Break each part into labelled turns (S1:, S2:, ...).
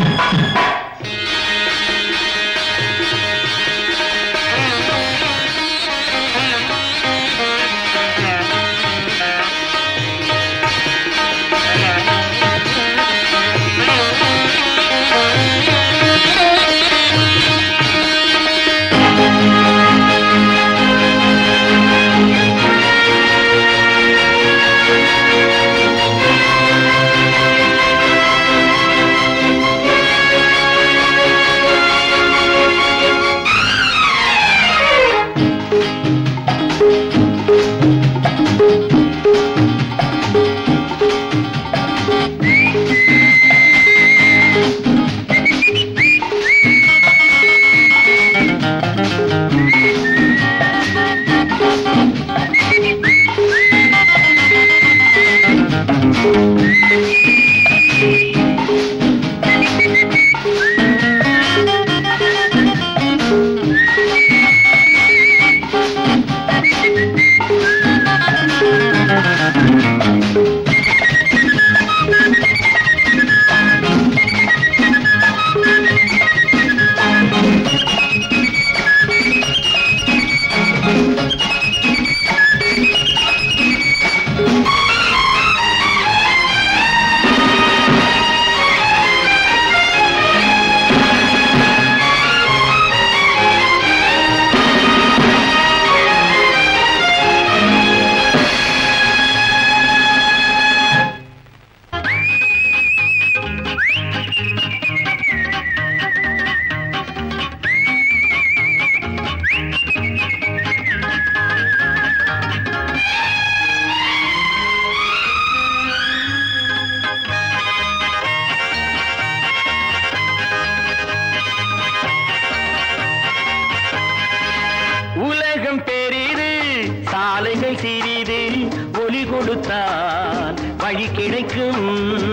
S1: கொடுத்தால் வழி கிடைக்கும்.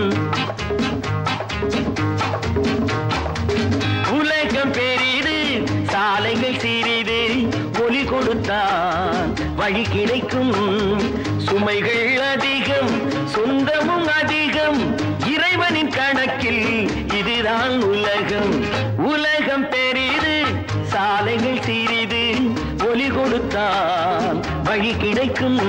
S1: உலகம் பெரிது, சாலைகள் சிறிது, ஒளி கொடுத்தால் வழி கிடைக்கும். சுமைகள் அதிகம், சொந்தமும் அதிகம், இறைவனின் கணக்கில் இதுதான் உலகம். உலகம் பெரிது, சாலைகள் சிறிது, ஒளி கொடுத்தால் வழி கிடைக்கும்.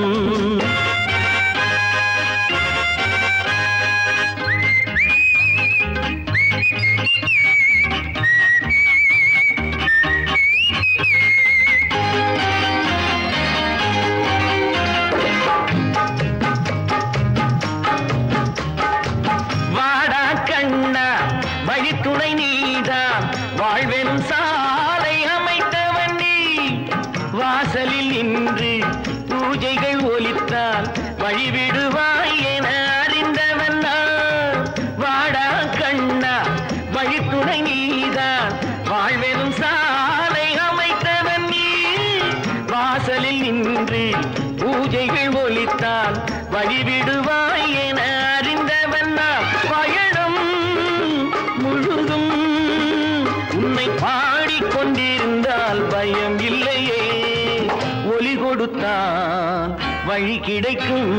S1: வழித்துணை நீதான், வாழ்வெனும் சாலை அமைத்தவன் நீ. வாசலில் நின்று பூஜைகள் ஒலித்தால் வழிவிடுவாய் என அறிந்தவன் நான். வாடா கண்ணா, வழித்துணை நீதான், வாழ்வெனும் சாலை அமைத்தவன் நீ. வாசலில் நின்று பூஜைகள் ஒலித்தால் வழிவிடுவாய் என அறிந்தவன் நான். பயணம் முழுதும் உன்னை பாடிக்கொண்டிருந்தால் பயம் இல்லையே. ஒளி கொடுத்தால் வழி கிடைக்கும்.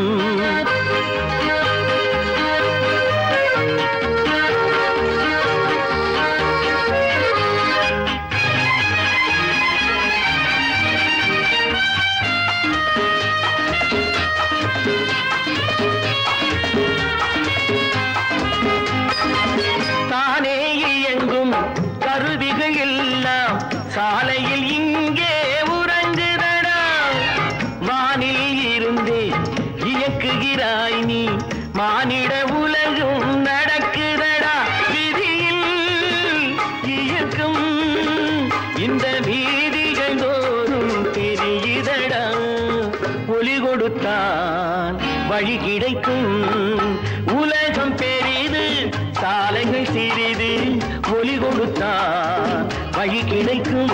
S1: தானே இயங்கும் கருவிகள் எல்லாம் சாலையில் இங்கே உறங்குதடா. வானில் இருந்தே இயக்குகிறாய் நீ, மானிட உலகம் நடக்குதடா. விதியில் இயக்கும் இந்த வீதிகள் தோறும் தெரியுதடா. ஒளி கொடுத்தான் வழி கிடைக்கும். உலகம் பெரிது, சாலைகள் சிறிது, ஒளி கொடுத்தான் வழி கிடைக்கும்.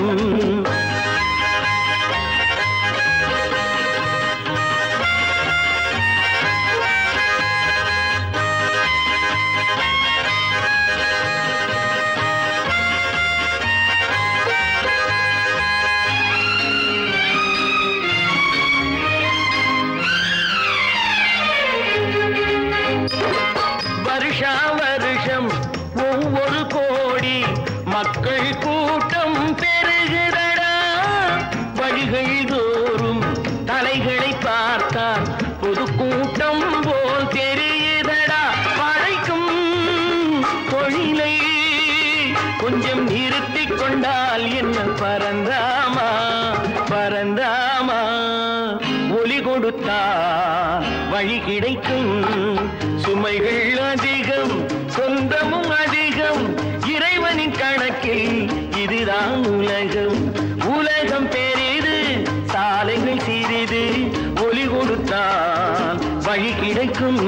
S1: வருஷா வருஷம் ஒவ்வொரு மக்கள் கூட்டம் பெருகுதடா வழிகள் தோறும் தலைகளை பார்த்தால் பொதுக்கூட்டம் போல் தெரியுதடா படைக்கும் தொழிலை கொஞ்சம் நிறுத்திக் கொண்டால் என்ன பரந்தாமா பரந்தாமா ஒலி கொடுத்தா வழி கிடைக்கும் சுமைகள் அதிகம் சொந்தமும் அதிகம் இறைவனின் கணக்கில் இதுதான் உலகம் உலகம் பெரிது சாலைகள் சிறிது ஒலி கொடுத்தால் வழி கிடைக்கும்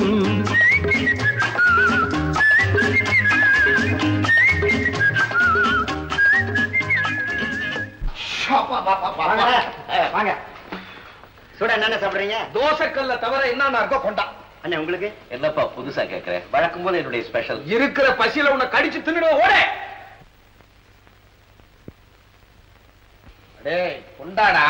S2: வாங்க சுட என்ன சாப்பிடுறீங்க?
S3: தோசைக்கல்ல தவிர என்ன இருக்கோ கொண்டா.
S2: அண்ணே உங்களுக்கு
S4: என்னப்பா புதுசா கேக்குறேன்? வழக்கம் போல என்னுடைய ஸ்பெஷல்.
S3: இருக்கிற பசியில உன்னை கடிச்சு தின்னுடுவோம். ஓடே டேய் கொண்டாடா.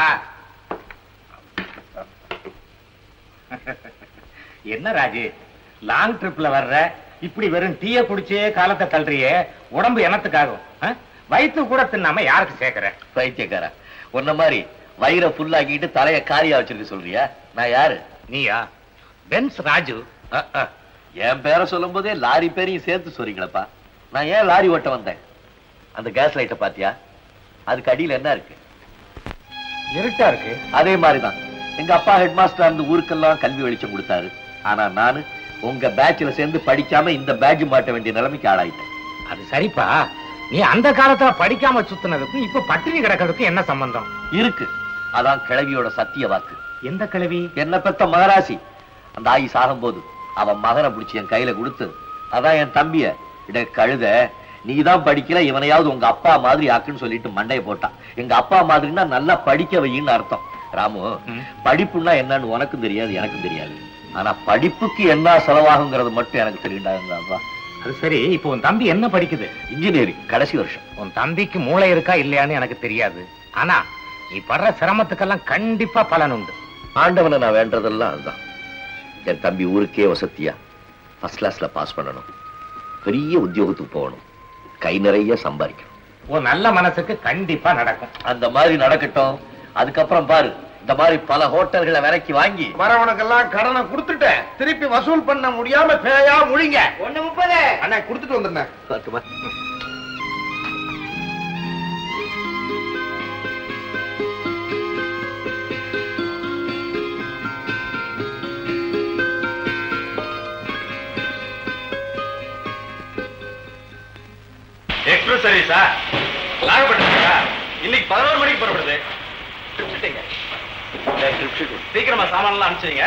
S5: என்ன ராஜு லாங் ட்ரிப்ல வர்ற இப்படி வெறும் டீய குடிச்சே காலத்தை தள்ளுறியே, உடம்பு என்னத்துக்காகும்? வயிற்று கூட தின்னாம யாருக்கு சேர்க்கிற?
S4: பைத்தியக்கார, உன்ன மாதிரி வயிறை ஃபுல்லாக்கிட்டு தலைய காரியா வச்சிருக்க சொல்றியா? நான் யாரு?
S5: நீயா? பென்ஸ் ராஜு.
S4: என் பேரை சொல்லும் போதே லாரி பேரையும் சேர்த்து சொல்றீங்களப்பா. நான் ஏன் லாரி ஓட்ட வந்தேன்? அந்த கேஸ் லைட்டை பாத்தியா? அதுக்கு அடியில் என்ன இருக்கு?
S5: இருட்டா இருக்கு.
S4: அதே மாதிரிதான் எங்க அப்பா ஹெட் மாஸ்டர் அந்த ஊருக்கெல்லாம் கல்வி வெளிச்சம் கொடுத்தாரு. ஆனா நானு உங்க பேட்ச்ல சேர்ந்து படிக்காம இந்த பேட்ஜ் மாட்ட வேண்டிய நிலைமைக்கு ஆளாயிட்டேன்.
S5: அது சரிப்பா, நீ அந்த காலத்துல படிக்காம சுத்தினதுக்கும் இப்ப பட்டினி கிடக்கிறதுக்கும் என்ன சம்பந்தம்
S4: இருக்கு? அதான் கிழவியோட சத்திய வாக்கு.
S5: எந்த கிழவி?
S4: என்ன பெத்த மகராசி. அந்த ஆயி சாகும் போது அவன் மகனை பிடிச்சி என் கையில கொடுத்து, அதான் என் தம்பிய இட கழுத, நீதான் படிக்கல, இவனையாவது உங்க அப்பா மாதிரி ஆக்குன்னு சொல்லிட்டு மண்டைய போட்டான். எங்க அப்பா மாதிரின்னா நல்லா படிக்க வையின்னு அர்த்தம். ராமு, படிப்புன்னா என்னன்னு உனக்கும் தெரியாது எனக்கும் தெரியாது. ஆனா படிப்புக்கு என்ன செலவாகுங்கிறது மட்டும் எனக்கு தெரியுண்டாங்க அப்பா.
S5: அது சரி, இப்போ உன் தம்பி என்ன படிக்குது?
S4: இன்ஜினியரிங் கடைசி வருஷம்.
S5: உன் தம்பிக்கு மூளை இருக்கா இல்லையான்னு எனக்கு தெரியாது. ஆனா நீ படுற சிரமத்துக்கெல்லாம் கண்டிப்பா பலன் உண்டு.
S4: ஆண்டவனை நான் வேண்டதெல்லாம் அதுதான். என் தம்பி ஊருக்கே வசதியா ஃபர்ஸ்ட் கிளாஸ்ல பாஸ் பண்ணணும், பெரிய உத்தியோகத்துக்கு போகணும், கை நிறைய சம்பாதிக்கணும்.
S5: உன் நல்ல மனசுக்கு கண்டிப்பா நடக்கும்.
S4: அந்த மாதிரி நடக்கட்டும். அதுக்கப்புறம் பாரு, இந்த மாதிரி பல ஹோட்டல்களை விலைக்கு வாங்கி
S3: வரவனுக்கெல்லாம் கடனை கொடுத்துட்டேன், திருப்பி வசூல் பண்ண முடியாம பேயா முழிங்க.
S2: 1:30
S3: அண்ணா கொடுத்துட்டு வந்துருந்தேன்.
S5: எக்ஸ்பிரஸ் சர்வீஸா? நாகப்பட்டினமா? இன்னைக்கு 11 மணிக்கு புறப்படுது. சீக்கிரமா சாமான் எல்லாம் அனுப்பிச்சிங்க.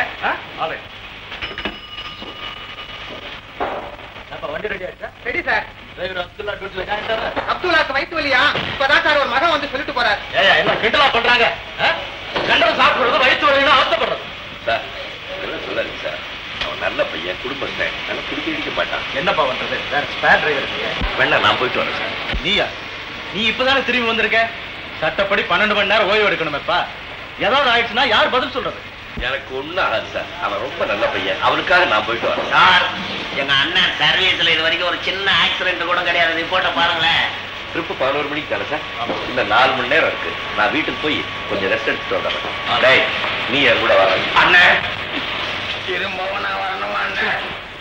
S5: வண்டி ரெடி ஆயிடுச்சா?
S2: Ready sir.
S5: டிரைவர் அப்துல்லா டியூட்டில ஜாயின்டாரா?
S2: அப்துல்லாக்கு வயிற்று வலியா? இப்பதான் சார் ஒரு மகன் வந்து சொல்லிட்டு போறாரு.
S5: ஏயா எல்லாம் கிண்டலா பண்றாங்க. கண்டனம் சாப்பிடுறது வயிற்று வலினா ஆத்தப்படுறது.
S4: சார் இதெல்லாம் சொல்லாதீங்க சார். அவன் நல்ல பையன், குடும்பஸ்தன், நல்லா குடிக்க இடிக்க மாட்டான்.
S5: என்னப்பா பண்றது? வேற ஸ்பேர் டிரைவர் இல்லையா?
S4: வேணா நான் போயிட்டு வரேன் சார்.
S5: நீயா? நீ இப்பதானே திரும்பி வந்திருக்க. சட்டப்படி 12 மணி நேரம் ஓய்வு எடுக்கணுமேப்பா. ஏதாவது ஆயிடுச்சுன்னா யார் பதில் சொல்றது?
S4: எனக்கு ஒண்ணும் ஆகாது சார். அவன் ரொம்ப நல்ல பையன், அவனுக்காக நான் போயிட்டு வரேன்
S2: சார். எங்க அண்ணன் சர்வீஸ்ல இது வரைக்கும் ஒரு சின்ன ஆக்சிடென்ட் கூட கிடையாது. ரிப்போர்ட்டை பாருங்களேன்.
S4: ட்ரிப்பு 11 மணிக்கு தானே சார்? இன்னும் 4 மணி நேரம் இருக்கு. நான் வீட்டுக்கு போய் கொஞ்சம் ரெஸ்ட் எடுத்துட்டு வந்துடுறேன். நீ என் கூட வர
S2: அண்ணன். திரும்பவும் நான் வரணுமா அண்ணன்?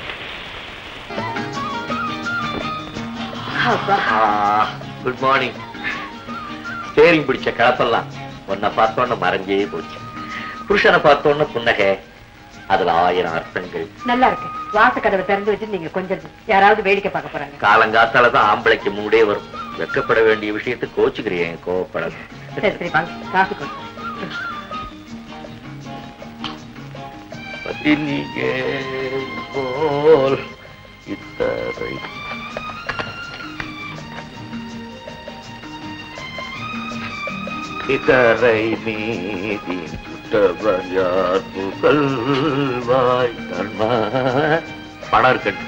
S4: Good morning. ஸ்டேரிங் பிடிச்ச கிளப்பெல்லாம் உன்னை பார்த்தோன்னு மறைஞ்சே போச்சு. புருஷனை பார்த்தோன்னு புன்னகை, அதுல 1000 அர்த்தங்கள்.
S6: நல்லா இருக்கு. வாச கதவை திறந்து வச்சு நீங்க கொஞ்சம் யாராவது வேடிக்கை பார்க்க போறாங்க.
S4: காலங்காத்தாலதான் ஆம்பளைக்கு மூடே வரும். வெக்கப்பட வேண்டிய விஷயத்துக்கு கோச்சுக்கிறேன், கோவப்படாது.
S6: சரி சரி வாங்க, காசு கொடு.
S4: நீங்க போல் இத்தரை இதரை மீதி சுட்டவர் யார் புகழ்வாய் தன்மா பணம் இருக்கட்டும்.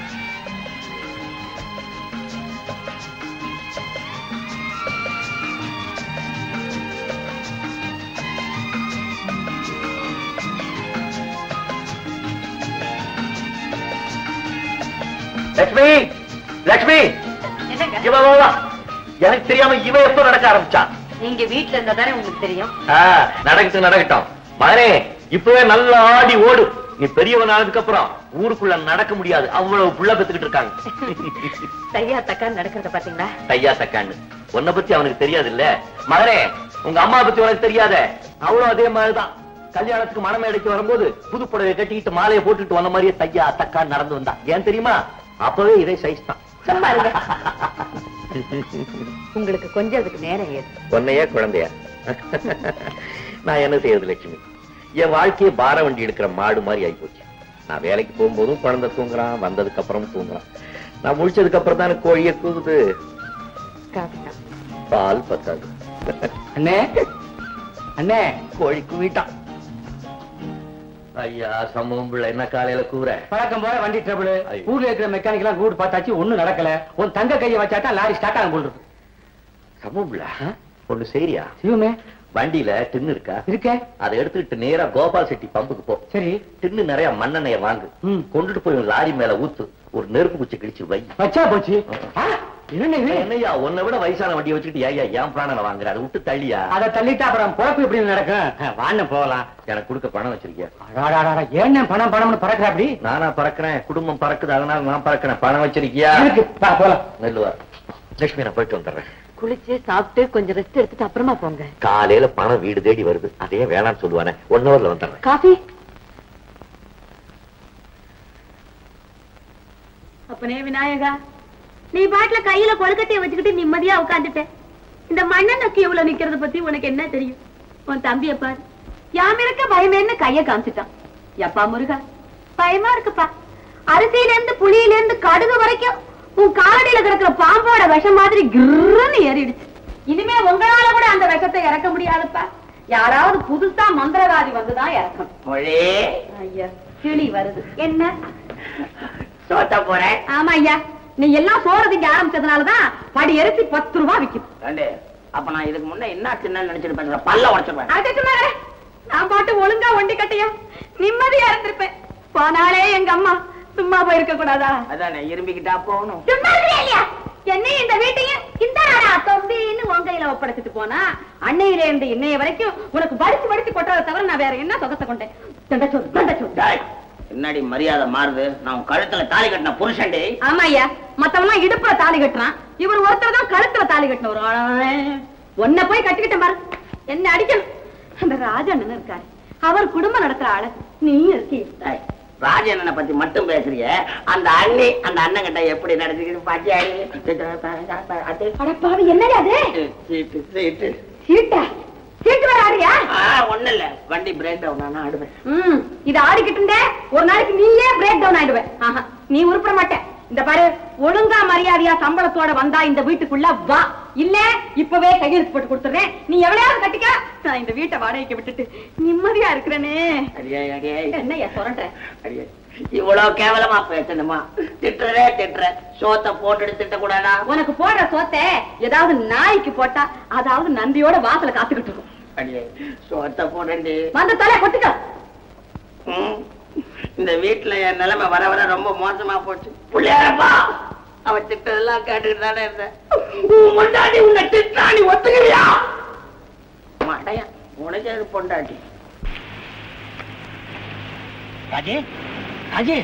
S4: லட்சுமி, லட்சுமி,
S6: என்னங்க?
S4: இங்க வா, வா, வா. எனக்கு தெரியாம இவ எப்ப நடக்க ஆரம்பிச்சா?
S6: நீங்க வீட்டுல இருந்தா தானே உங்களுக்கு தெரியும்.
S4: நடக்கட்டும் மகனே, இப்பவே நல்லா ஆடி ஓடு. நீ பெரியவன் ஆனதுக்கு அப்புறம் ஊருக்குள்ள நடக்க முடியாது, அவ்வளவு புள்ள பெத்துக்கிட்டு இருக்காங்க.
S6: தையா தக்கான்னு நடக்கிறத பாத்தீங்களா?
S4: தையா தக்கான்னு உன்னை பத்தி அவனுக்கு தெரியாது இல்ல மகனே. உங்க அம்மா பத்தி உனக்கு தெரியாத, அவளும் அதே மாதிரிதான். கல்யாணத்துக்கு மணமேடைக்கு வரும்போது புதுப்புடவை கட்டிக்கிட்டு மாலையை போட்டுட்டு வந்த மாதிரியே தையா தக்கான்னு நடந்து வந்தா. ஏன் தெரியுமா? அப்பவே இதே சைஸ் தான்.
S6: உங்களுக்கு கொஞ்சம் அதுக்கு நேரம் ஏது.
S4: உன்னையே குழந்தையா? நான் என்ன செய்யறது லட்சுமி? என் வாழ்க்கையை பார வண்டி எடுக்கிற மாடு மாதிரி ஆயிப்போச்சு. நான் வேலைக்கு போகும்போதும் குழந்தை தூங்குறான், வந்ததுக்கு அப்புறம் தூங்குறான். நான் முடிச்சதுக்கு அப்புறம் தானே கோழியை கூவுது. பால் பத்தாது.
S5: அண்ணே அண்ணே,
S4: கோழி கூவிட்டான். ஐயா சம்பவம் பிள்ளை என்ன காலையில கூற?
S5: பழக்கம் போல வண்டி ட்ரபிள். ஊர்ல இருக்கிற மெக்கானிக் எல்லாம் கூடு பார்த்தாச்சு, ஒண்ணும் நடக்கல. உன் தங்க கையை வச்சாட்டா லாரி ஸ்டார்ட் ஆகும் போல் இருக்கு.
S4: சம்பவம் பிள்ளை ஒண்ணு சரியா?
S5: சிவமே,
S4: வண்டியில டின்னு இருக்கா?
S5: இருக்க.
S4: அதை எடுத்துக்கிட்டு நேரா கோபால் செட்டி பம்புக்கு போ.
S5: சரி.
S4: டின்னு நிறைய மண்ணெண்ணைய வாங்கு, கொண்டுட்டு போய் லாரி மேல ஊத்து, ஒரு நெருப்பு குச்சி கிழிச்சு வை.
S5: வச்சா போச்சு.
S4: என்னையா உன்னை விட வயசான வண்டியை வச்சுக்கிட்டு ஏயா ஏன் பிராணனை வாங்குற? அதை விட்டு தள்ளியா?
S5: அதை தள்ளிட்டா அப்புறம் பொழப்பு எப்படி நடக்கும்? வாண்ண போகலாம்.
S4: எனக்கு கொடுக்க பணம் வச்சிருக்கியா?
S5: ஏன் பணம் பணம்னு பறக்கிற? அப்படி
S4: நானா பறக்கிறேன், குடும்பம் பறக்குது, அதனால நான் பறக்கிறேன். பணம் வச்சிருக்கியா?
S5: போலாம்.
S4: நெல்லுவா லட்சுமி, நான் போயிட்டு வந்துடுறேன்.
S6: குளிச்சு சாப்பிட்டு கொஞ்சம் ரெஸ்ட் எடுத்துட்டு அப்புறமா போங்க.
S4: காலையில பணம் வீடு தேடி வருது, அதே வேணாம்னு சொல்லுவானே. 1 ஹவர்ல வந்துடுறேன்.
S6: காஃபி?
S7: அப்பனே விநாயகா, நீ பாட்டுல கையில கொழுக்கட்டையை வச்சுக்கிட்டு நிம்மதியா உட்காந்துட்ட. இந்த மண்ணெண்ணக்கு இவ்வளவு நிக்கிறத பத்தி உனக்கு என்ன தெரியும்? உன் தம்பிய பாரு, யாம் இருக்க பயமேன்னு கைய காமிச்சிட்டான். எப்பா முருகா, பயமா இருக்குப்பா. அரிசியில இருந்து புளியில இருந்து கடுகு வரைக்கும் உன் காலடியில கிடக்குற பாம்போட விஷம் மாதிரி கிருன்னு ஏறிடுச்சு. இனிமே உங்களால கூட அந்த விஷத்தை இறக்க முடியாதுப்பா. யாராவது புதுசா மந்திரவாதி வந்துதான் இறக்கணும். ஐயா, கிளி வருது. என்ன
S2: சோத்த போறேன்?
S7: ஆமா ஐயா, நீ எல்லாம் சோறு திங்க ஆரம்பிச்சதுனாலதான் படி அரிசி 10 ரூபாய் விக்குது.
S2: அப்ப நான் இதுக்கு முன்ன என்ன சின்ன நினைச்சிட்டு பண்ற பல்ல உடைச்சிருப்பேன்.
S7: நான் பாட்டு ஒழுங்கா ஒண்டி கட்டையா நிம்மதியா இருந்திருப்பேன். போனாலே எங்க அம்மா சும்மா போயிருக்க கூடாதா?
S2: அதானே, இரும்பிக்கிட்டா போகணும்.
S7: சும்மா இல்லையா? என்னை இந்த வீட்டையும் இந்த தொம்பின்னு உன் கையில ஒப்படைச்சிட்டு போனா அன்னையில இருந்து இன்னைய வரைக்கும் உனக்கு படிச்சு படிச்சு கொட்டதை தவிர நான் வேற என்ன சொகத்தை கொண்டேன்?
S2: என்னடி மரியாதை மாறுது? நான் கழுத்துல தாலி கட்டின புருஷன்டி.
S7: ஆமா ஐயா, மத்தவங்க இடுப்புல தாலி கட்டுறான், இவர் ஒருத்தர் தான் கழுத்துல தாலி கட்டின. ஒன்ன போய் கட்டிக்கிட்ட பாரு, என்ன அடிக்கணும். அந்த ராஜண்ணன் இருக்காரு, அவர் குடும்பம் நடத்துற ஆளு, நீ இருக்கீ.
S2: ராஜண்ணனை பத்தி மட்டும் பேசுறிய, அந்த அண்ணி அந்த அண்ணன் கிட்ட எப்படி நடந்துக்கிட்டு பாட்டியாடி?
S7: அடப்பாவி, என்னடி அது?
S2: சீட்டு சீட்டு
S7: சீட்டா? சீட்டு வேற ஆடியா?
S2: ஒண்ணு இல்ல, வண்டி பிரேக் டவுன் ஆனா ஆடுவேன்.
S7: இது ஆடிக்கிட்டு ஒரு நாளைக்கு நீயே பிரேக் டவுன் ஆயிடுவேன். நீ உருப்பட மாட்டேன். இந்த பாரு, ஒழுங்கா மரியாதையா சம்பளத்தோட வந்தா இந்த வீட்டுக்குள்ள வா, இல்ல இப்பவே கையெழுத்து போட்டு கொடுத்துறேன். நீ எவ்வளவு கட்டிக்க, நான் இந்த வீட்டை வாடகைக்கு விட்டுட்டு நிம்மதியா இருக்கிறேனே. என்ன சொல்ற?
S2: இவ்வளவு கேவலமா பேசணுமா? திட்டுறே திட்டுற, சோத்த போட்டு திட்ட கூடாதா?
S7: உனக்கு போடுற சோத்தை ஏதாவது நாய்க்கு போட்டா அதாவது நந்தியோட வாசல காத்துக்கிட்டு இருக்கும்.
S2: சோத்த போடண்டி,
S7: வந்த தலை கொட்டுக்க.
S2: இந்த வீட்டுல என் நிலைமை வர வர ரொம்ப மோசமா போச்சு. புள்ளையாரப்பா, அவன் திட்டதெல்லாம் கேட்டுக்கிட்டு தானே இருந்தேன். பொண்டாட்டி உன்னை திட்டா நீ ஒத்துக்கிறியா? மாட்டையா, உனக்கு பொண்டாட்டி. ராஜே ராஜே,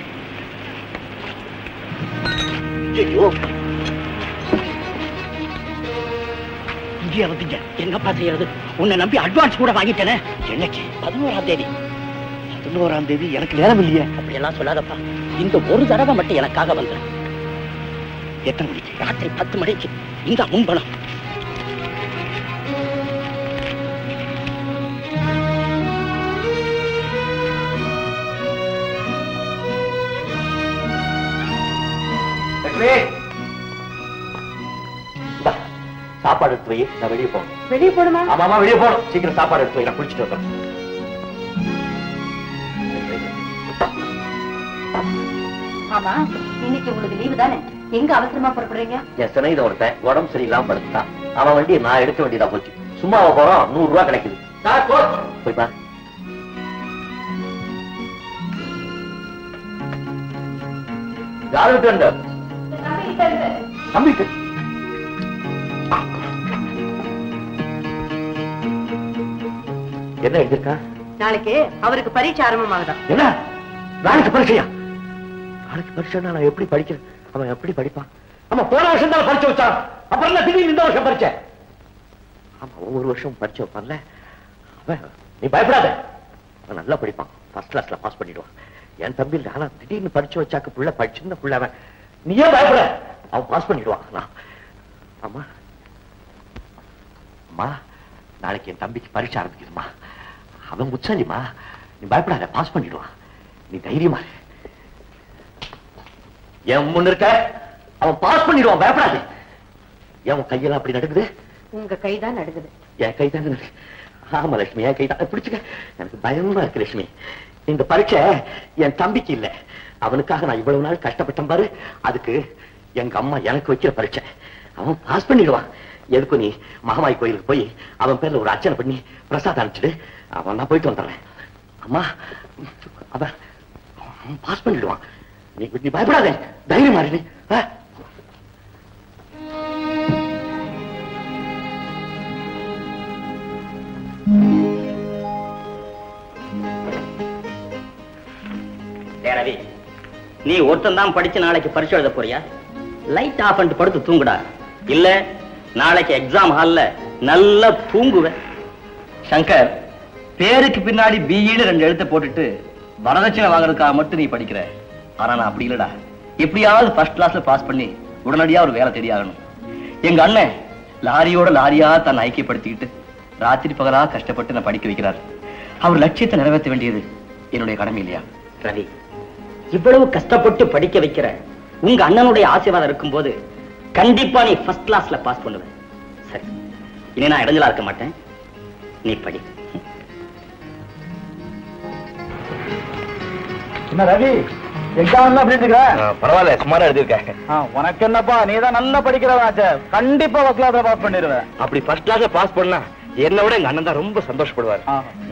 S2: இங்கே வந்துங்க. எங்கப்பா செய்யறது? உன்னை நம்பி அட்வான்ஸ் கூட வாங்கிட்டேனே. என்னைக்கு? 11ஆம் தேதி. 11ஆம் தேதி எனக்கு நேரம் இல்லையே. அப்படி எல்லாம் சொல்லாதப்பா, இந்த ஒரு தடவை மட்டும் எனக்காக வந்து. எத்தனை மணிக்கு? ராத்திரி 10 மணிக்கு. இந்த முன்பணம்.
S4: சாப்பாடு எடுத்து வை, நான் வெளியே போகணும்.
S7: வெளியே போடுமா?
S4: ஆமா வெளியே போகணும். சீக்கிரம் சாப்பாடு எடுத்து வை, நான் குளிச்சுட்டு வந்தேன்.
S6: ஆமா, இன்னைக்கு உங்களுக்கு லீவு தானே, எங்க அவசரமா புறப்படுறீங்க?
S4: என் சினை ஒருத்தன் உடம்பு சரியில்லாம படுத்துட்டான். அவன் வண்டியை நான் எடுக்க வேண்டியதா போச்சு. சும்மா போறோம், 100 ரூபாய் கிடைக்குது. போய் பாரு. யாரு விட்டு வந்த? தம்பிக்கு. என்ன எழுதிருக்கா?
S6: நாளைக்கு அவருக்கு பரீட்சை ஆரம்பமாகுதான்.
S4: என்ன நாளைக்கு பரீட்சையா? நாளைக்கு பரீட்சைன்னா நான் எப்படி படிக்கிறேன்? அவன் எப்படி படிப்பான்? ஆமா, போன வருஷம் தான் பரீட்சை வச்சான். அப்புறம் என்ன திடீர்னு இந்த வருஷம் பரீட்சை? ஆமா, ஒவ்வொரு வருஷம் பரீட்சை வைப்பான்ல. அவன் நீ பயப்படாத, அவன் நல்லா படிப்பான். ஃபர்ஸ்ட் கிளாஸ்ல பாஸ் பண்ணிடுவான். என் தம்பி இல்ல, ஆனா திடீர்னு பரீட்சை வச்சாக்க புள்ள சின்ன புள்ள அவன். நீயே பயப்பட, அவன் பாஸ் பண்ணிடுவான். அம்மா அம்மா, நாளைக்கு என் தம்பிக்கு பரீட்சை ஆரம்பிக்குதுமா. அவன் முச்சாலிமா, நீ பயப்படாத, பாஸ் பண்ணிடுவான். நீ தைரியமா என் முன்ன இருக்க, அவன் பாஸ் பண்ணிடுவான், பயப்படாது. என் கையெல்லாம் அப்படி நடுக்குது?
S6: உங்க கைதான் நடுக்குது.
S4: என் கைதான். ஆமா லட்சுமி, என் கைதான். பிடிச்சுக்க, எனக்கு பயமா இருக்கு லட்சுமி. இந்த பரீட்சை என் தம்பிக்கு இல்ல, அவனுக்காக நான் இவ்வளவு நாள் கஷ்டப்பட்டேன் பாரு. அதுக்கு எங்க அம்மா எனக்கு வைக்கிற பரீட்சை. அவன் பாஸ் பண்ணிடுவான். எதுக்கு நீ மகாமாயி கோயிலுக்கு போய் அவன் பேர்ல ஒரு அர்ச்சனை பண்ணி பிரசாதம் அனுப்பிச்சிடு. அவன் நான் போயிட்டு வந்துடுறேன். அம்மா, அவன் பாஸ் பண்ணிடுவான். நீ பயப்படாத, தைரியமா இரு.
S2: ரவி, நீ ஒருத்தன் தான் படிச்சு நாளைக்கு பரிசு எழுத போறியா? லைட் ஆஃப் பண்ணிட்டு படுத்து தூங்குடா. இல்ல நாளைக்கு எக்ஸாம் ஹால்ல நல்லா தூங்குவேன். சங்கர், பேருக்கு பின்னாடி பிஇன்னு 2 எழுத்து போட்டுட்டு வரதட்சணை வாங்குறதுக்காக மட்டும் நீ படிக்கிற. ஆனா நான் அப்படி இல்லடா. எப்படியாவது ஃபர்ஸ்ட் கிளாஸ்ல பாஸ் பண்ணி உடனடியா ஒரு வேலை தெரியாகணும். எங்க அண்ணன் லாரியோட லாரியா தன்னை ஐக்கியப்படுத்திக்கிட்டு ராத்திரி பகலா கஷ்டப்பட்டு நான் படிக்க வைக்கிறார். அவர் லட்சியத்தை நிறைவேற்ற வேண்டியது என்னுடைய கடமை இல்லையா? ரவி, இவ்வளவு கஷ்டப்பட்டு படிக்க வைக்கிற உங்க அண்ணனுடைய ஆசீர்வாதம் இருக்கும்போது கண்டிப்பா நீ ஃபர்ஸ்ட் கிளாஸ்ல பாஸ் பண்ணுவ. சரி, இனி நான் இடைஞ்சலா இருக்க மாட்டேன். நீ படி.
S5: என்ன ரவி, எக்ஸாம் எப்படி இருக்க?
S4: பரவாயில்ல, சுமாரா எழுதிருக்கேன்.
S5: உனக்கு என்னப்பா, நீ தான் நல்லா படிக்கிறவாச்ச, கண்டிப்பா ஃபர்ஸ்ட் கிளாஸ்ல பாஸ் பண்ணிடுவேன்.
S4: அப்படி ஃபர்ஸ்ட் கிளாஸ்ல பாஸ் பண்ணா என்ன விட எங்க அண்ணன் தான் ரொம்ப சந்தோஷப்படுவார்.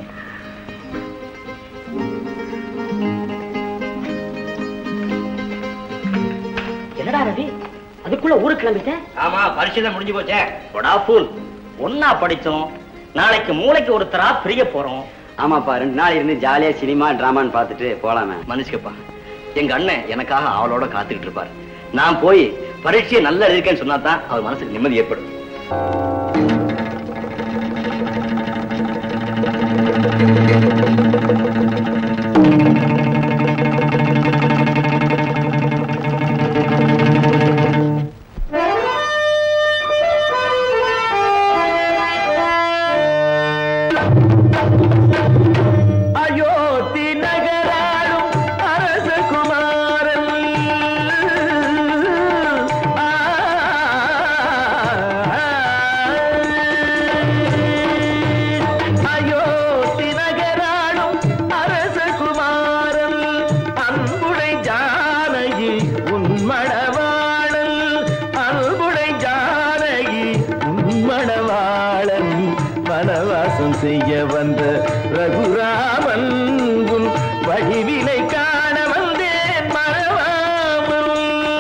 S2: என்னடா ரவி, அதுக்குள்ள ஊருக்கு கிளம்பிட்டேன்? ஆமா, பரீட்சை தான் முடிஞ்சு போச்சே. போடா ஃபூல், ஒன்னா படிச்சோம், நாளைக்கு மூளைக்கு ஒருத்தரா பிரிய போறோம். ஆமாப்பா, 2 நாள் இருந்து ஜாலியா சினிமா டிராமான்னு பார்த்துட்டு போலாமே. மனுஷக்கப்பா, எங்க அண்ணன் எனக்காக அவளோட காத்துக்கிட்டு இருப்பார். நான் போய் பரீட்சையை நல்லா எழுதிருக்கேன்னு சொன்னா தான் அவர் மனசுக்கு நிம்மதி ஏற்படும்.
S1: செய்ய வந்த ரகுராமன் உன் வடிவினை காண வந்தேன் மறவாமல்.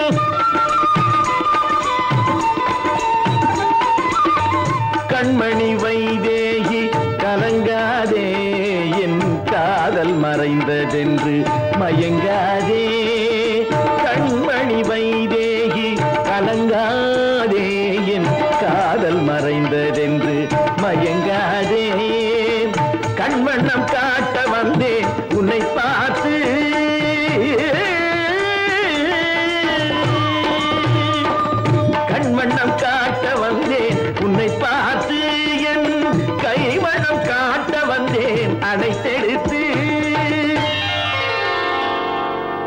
S1: கண்மணி வைதேகி கலங்காதே, என் காதல் மறைந்ததென்று மயங்காதே. கண்மணி வைதேகி கலங்காதே, என் காதல் மறைந்ததென்று மயங்காதே. கண்வண்ணம் காட்ட வந்தேன் உன்னை பார்த்து, கண்வண்ணம் காட்ட வந்தேன் உன்னை பார்த்து, என் கைவண்ணம் காட்ட வந்தேன் அனைத்தெடுத்து.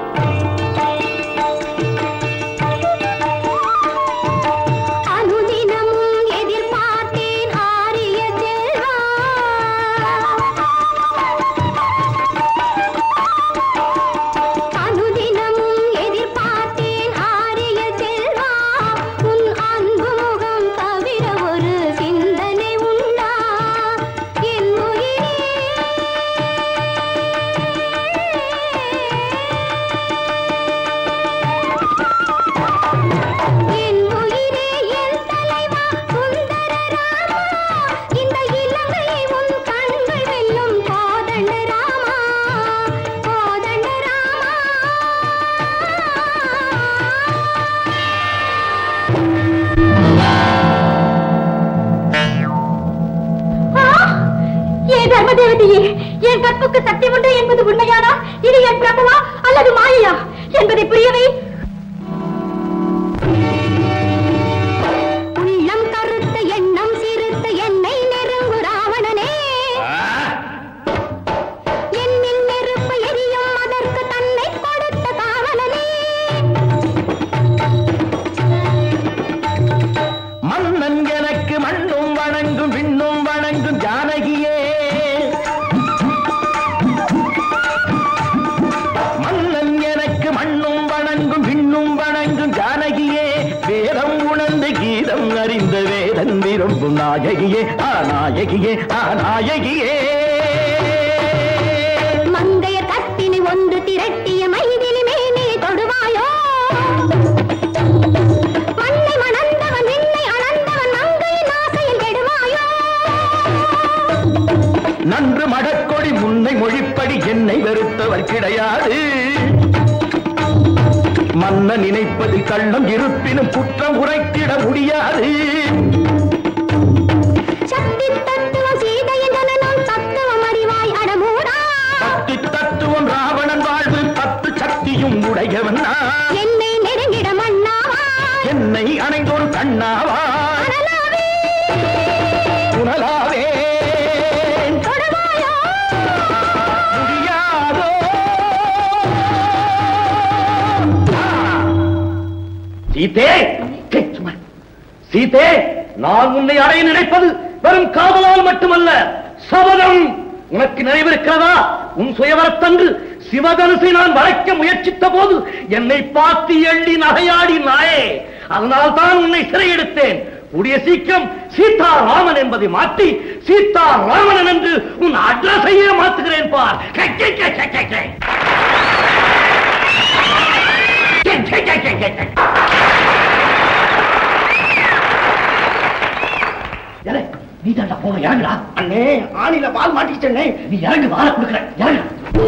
S7: தேவதையே, என் கற்புக்கு சக்தி உண்டு என்பது உண்மையானா? இது என் பிரபவா அல்லது மாயையா என்பதை புரியவை. உள்ளம் கருத்த எண்ணம் சிறுத்த என்னை நெருங்கு ராவணனே, என்னில் நெருப்பு எரியும் அதற்கு தன்னை கொடுத்த காவலனே.
S1: மன்னன் எனக்கு மண்ணும் வணங்கும் விண்ணும் வணங்கும் ஜானகியே, மன்னன் எனக்கு மண்ணும் வணங்கும் விண்ணும் வணங்கும் ஜானகியே, வேதம் உணர்ந்து கீதம் அறிந்த வேதன் விரும்பும் நாயகியே, நாயகியே, நாயகியே.
S7: மங்கைய கத்தினி ஒன்று திரட்டிய மைதிலி மேனி தொடுவாயோ, மண்ணை மணந்தவன் விண்ணை அளந்தவன் மங்கையின் ஆசையில் கெடுவாயோ.
S1: நன்று மடக்கொடி முன்னை மொழிப்படி என்னை வெறுத்தவர் கிடையாது, மன்ன நினைப்பதில் கள்ளம் இருப்பினும் குற்றம் உரைத்திட முடியாது.
S7: சக்தி தத்துவம் சீதையின் ஜனனம் தத்துவம் அறிவாய் அடமூடா,
S1: சக்தி தத்துவம் ராவணன் வாழ்வு 10 சக்தியும் உடையவன் நான்.
S7: என்னை நெருங்கிட மண்ணாவா,
S1: என்னை அணைந்தொரு கண்ணாவா, உணலாவே
S7: தொடுவாயோ.
S1: முடியாதோ.
S4: சீதே, சீதே, நான் உன்னை அடைய நினைப்பது வெறும் காதலால் மட்டுமல்ல, சபதம். உனக்கு நினைவிருக்கிறதா? உன் சுயவரத்தன்று சிவதனுசை நான் வளைக்க முயற்சித்த போது என்னை பார்த்து எள்ளி நகையாடி நாயே, அதனால் தான் உன்னை சிறையெடுத்தேன். கூடிய சீக்கிரம் சீதா ராமன் என்பதை மாற்றி சீதா ராமன் என்று உன் அட்ரஸையே மாற்றுகிறேன் பார். நீ தாண்டா போன இறங்குடா.
S2: அண்ணே, ஆணில வால் மாட்டிக்கிட்டே.
S4: நீ இறங்கு, வாழ கொடுக்குறேன், இறங்கு.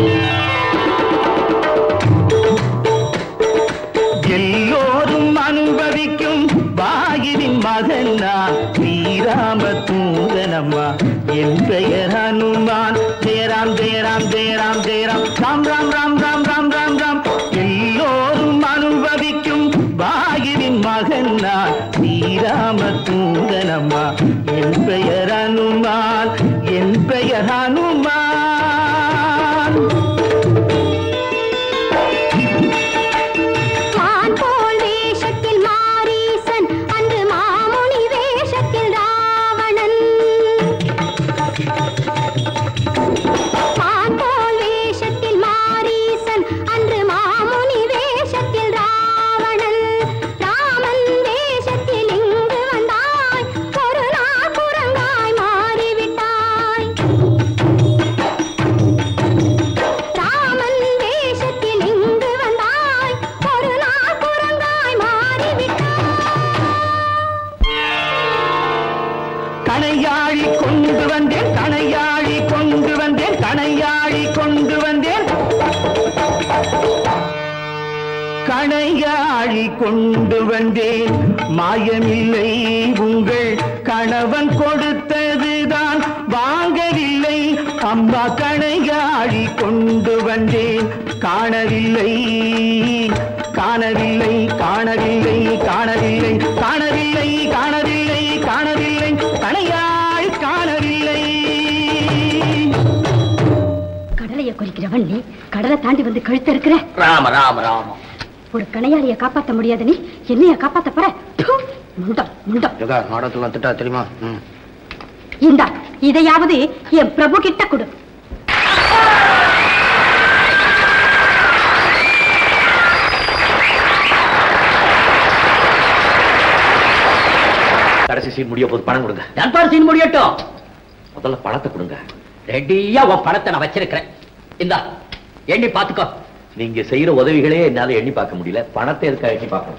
S1: எல்லோரும் அனுபவிக்கும் பாகிரின் மகன் நான், ஸ்ரீராம தூதனம்மா என் பெயர் ஹனுமான். ஜெயராம் ஜெயராம் ஜெயராம் ஜெயராம் ராம் ராம் ராம் ராம் ராம் ராம் ராம். எல்லோரும் அனுபவிக்கும் பாகிரின் மகன் நான், ஸ்ரீராம தூதனம்மா என் பெயர் ஹனுமான், என் பெயர் ஹனுமான்.
S7: மான் போல் வேஷத்தில் மாரீசன், அன்று மாமுனி வேஷத்தில் ராவணன். மான் போல் வேஷத்தில் மாரீசன், அன்று மாமுனி வேஷத்தில் ராவணன். ராமன் வேஷத்தில் இங்கு வந்தாய், ஒரு நாள் குரங்காய் மாறிவிட்டாய். ராமன் வேஷத்தில் இங்கு வந்தாய், ஒரு நாள் குரங்காய் மாறிவிட்டாய்.
S1: கணையாழி கொண்டு வந்தேன், கணையாழி கொண்டு வந்தேன், கணையாழி கொண்டு வந்தேன், கணையாழி கொண்டு வந்தேன். மாயமில்லை, உங்கள் கணவன் கொடுத்ததுதான் வாங்கவில்லை. அம்மா கணையாழி கொண்டு வந்தேன், காணவில்லை காணவில்லை காணவில்லை காணவில்லை காணவில்லை காணவில்லை காணவில்லை கணையாழி காணவில்லை.
S7: கடலைய குறிக்கிறவன் நீ, கடலை தாண்டி வந்து கழுத்த இருக்கிற.
S2: ராம ராம ராம.
S7: ஒரு கணையாளிய காப்பாத்த முடியாத நீ என்னைய காப்பாத்த போற? முண்டம் முண்டம்.
S2: நாடகத்துல திட்டா தெரியுமா?
S7: இந்தா, இதையாவது என் பிரபு கிட்ட கொடு.
S4: கடைசி சீன் முடிய போது பணம் கொடுங்க.
S2: எப்பாடு சீன் முடியட்டும்.
S4: முதல்ல பணத்தை கொடுங்க.
S2: ரெடியா உன் பணத்தை நான் வச்சிருக்கிறேன். இந்தா, எண்ணி பாத்துக்கோ.
S4: நீங்க செய்யற உதவிகளே என்னால எண்ணி பார்க்க முடியல, பணத்தை எதுக்காக எண்ணி பார்க்கணும்?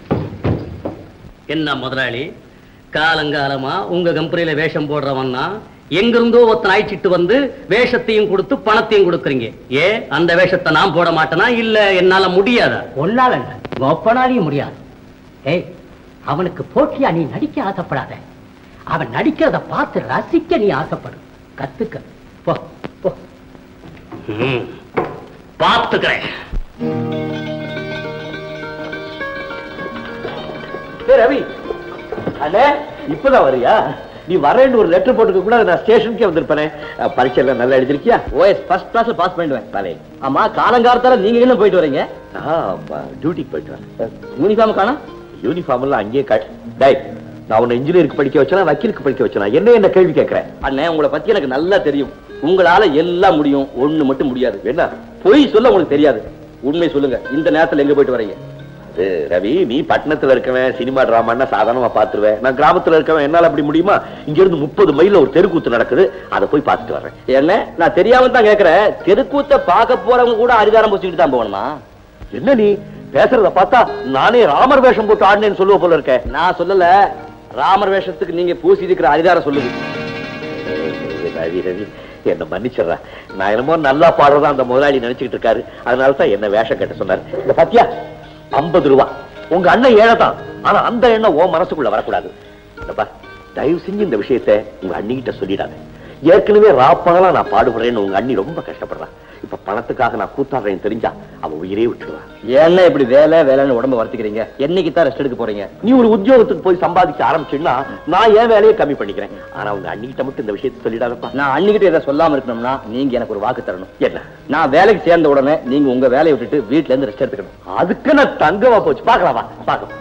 S2: என்ன முதலாளி, காலங்காலமா உங்க கம்பெனியில வேஷம் போடுறவன்னா எங்கிருந்தோ ஒருத்தன் அழைச்சிட்டு வந்து வேஷத்தையும் கொடுத்து பணத்தையும் கொடுக்குறீங்க. ஏன் அந்த வேஷத்தை நான் போட மாட்டேனா? இல்ல என்னால முடியாதா? ஒன்னால ஒப்பனாலையும் முடியாது. ஏய், அவனுக்கு போட்டியா நீ நடிக்க ஆசைப்படாத. அவன் நடிக்கிறத பார்த்து ரசிக்க நீ ஆசைப்படு. கத்துக்க.
S4: பார்த்துக்கிறேன். ரவி அண்ணே, இப்பதான் வரியா? நீ வரேன்னு ஒரு லெட்டர் போட்டுக்க கூட நான் ஸ்டேஷனுக்கே வந்திருப்பேனே. பரீட்சை எல்லாம் நல்லா எழுதிருக்கியா?
S2: ஓஎஸ் ஃபர்ஸ்ட் கிளாஸ்ல பாஸ் பண்ணிடுவேன்.
S4: பலே.
S2: ஆமா, காலங்காலத்தால நீங்க என்ன போயிட்டு வரீங்க?
S4: டியூட்டிக்கு போயிட்டு வரேன்.
S2: யூனிஃபார்ம் காணோம்?
S4: யூனிஃபார்ம் எல்லாம் அங்கேயே டேய், நான் உன்னை இன்ஜினியருக்கு படிக்க வச்சனா, வக்கீலுக்கு படிக்க வச்சனா? என்ன கேள்வி கேட்கிறேன்?
S2: அண்ணே, உங்களை பத்தி எனக்கு நல்லா தெரியும். உங்களால எல்லாம் முடியும், ஒண்ணு மட்டும் முடியாது.
S4: என்ன?
S2: பொய் சொல்ல உங்களுக்கு தெரியாது. உண்மை சொல்லுங்க, இந்த நேரத்துல எங்க போயிட்டு வரீங்க?
S4: ரவி, நீ பட்டணத்துல இருக்கவன் சினிமா டிராமான்னா சாதாரணமா பாத்துருவேன். நான் கிராமத்துல இருக்கவன், என்னால அப்படி முடியுமா? இங்க இருந்து 30 மைல்ல ஒரு தெருக்கூத்து நடக்குது, அதை போய் பார்த்துட்டு வரேன்.
S2: என்ன, நான் தெரியாம தான் கேக்குறேன். தெருக்கூத்த பார்க்க போறவங்க கூட அரிதாரம் பூசிக்கிட்டு தான் போகணுமா?
S4: என்ன நீ பேசுறத பார்த்தா நானே ராமர் வேஷம் போட்டு ஆடினேன்னு சொல்லுவ போல இருக்க.
S2: நான் சொல்லல, ராமர் வேஷத்துக்கு நீங்க பூசி இருக்கிற அரிதாரம் சொல்லுது.
S4: ரவி ரவி, என்ன மன்னிச்சிடுற. நான் என்னமோ நல்லா பாடுறதா அந்த முதலாளி நினைச்சுக்கிட்டு இருக்காரு. அதனாலதான் என்ன வேஷம் கட்ட சொன்னாரு. இந்த பத்தியா 50 ரூபா. உங்க அண்ணன் ஏழைதான், ஆனா அந்த எண்ணம் உன் மனசுக்குள்ள வரக்கூடாது. தயவு செஞ்சு இந்த விஷயத்தை உங்க அண்ணிகிட்ட சொல்லிடாது. ஏற்கனவே ராப்பகலா நான் பாடுபடுறேன்னு உங்க அண்ணி ரொம்ப கஷ்டப்படுறான். இப்ப பணத்துக்காக நான் கூத்தாடுறேன்னு தெரிஞ்சா அவ உயிரே விட்டுருவான்.
S2: ஏன்னா இப்படி வேலைன்னு உடம்ப வர்த்திக்கிறீங்க? என்னைக்கு தான் ரெஸ்ட் எடுக்க போறீங்க?
S4: நீ ஒரு உத்தியோகத்துக்கு போய் சம்பாதிக்க ஆரம்பிச்சுன்னா நான் என் வேலையை கம்மி பண்ணிக்கிறேன். ஆனா உங்க அண்ணிகிட்ட மட்டும் இந்த விஷயத்தை சொல்லிடாதப்பா.
S2: நான் அண்ணிக்கிட்ட இதை சொல்லாம இருக்கணும்னா நீங்க எனக்கு ஒரு வாக்கு தரணும்.
S4: என்ன?
S2: நான் வேலைக்கு சேர்ந்த உடனே நீங்க உங்க வேலையை விட்டுட்டு வீட்டுல இருந்து ரெஸ்ட் எடுத்துக்கணும்.
S4: அதுக்கு நான் தங்கமா போச்சு. பாக்கலாமா? பாக்கலாம்.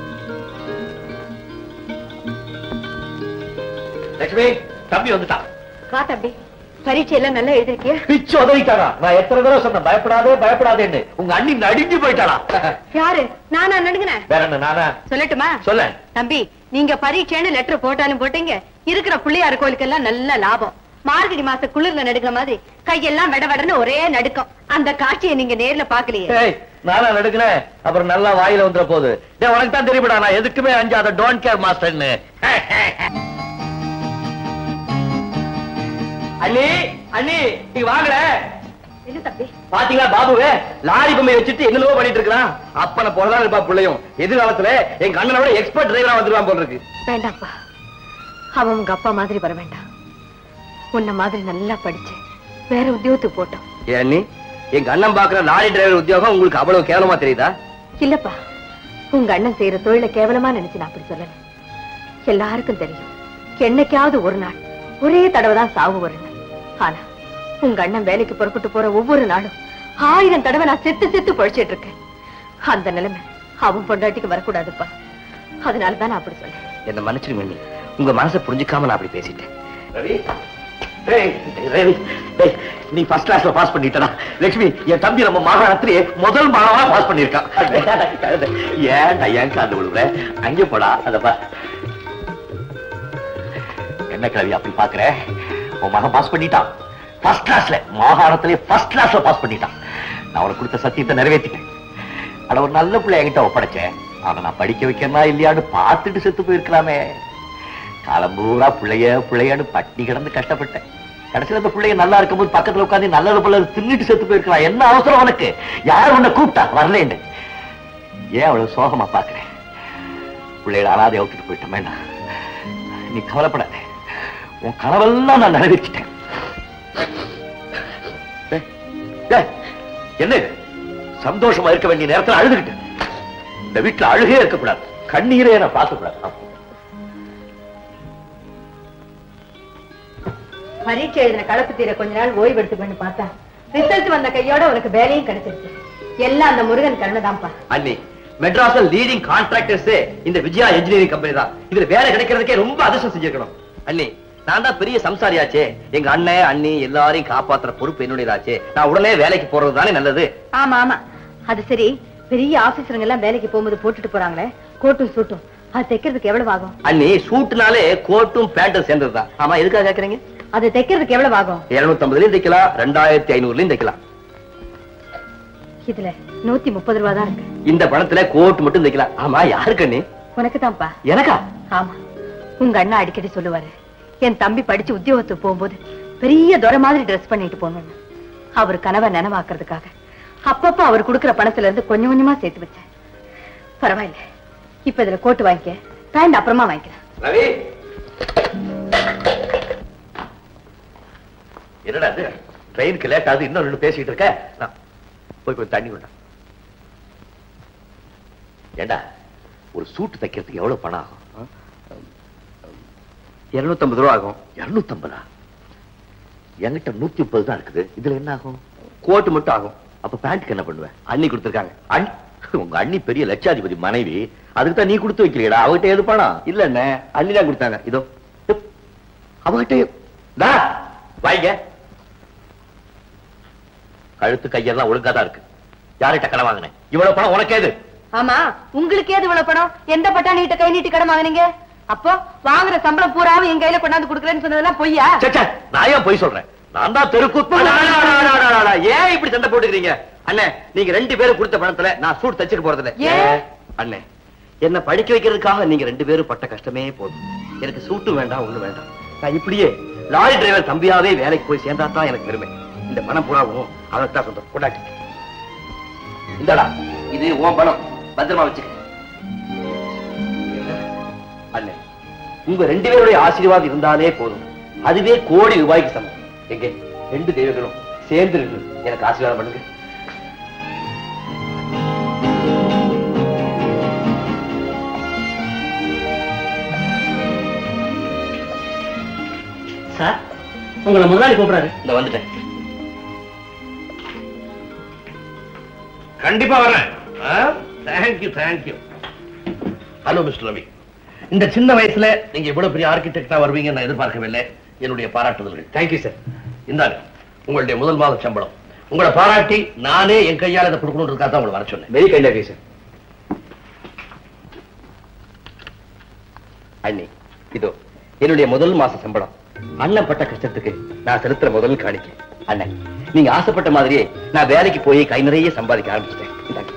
S4: லட்சுமி, தம்பி வந்துட்டான்.
S6: வா தம்பி, பரீட்சை எல்லாம் நல்லா எழுதிருக்கியா?
S4: பிச்சு உதவிட்டாரா? நான் எத்தனை தடவை சொன்னேன் பயப்படாதேன்னு. உங்க அண்ணி நடுங்கி போயிட்டாளா?
S6: யாரு? நானா நடுங்கினேன்?
S4: வேற என்ன, நானா?
S6: சொல்லட்டுமா?
S4: சொல்ல.
S6: தம்பி, நீங்க பரீட்சைன்னு லெட்டர் போட்டாலும் போட்டீங்க, இருக்கிற பிள்ளையார் கோயிலுக்கெல்லாம் நல்ல லாபம். மார்கழி மாச குளிர்ல நடுக்கிற மாதிரி கையெல்லாம் வெடவெடன்னு ஒரே நடுக்கம். அந்த காட்சியை நீங்க நேர்ல பாக்கலையே.
S4: நானா நடுக்கிறேன், அப்புறம் நல்லா வாயில வந்துற போது. உனக்கு தான் தெரியுமா நான் எதுக்குமே அஞ்சாத டோன்ட் கேர் மாஸ்டர்னு. அண்ணி அண்ணி, நீ வாங்கல.
S6: என்ன தம்பி?
S2: பாத்தீங்களா பாபுவே, லாரி பொம்மையை வச்சுட்டு என்னென்னவோ பண்ணிட்டு இருக்கான். அப்பன போலதான் இருப்பா பிள்ளையும். எதிர்காலத்துல எங்க அண்ணனோட எக்ஸ்பர்ட் டிரைவரா வந்துருவான் போல இருக்கு.
S6: வேண்டாம்ப்பா, அவன் உங்க அப்பா மாதிரி வர வேண்டாம். உன்ன மாதிரி நல்லா படிச்சு வேற உத்தியோகத்துக்கு போட்டோம்.
S2: ஏன்னி, எங்க அண்ணன் பாக்குற லாரி டிரைவர் உத்தியோகம் உங்களுக்கு அவ்வளவு கேவலமா தெரியுதா?
S6: இல்லப்பா, உங்க அண்ணன் செய்யற தொழில கேவலமா நினைச்சு நான் அப்படி சொல்லல. எல்லாருக்கும் தெரியும், என்னைக்காவது ஒரு நாள் ஒரே தடவை தான் சாவு வருங்க. ஆனா உங்க அண்ணன் வேலைக்கு புறப்பட்டு போற ஒவ்வொரு நாளும் 1000 தடவை நான் செத்து பழிச்சிட்டு இருக்கேன். அந்த நிலைமை அவன் பொண்டாட்டிக்கு வரக்கூடாதுப்பா. அதனாலதான் நான் அப்படி சொன்னேன்.
S2: என்ன மன்னிச்சிருங்க அண்ணி, உங்க மனசை புரிஞ்சுக்காம நான் அப்படி பேசிட்டேன்.
S4: ரவி, ரவி, நீ ஃபர்ஸ்ட் கிளாஸ்ல பாஸ் பண்ணிட்டா. லட்சுமி, என் தம்பி நம்ம மாகாணத்திலே முதல் மாணவனா பாஸ் பண்ணிருக்கான். ஏன்டா ஏன் காது விழுற? அங்கே போடா. அதப்பா என்ன கல்வி அப்படி பாக்குற? உன் மகன் பாஸ் பண்ணிட்டான் ஃபர்ஸ்ட் கிளாஸ்ல, மாகாணத்திலே ஃபர்ஸ்ட் கிளாஸ்ல பாஸ் பண்ணிட்டான். நான் அவனுக்கு கொடுத்த சத்தியத்தை நிறைவேற்றிட்டேன். ஆனா ஒரு நல்ல பிள்ளை என்கிட்ட ஒப்படைச்சேன். அவனை நான் படிக்க வைக்கிறனா இல்லையான்னு பார்த்துட்டு செத்து போயிருக்கலாமே. காலம்பூரா பிள்ளையான்னு பட்டி கிடந்து கஷ்டப்பட்டேன். கடைசியில் அந்த பிள்ளைய நல்லா இருக்கும்போது பக்கத்துல உட்காந்து நல்லது பிள்ளை தின்னுட்டு செத்து போயிருக்கலாம். என்ன அவசரம் உனக்கு? யார் உன்னை கூப்பிட்டா வரலேன்னு? ஏன் அவ்வளவு சோகமா பாக்குறேன்? பிள்ளைகளை அனாதை விட்டுட்டு போயிட்டோமே. நீ கவலைப்படாத, உன் கனவெல்லாம் நான் நிறைவேற்றிட்டேன். என்ன சந்தோஷமா இருக்க வேண்டிய நேரத்தில் அழுதுகிட்டேன். இந்த வீட்டுல அழுகே இருக்கக்கூடாது, கண்ணீரே நான் பார்க்க கூடாது.
S6: பரீட்சை எழுதின கலப்பு தீர கொஞ்ச நாள் ஓய்வு எடுத்துக்கணும்னு பார்த்தா ரிசல்ட் வந்த கையோட உனக்கு வேலையும் கிடைச்சிருச்சு. எல்லாம் அந்த முருகன் கருணைதான்ப்பா.
S2: அண்ணி, மெட்ராஸ்ல லீடிங் கான்ட்ராக்டர்ஸ் இந்த விஜயா இன்ஜினியரிங் கம்பெனி தான். இதுல வேலை கிடைக்கிறதுக்கே ரொம்ப அதிர்ஷ்டம் செஞ்சிருக்கணும். அண்ணி, நான் தான் பெரிய சம்சாரியாச்சே. எங்க அண்ணன் அண்ணி எல்லாரையும் காப்பாத்துற பொறுப்பு என்னுடையதாச்சே. நான் உடனே வேலைக்கு போறது தானே நல்லது.
S6: ஆமா ஆமா, அது சரி. பெரிய ஆபீசருங்க எல்லாம் வேலைக்கு போகும்போது போட்டுட்டு போறாங்களே கோட்டும் சூட்டும், அது தைக்கிறதுக்கு எவ்வளவு ஆகும்?
S2: அண்ணி, சூட்டுனாலே கோட்டும் பேண்ட்டும் சேர்ந்ததுதான். ஆமா, எதுக்காக கேக்குறீங்க?
S6: அது தைக்கிறதுக்கு எவ்வளவு ஆகும்?
S2: 750 தைக்கலாம், 2500 தைக்கலாம்.
S6: இதுல 130 ரூபா தான் இருக்கு.
S2: இந்த பணத்துல கோட் மட்டும் தைக்கலாம். ஆமா, யாருக்கு அண்ணி?
S6: உனக்கு தான்ப்பா.
S2: எனக்கா?
S6: ஆமா, உங்க அண்ணா அடிக்கடி சொல்லுவாரு, என் தம்பி படிச்சு உத்தியோகத்துக்கு போகும்போது பெரிய துரை மாதிரி ட்ரெஸ் பண்ணிட்டு போகணும்னு. அவர் கனவை நனவாக்குறதுக்காக அப்பப்ப அவர் கொடுக்கிற பணத்துல இருந்து கொஞ்சம் கொஞ்சமா சேர்த்து வச்சேன். பரவாயில்ல, இப்ப இதுல கோட்டு வாங்கிக்க, பேண்ட் அப்புறமா வாங்கிக்கிறேன்.
S4: ரவி, என்னடா அது ட்ரெயினுக்கு லேட் ஆகுது, இன்னும் ரெண்டு பேசிட்டு இருக்க. போய் கொஞ்சம் தண்ணி கொண்டா. ஏண்டா ஒரு சூட்டு தைக்கிறதுக்கு எவ்வளவு பணம் ஆகும்?
S2: 250 ரூபா ஆகும்.
S4: 250? என்கிட்ட 130 தான் இருக்குது. இதுல என்ன ஆகும்?
S2: கோட்டு மட்டும் ஆகும்.
S4: அப்ப பேண்ட்டுக்கு என்ன பண்ணுவேன்?
S2: அண்ணி கொடுத்துருக்காங்க.
S4: உங்க அண்ணி பெரிய லட்சாதிபதி மனைவி, அதுக்கு தான் நீ கொடுத்து வைக்கலையடா. அவகிட்ட எது பணம்?
S2: இல்ல அண்ணே, அண்ணி தான் கொடுத்தாங்க. இதோ
S4: அவகிட்ட வாய்ங்க. கழுத்து கையெல்லாம் ஒழுங்கா தான் இருக்கு. யார்கிட்ட கடன் வாங்கினேன்? இவ்வளவு பணம் உனக்கு ஏது?
S6: ஆமா, உங்களுக்கு ஏது இவ்வளவு பணம்? எந்த பட்டாணிகிட்ட கை நீட்டி கடன் வாங்குனீங்க? அப்போ வாங்குற சம்பளம் பூராவும் என் கையில கொண்டாந்து கொடுக்கறேன்னு சொன்னதெல்லாம் பொய்யா?
S4: நான் ஏன் பொய் சொல்றேன்? நான் தான் தெருக்கூத்து.
S2: ஏன் இப்படி சண்டை போட்டுக்கிறீங்க? அண்ணே, நீங்க 2 பேரும் கொடுத்த பணத்துல நான் சூட் தச்சுட்டு போறதில்ல. அண்ணே, என்ன படிக்க வைக்கிறதுக்காக நீங்க 2 பேரும் பட்ட கஷ்டமே போதும். எனக்கு சூட்டு வேண்டாம், ஒண்ணு வேண்டாம். நான் இப்படியே லாரி டிரைவர் தம்பியாவே வேலைக்கு போய் சேர்ந்தா தான் எனக்கு பெருமை. இந்த பணம் பூராவும் அவனுக்கு தான் சொந்தம். கொண்டாச்சு. இந்தடா, இது உன் பணம், பத்திரமா வச்சுக்க. அண்ணே, உங்க 2 பேருடைய ஆசீர்வாதம் இருந்தாலே போதும். அதுவே கோடி ரூபாய்க்கு சமம். எங்க 2 தெய்வங்களும் சேர்ந்து இருக்கு, எனக்கு ஆசீர்வாதம் பண்ணுங்க.
S8: சார், உங்களை முதலாளி கூப்பிடாரு.
S2: இந்த வந்துட்டேன்.
S3: கண்டிப்பா வரேன். Thank you thank you. Hello mister Ravi, இந்த சின்ன வயசுல நீங்க இவ்வளவு பெரிய ஆர்கிடெக்டா வருவீங்கன்னு நான் எதிர்பார்க்கவில்லை. என்னுடைய பாராட்டுதல்கள்.
S2: Thank you sir.
S3: இந்தாங்க உங்களுடைய முதல் மாத சம்பளம். உங்களை பாராட்டி நானே என் கையால் இதை கொடுக்கணுன்றதுக்காக தான் உங்களை வர சொன்னேன்.
S2: Very kind of you sir. அண்ணி, இதோ என்னுடைய முதல் மாச சம்பளம். அண்ணன் பட்ட கஷ்டத்துக்கு நான் செலுத்துற முதல் காணிக்கை. அண்ணன், நீங்க ஆசைப்பட்ட மாதிரியே நான் வேலைக்கு போய் கை நிறைய சம்பாதிக்க ஆரம்பிச்சிட்டேன்.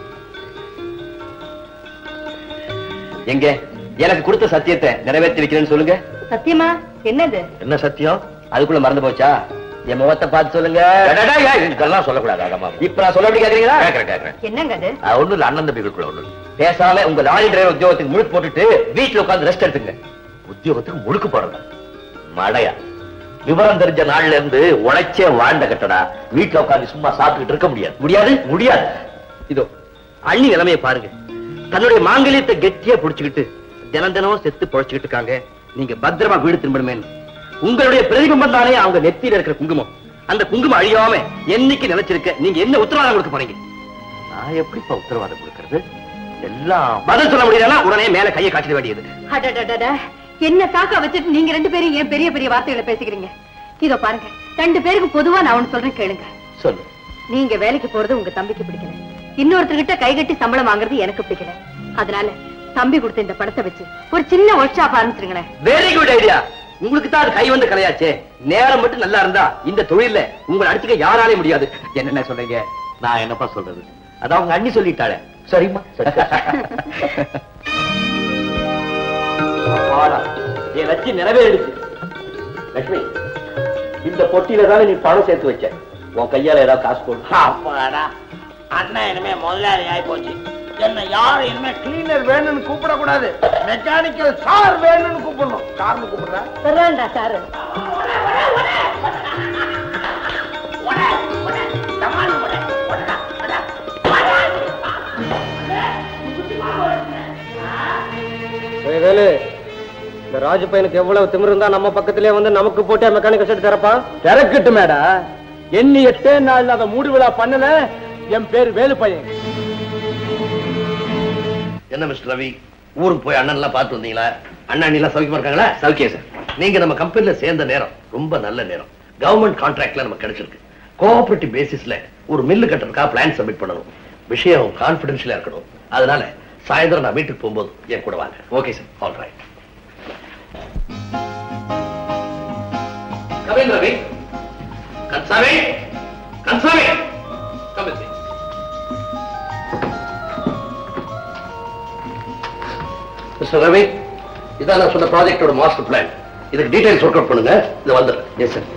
S2: எங்க எனக்கு கொடுத்த சத்தியத்தை நிறைவேற்றி வைக்கிறேன்னு சொல்லுங்க.
S6: சத்தியமா? என்னது?
S4: என்ன சத்தியம்?
S2: அதுக்குள்ள மறந்து போச்சா? என் முகத்தை பார்த்து சொல்லுங்க.
S4: இதெல்லாம் சொல்லக்கூடாது.
S2: இப்ப நான் சொல்ல கேக்குறீங்களா?
S4: கேக்குறேன்.
S6: என்னங்க அது?
S4: ஒண்ணு இல்ல, அண்ணன் தம்பிகளுக்குள்ள ஒண்ணு.
S2: பேசாம உங்க லாரி டிரைவர் உத்தியோகத்துக்கு முழுக்க போட்டுட்டு வீட்டுல உட்கார்ந்து ரெஸ்ட் எடுத்துங்க.
S4: உத்தியோகத்துக்கு முழுக்க போறதா? மடையா? விவரம் தெரிஞ்ச நாள்ல இருந்து உழைச்சே வாழ்ந்த கட்டடா. வீட்டுல உட்கார்ந்து சும்மா சாப்பிட்டுட்டு இருக்க முடியாது. முடியாது.
S2: இதோ அண்ணி நிலைமையை பாருங்க. தன்னுடைய மாங்கல்யத்தை கெட்டியா புடிச்சுக்கிட்டு தினம் தினம் செத்து பொழைச்சுக்கிட்டு இருக்காங்க. நீங்க பத்திரமா வீடு திரும்பணுமே. உங்களுடைய பிரதிபிம்பம் தானே அவங்க நெத்தியில இருக்கிற குங்குமம். அந்த குங்குமம் அழியாம என்னைக்கு நினைச்சிருக்க நீங்க என்ன உத்தரவாதம் கொடுக்க போறீங்க?
S4: நான் எப்படிப்பா உத்தரவாதம் கொடுக்கறது? எல்லாம்
S2: பதில் சொல்ல முடியலன்னா உடனே மேல கையை காட்டிட வேண்டியது.
S6: அடடடடா, என்ன சாக்கா வச்சுட்டு நீங்க 2 பேரும் ஏன் பெரிய பெரிய வார்த்தைகளை பேசிக்கிறீங்க? இதோ பாருங்க, 2 பேருக்கு பொதுவா நான் ஒண்ணு சொல்றேன், கேளுங்க.
S4: சொல்லு.
S6: நீங்க வேலைக்கு போறது உங்க தம்பிக்கு பிடிக்கல, இன்னொருத்தர்கிட்ட கை கட்டி சம்பளம் வாங்குறது எனக்கு பிடிக்கல. அதனால தம்பி கொடுத்த இந்த படத்தை வச்சு ஒரு சின்ன ஒர்க் ஷாப் ஆரம்பிச்சிருங்களேன்.
S2: Very good idea. உங்களுக்கு தான் அது கை வந்து கலையாச்சே. நேரம் மட்டும் நல்லா இருந்தா இந்த தொழில உங்களை அடிச்சுக்க யாராலே முடியாது. என்ன சொல்றீங்க?
S4: நான் என்னப்பா சொல்றது? அதான் அவங்க அண்ணி சொல்லிட்டாளே. சரிம்மா.
S2: என் லட்சி நிறைவேறிடுச்சு. லட்சுமி, இந்த பொட்டியில தானே நீ பணம் சேர்த்து வச்ச. உன் கையால ஏதாவது காசு போடு.
S5: அப்பாடா, அண்ணன் இனிமே முதலாளி ஆகி போச்சு. என்ன யாரும் இனிமே
S3: கிளீனர் வேணும்னு கூப்பிடக்கூடாது, மெக்கானிக்கல் சார் வேணும்னு கூப்பிடணும். சார்னு கூப்பிடுறா.
S6: சரிடா சாரு.
S2: இந்த ராஜு பையனுக்கு எவ்வளவு திமிரு இருந்தா நம்ம பக்கத்திலே வந்து நமக்கு போட்டு மெக்கானிக்கல் செட் திறப்பா? திறக்கட்டு மேடா. எண்ணி 8 நாள் அதை மூடு விழா பண்ணல. என் பேரு வேலு பையன்.
S3: என்ன மிஸ்டர் ரவி, ஊருக்கு போய் அண்ணன் எல்லாம் பார்த்து வந்தீங்களா? அண்ணன் எல்லாம் சௌக்கியமா இருக்காங்களா?
S2: சௌக்கியம் சார்.
S3: நீங்க நம்ம கம்பெனில சேர்ந்த நேரம் ரொம்ப நல்ல நேரம். கவர்மெண்ட் கான்ட்ராக்ட்ல நமக்கு கிடைச்சிருக்கு. கோஆபரேட்டிவ் பேசிஸ்ல ஒரு மில்லு கட்டுறதுக்காக பிளான் சப்மிட் பண்ணணும். விஷயம் கான்பிடென்ஷியலா இருக்கணும். அதனால சாயந்தரம் நான் வீட்டுக்கு போகும்போது என் கூட வாங்க.
S2: Okay sir.
S3: All right. Coming Ravi. Kansami, Kansami, come with me. Mister Ravi, இதான் நான் சொன்ன ப்ராஜெக்டோட மாஸ்டர் பிளான். இதுக்கு டீடைல்ஸ் ஒர்க் அவுட் பண்ணுங்க. இது வந்துரு. Yes sir.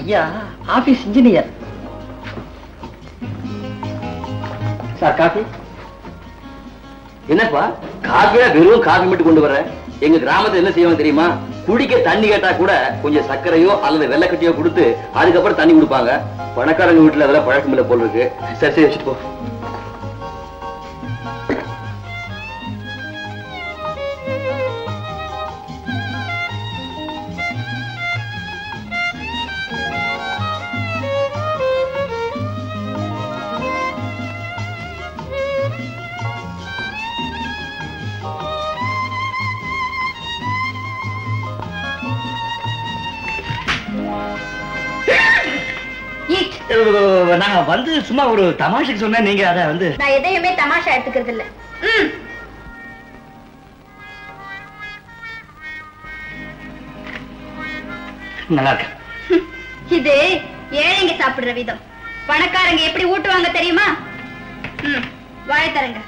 S2: ஐயா ஆபீஸ் இன்ஜினியர். Sir coffee.
S4: என்னப்பா காஃபியா வெறும் காஃபி மட்டும் கொண்டு வர? எங்க கிராமத்துல என்ன செய்வாங்க தெரியுமா? குடிக்க தண்ணி கேட்டா கூட கொஞ்சம் சர்க்கரையோ அல்லது வெள்ளக்கட்டியோ கொடுத்து அதுக்கப்புறம் தண்ணி கொடுப்பாங்க. பணக்காரங்க வீட்டுல அதெல்லாம் பழக்கம் இல்லை போல் இருக்கு. சரி சரி வச்சுட்டு போ.
S2: நான் வந்து சும்மா ஒரு தமாஷைக்கு சொன்னேன், நீங்க அத வந்து.
S6: நான் எதையுமே தமாஷா எடுத்துக்கிறது இல்ல.
S2: நல்லா இருக்கு.
S6: இது ஏழைங்க சாப்பிடுற விதம். பணக்காரங்க எப்படி ஊட்டுவாங்க தெரியுமா? வாழை தரங்க.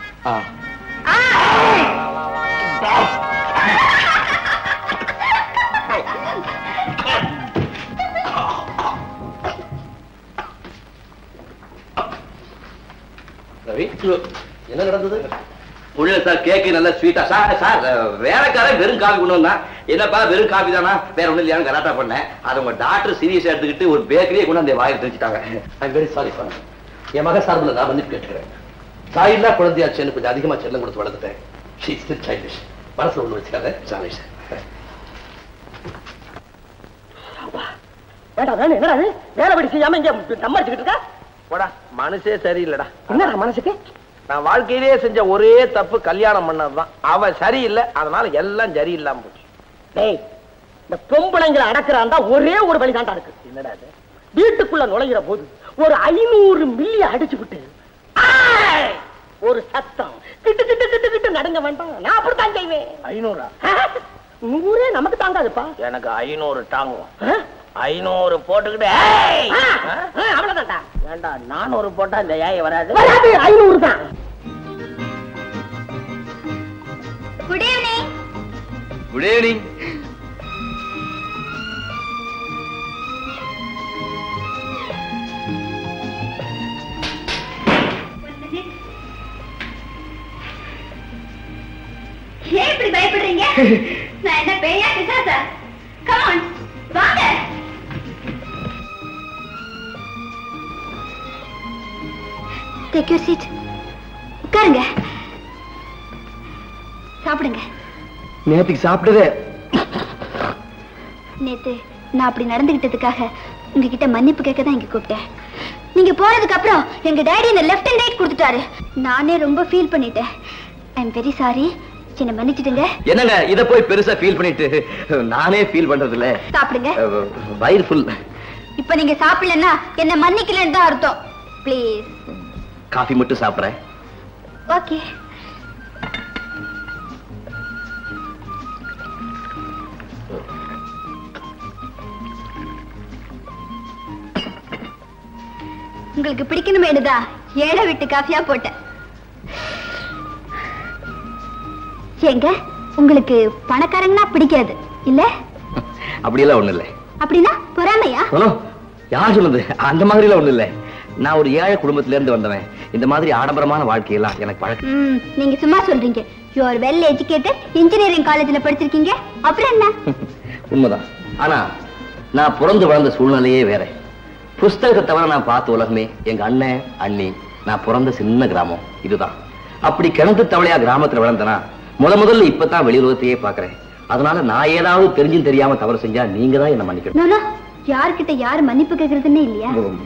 S3: என்ன நடந்தது?
S4: முடியல சார், கேக்கு நல்லா ஸ்வீட்டா. சார் சார் வேலைக்காரன் வெறும் காஃபி கொண்டு வந்தான். என்னப்பா வெறும் காஃபி தானா, வேற ஒண்ணு இல்லையான்னு கலாட்டா பண்ணேன். அது உங்க டாக்டர் சீரியஸா எடுத்துக்கிட்டு ஒரு பேக்கரியை கொண்டு அந்த வாயை தெரிஞ்சுட்டாங்க.
S3: I'm very sorry sir. என் மக சார்பில் நான் வந்து கேட்டுக்கிறேன். தாயில்லா குழந்தையாச்சுன்னு கொஞ்சம் அதிகமா செல்லம் கொடுத்து வளர்த்துட்டேன். She is still childish. மனசுல ஒண்ணு வச்சுக்காத. Sorry sir.
S2: என்னடா வேலை படி செய்யாம இங்க சம்பாதிச்சுக்கிட்டு இருக்கா?
S9: போடா, மனசே சரியில்லடா.
S2: என்னடா மனசுக்கு?
S9: நான் வாழ்க்கையிலேயே செஞ்ச ஒரே தப்பு கல்யாணம் பண்ணதுதான். அவன் சரியில்லை, அதனால எல்லாம் சரியில்லாம போச்சு.
S2: டேய், இந்த பொம்பளைங்களை அடக்குறான் தான் ஒரே ஒரு வழி தாண்டா இருக்கு. என்னடா அது? வீட்டுக்குள்ள நுழைகிற போது ஒரு 500 மில்லி அடிச்சு விட்டு ஒரு சத்தம் கிட்டு கிட்டு கிட்டு கிட்டு நடுங்க வேண்டாம். நான் அப்படித்தான் செய்வேன்.
S9: 500?
S2: 100 நமக்கு தாங்காதுப்பா.
S9: எனக்கு 500 தாங்கும். 500 போட்டுக்கிட்டு
S2: அவ்வளவுதான்டா.
S9: ஏண்டா 400 போட்டா இந்த ஏய் வராது.
S2: 500 தான்.
S6: Good evening.
S4: Good evening.
S6: ஏன் இப்படி பயப்படுறீங்க? நான் என்ன பேயா பிசாசா? கம் ஆன், வாங்க. Take your seat. உட்காருங்க, சாப்பிடுங்க.
S9: நேத்துக்கு சாப்பிட்டதே.
S6: நேத்து நான் அப்படி நடந்துகிட்டதுக்காக உங்ககிட்ட மன்னிப்பு கேட்க தான் இங்க கூப்பிட்டேன். நீங்க போனதுக்கு அப்புறம் எங்க டாடி என்ன லெஃப்ட் அண்ட் ரைட் கொடுத்துட்டாரு. நானே ரொம்ப ஃபீல் பண்ணிட்டேன். I am very sorry. என்ன மன்னிச்சிடுங்க.
S4: என்னங்க இத போய் பெருசா ஃபீல் பண்ணிட்டு நானே ஃபீல் பண்றது இல்ல.
S6: சாப்பிடுங்க.
S4: வயிறு ஃபுல்.
S6: இப்ப நீங்க சாப்பிடலன்னா என்ன மன்னிக்கலன்னு தான் அர்த்தம். ப்ளீஸ்.
S4: காஃபி மட்டும் சாப்பிடுறேன்.
S6: ஓகே. உங்களுக்கு பிடிக்கணுமேனுதான் ஏழை விட்டு காஃபியா போட்டேன். ஏங்க உங்களுக்கு பணக்காரங்கன்னா பிடிக்காது இல்ல?
S4: அப்படியெல்லாம் ஒண்ணு இல்ல.
S6: அப்படின்னா பொறாமையா?
S4: யார் சொன்னது? அந்த மாதிரி எல்லாம் ஒண்ணு இல்ல. நான் ஒரு ஏழை குடும்பத்தில இருந்து வந்தவன். இந்த மாதிரி ஆடம்பரமான வாழ்க்கையெல்லாம் எனக்கு பழக்கம்.
S6: நீங்க சும்மா சொல்றீங்க. You are well educated, engineering காலேஜ்ல படிச்சிருக்கீங்க. அப்புறம் என்ன?
S4: உண்மைதான். ஆனா நான் பிறந்து வளர்ந்த சூழ்நிலையே வேற. புஸ்தகத்தை தவிர நான் பார்த்த உலகமே எங்க அண்ணன் அண்ணி. நான் பிறந்த சின்ன கிராமம் இதுதான். அப்படி கிணத்து தவளையா கிராமத்துல வளர்ந்தனா முதல்ல இப்பதான் வெளி உலகத்தையே பாக்குறேன். அதனால நான் ஏதாவது தெரிஞ்சும் தெரியாம தவறு செஞ்சா நீங்க தான் என்ன மன்னிக்கணும்.
S6: யார்கிட்ட யாரு மன்னிப்பு கேட்கறதுன்னு இல்லையா?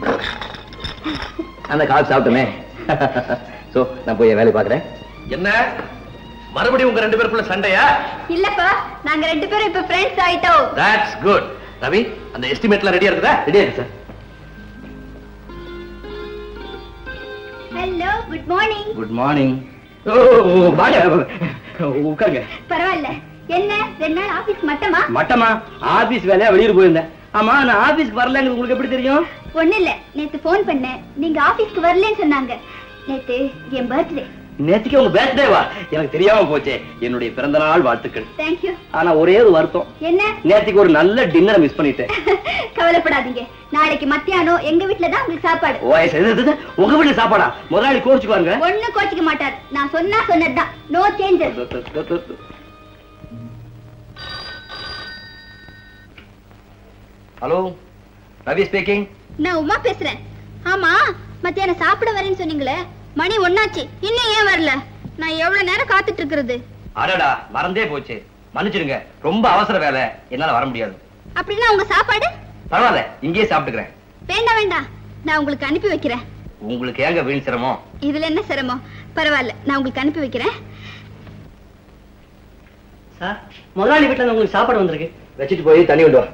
S4: அந்த கால் சாப்பிட்டனே. சோ நான் போய் வேலை பாக்குறேன்.
S3: என்ன மறுபடியும் உங்க ரெண்டு பேருக்குள்ள சண்டையா?
S6: இல்லப்பா, நாங்க ரெண்டு பேரும் இப்ப ஃப்ரெண்ட்ஸ் ஆயிட்டோம்.
S3: That's good. ரவி, அந்த எஸ்டிமேட்லாம் ரெடியா இருக்குதா?
S4: ரெடியா இருக்கு sir.
S6: Hello, good morning.
S4: Good morning.
S2: உட்காருங்க.
S6: பரவாயில்ல. என்ன 2 நாள் ஆபீஸ் மட்டமா?
S2: மட்டமா? ஆபீஸ் வேலையா வெளியூர் போயிருந்தேன். ஆமா, நான் ஆபீஸ்க்கு வரலங்கிறது உங்களுக்கு எப்படி தெரியும்?
S6: ஒண்ணு இல்ல, நேத்து போன் பண்ணேன். நீங்க ஆபீஸ்க்கு வரலன்னு சொன்னாங்க. நேத்து என் பர்த்டே.
S8: நேத்துக்கு உங்க பர்த்டேவா? எனக்கு தெரியாம போச்சே. என்னுடைய பிறந்த நாள் வாழ்த்துக்கள்.
S10: தேங்க்யூ.
S8: ஆனா ஒரே ஒரு வருத்தம்.
S10: என்ன?
S8: நேத்துக்கு ஒரு நல்ல டின்னரை மிஸ் பண்ணிட்டேன்.
S10: கவலைப்படாதீங்க, நாளைக்கு மத்தியானம் எங்க வீட்டுல தான் உங்களுக்கு சாப்பாடு.
S8: உங்க வீட்டுல சாப்பாடா? முதலாளி கோச்சுக்குவாங்க?
S10: ஒண்ணும் கோச்சிக்க மாட்டார். நான் சொன்னதுதான். No changes.
S8: Hello, Ravi speaking.
S10: நான் உமா பேசுறேன். ஆமா, மத்தியானம் சாப்பிட வரேன்னு சொன்னீங்களே, மணி 1 ஆச்சு, இன்னும் ஏன் வரல? நான் எவ்வளவு நேரம் காத்துட்டு இருக்கிறது?
S8: அடடா, மறந்தே போச்சு. மன்னிச்சிடுங்க, ரொம்ப அவசர வேலை, என்னால வர முடியாது.
S10: அப்படின்னா உங்க சாப்பாடு?
S8: பரவாயில்ல, இங்கேயே சாப்பிட்டுக்கிறேன்.
S10: வேண்டாம் வேண்டாம், நான் உங்களுக்கு அனுப்பி வைக்கிறேன்.
S8: உங்களுக்கு ஏங்க வீண் சிரமம்?
S10: இதுல என்ன சிரமம்? பரவாயில்ல, நான் உங்களுக்கு அனுப்பி வைக்கிறேன்.
S8: சார், முதலாளி வீட்டுல உங்களுக்கு சாப்பாடு வந்திருக்கு.
S3: வச்சுட்டு போய் தண்ணி கொண்டு வா.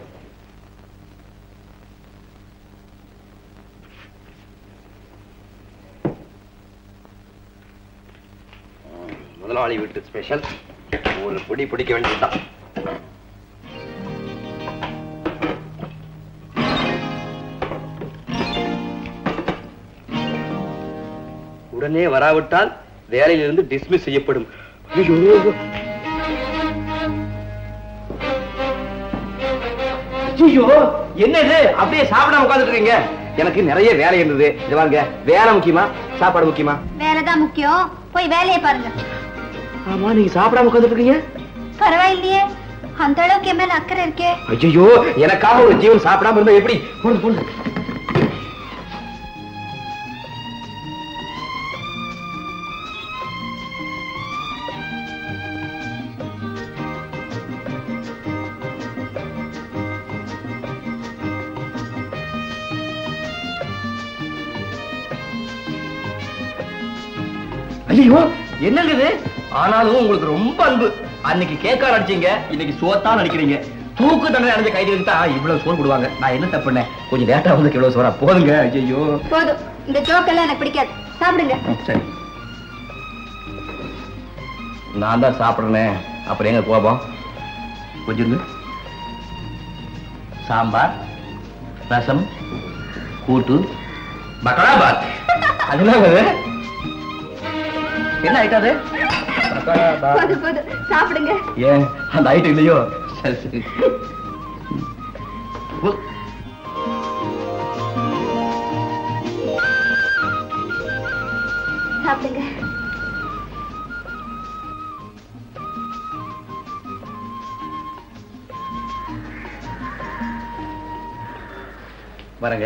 S3: முதலாளி வீட்டு ஸ்பெஷல் ஒரு பொடி பிடிக்க வேண்டியதுதான். உடனே வராவிட்டால் வேலையிலிருந்து டிஸ்மிஸ் செய்யப்படும். ஐயோ, என்னது அப்படியே சாப்பிடாம உட்கார்ந்துட்டு இருக்கீங்க? எனக்கு நிறைய வேலை இருந்தது. இது வாங்க, வேலை முக்கியமா சாப்பாடு முக்கியமா?
S10: வேலைதான் முக்கியம், போய் வேலையை பாருங்க.
S3: ஆமா, நீங்க சாப்பிடாம உட்கார்ந்துட்டு இருக்கீங்க.
S10: பரவாயில்லையே, அந்த அளவுக்கு என் மேல அக்கறை இருக்கே.
S3: ஐயோ, எனக்காக ஒரு ஜீவன் சாப்பிடாம இருந்தா எப்படி? போடு போடு. ஐயோ, என்னங்க இது? ஆனாலும் உங்களுக்கு ரொம்ப அன்பு. அன்னைக்கு கேக்கா நடிச்சீங்க, இன்னைக்கு சோத்தா நடிக்கிறீங்க. தூக்கு தண்டனை அடைஞ்ச கைதிகளுக்கு தான் இவ்வளவு சோறு கொடுவாங்க. நான் என்ன தப்பு பண்ணேன்? கொஞ்சம் லேட்டா வந்து இவ்வளவு சோறா போதுங்க. ஐயோ
S10: போதும், இந்த ஜோக்கெல்லாம் எனக்கு பிடிக்காது. சாப்பிடுங்க.
S3: சரி, நான் தான் சாப்பிடுறேன். அப்புறம் எங்க கோபம்? கொஞ்சம் சாம்பார், ரசம், கூட்டு, பக்கடாபாத். அதெல்லாம் என்ன ஆயிட்டாது?
S10: போதும் போதும், சாப்பிடுங்க.
S3: ஏன் அந்த ஐட்டம் இல்லையோ? சரி சரி.
S10: சாப்பிடுங்க.
S3: வரங்க.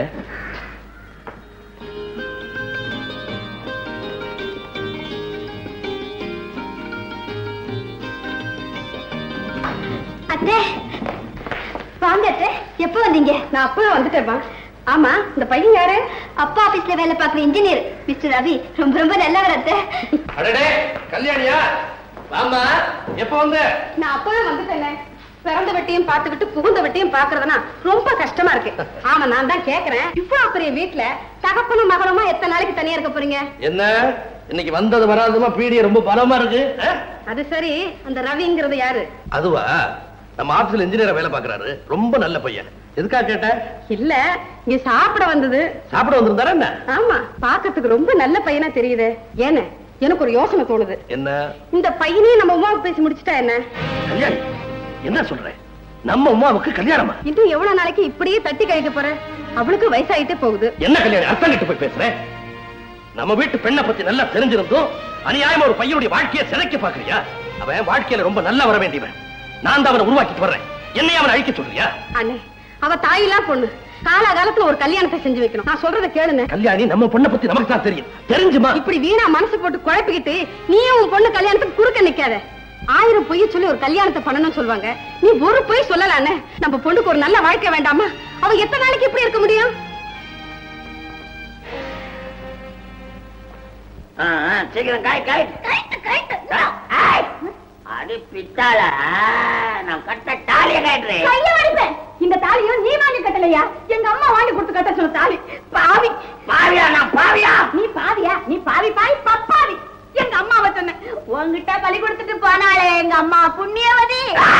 S10: அத்தை, வாங்க அத்தை. எப்ப வந்தீங்க? நான் அப்பவே வந்துட்டேன். ஆமா, இந்த பையன் யாரு? அப்பா ஆபீஸ்ல வேலை பார்க்குற இன்ஜினியர் மிஸ்டர் ரவி. ரொம்ப ரொம்ப நல்லவர் அத்தை.
S3: அடடே, கல்யாணியா? வாமா, எப்ப வந்த?
S6: நான் அப்பவே வந்துட்டேங்க. பிறந்த வெட்டியும் பார்த்துக்கிட்டு புகுந்த வெட்டியும் பாக்குறதுனா ரொம்ப கஷ்டமா இருக்கு. ஆமா, நான் தான் கேக்குறேன், இவ்வளவு பெரிய வீட்டுல தகப்பனும் மகளுமா எத்தனை நாளைக்கு தனியா இருக்க போறீங்க?
S3: என்ன இன்னைக்கு வந்தது வராதுமா பீடிய ரொம்ப பலமா இருக்கு.
S6: அது சரி, அந்த ரவிங்கிறது யாரு?
S3: அதுவா, நம்ம ஆபீஸ்ல இன்ஜினியரா வேலை பாக்குறாரு. ரொம்ப நல்ல பையன். எதுக்காக கேட்ட?
S6: இல்ல, இங்க சாப்பிட வந்தது.
S3: சாப்பிட வந்திருந்தாரா என்ன?
S6: ஆமா, பாக்கிறதுக்கு ரொம்ப நல்ல பையனா தெரியுது. ஏன்னு எனக்கு ஒரு யோசனை தோணுது.
S3: என்ன?
S6: இந்த பையனையும் நம்ம உமாவுக்கு பேசி முடிச்சுட்டா என்ன?
S3: கல்யாணி, என்ன சொல்ற? நம்ம உமாவுக்கு கல்யாணமா?
S6: இன்னும் எவ்வளவு நாளைக்கு இப்படியே தட்டி கழிக்க போற? அவளுக்கு வயசாயிட்டே போகுது.
S3: என்ன கல்யாணி அர்த்தம் கிட்ட போய் பேசுறேன்? நம்ம வீட்டு பெண்ணை பத்தி நல்லா தெரிஞ்சிருந்தோம் அநியாயமா ஒரு பையனுடைய வாழ்க்கையை சிதைக்க பாக்குறியா? அவன் வாழ்க்கையில ரொம்ப நல்லா வர வேண்டியவன். நான் தான் அவனை உருவாக்கிட்டு வர்றேன். என்னைய அவனை அழிக்க சொல்றியா?
S6: அண்ணே, அவ தாயெல்லாம் பொண்ணு. காலகாலத்துல ஒரு கல்யாணத்தை செஞ்சு வைக்கணும். நான் சொல்றத கேளுங்க.
S3: கல்யாணி, நம்ம பொண்ணை பத்தி நமக்கு தான் தெரியும். தெரிஞ்சுமா?
S6: இப்படி வீணா மனசு போட்டு குழப்பிக்கிட்டு நீயும் உன் பொண்ணு கல்யாணத்துக்கு குறுக்க நிக்காத. 1000 பொய் சொல்லி ஒரு கல்யாணத்தை பண்ணணும்னு சொல்லுவாங்க. நீ ஒரு பொய் சொல்லலானே. நம்ம பொண்ணுக்கு ஒரு நல்ல வாழ்க்கை வேண்டாமா? அவ எத்தனை நாளைக்கு இப்படி இருக்க முடியும்?
S2: சீக்கிரம் காய் காய் அடி பித்தாள, நான் கட்ட தாலிய காட்டுறேன்.
S6: இந்த தாலியும் நீ வாங்கி கட்டலையா? எங்க அம்மா வாங்கி கொடுத்து கட்ட சொன்ன தாலி. பாவி
S2: பாவியா? நான் பாவியா?
S6: நீ பாவியா? நீ பாவி பாவி பப்பாவி. எங்க அம்மாவை சொன்ன உங்ககிட்ட பலி கொடுத்துட்டு போனாலே எங்க அம்மா புண்ணியவதி.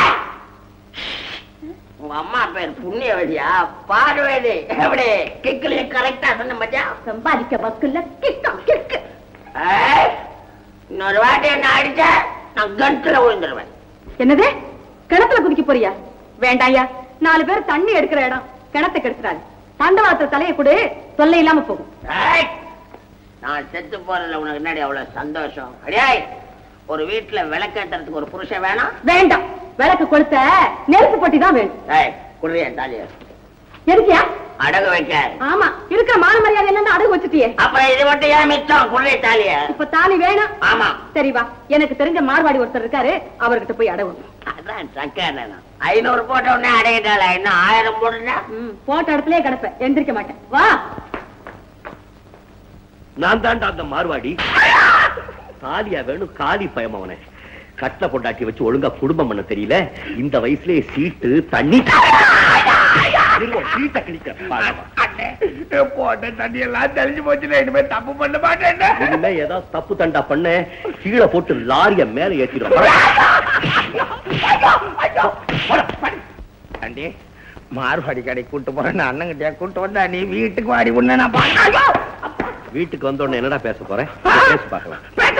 S2: உங்க அம்மா பேர் புண்ணியவதியா? பார்வதி. எப்படி கிக்குலயே கரெக்டா சொன்ன மச்சா?
S6: சம்பாதிக்க பக்குல கிக்கம் கிக்கு.
S2: இன்னொரு வாட்டி என்ன அடிச்ச நான் கணத்துல விழுந்துருவேன்.
S6: என்னது கிணத்துல குதிக்க போறியா? வேண்டாயா, 4 பேர் தண்ணி எடுக்கிற இடம் கிணத்தை கெடுத்துறாரு. தண்டவாளத்தை தலையை கொடு, தொல்லை இல்லாம போகும்.
S2: நான் செத்து போறதுல உனக்கு என்னடி அவ்வளவு சந்தோஷம்? அடியாய், ஒரு வீட்டுல விளக்கேற்றதுக்கு ஒரு புருஷன் வேணாம்?
S6: வேண்டாம், விளக்கு கொளுத்த நெருப்பு பொட்டி தான் வேணும்.
S2: குடுறியா தாலியா?
S6: எதுக்கியா?
S2: அடகு வைக்க.
S6: ஆமா, இருக்கிற மான மரியாதை என்னன்னு அடகு வச்சுட்டியே.
S2: அப்புறம் இது மட்டும் ஏன் மிச்சம்? குடுறிய தாலியா?
S6: இப்ப தாலி வேணும்.
S2: ஆமா.
S6: சரி வா, எனக்கு தெரிஞ்ச மார்வாடி ஒருத்தர் இருக்காரு, அவர்கிட்ட போய் அடகு.
S2: அதான் சக்கர 500 போட்ட உடனே அடையிட்டாளா? இன்னும் 1000 போடுறா?
S6: போட்ட இடத்துலயே கிடப்பேன், எந்திரிக்க மாட்டேன். வா.
S3: நான் தாண்டா அந்த மார்வாடி. தாலியா வேணும், காலி பயமவனே. கட்ட பொண்டாட்டி வச்சு ஒழுங்கா குடும்பம் பண்ண தெரியல. இந்த வயசுலயே சீட்டு தண்ணி சீட்டை கிழிக்க
S5: போட்ட தண்ணி எல்லாம் தெளிஞ்சு போச்சுல. இனிமே தப்பு பண்ண மாட்டேன்.
S3: இனிமே ஏதாவது தப்பு தண்டா பண்ண கீழே போட்டு லாரிய மேல ஏத்திடும்.
S5: அண்டி மார்வாடி கடை கூட்டு போறேன் அண்ணங்கிட்டயா கூட்டு வந்தா நீ வீட்டுக்கு வாடி உன்ன நான்
S3: வீட்டுக்கு வந்த உடனே என்னடா பேச போறேன்? பேசி பார்க்கலாம்.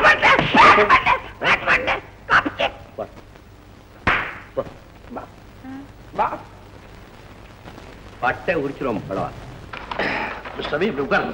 S3: பட்டை உரிச்சிரும் படவா. ரவி உட்கார்.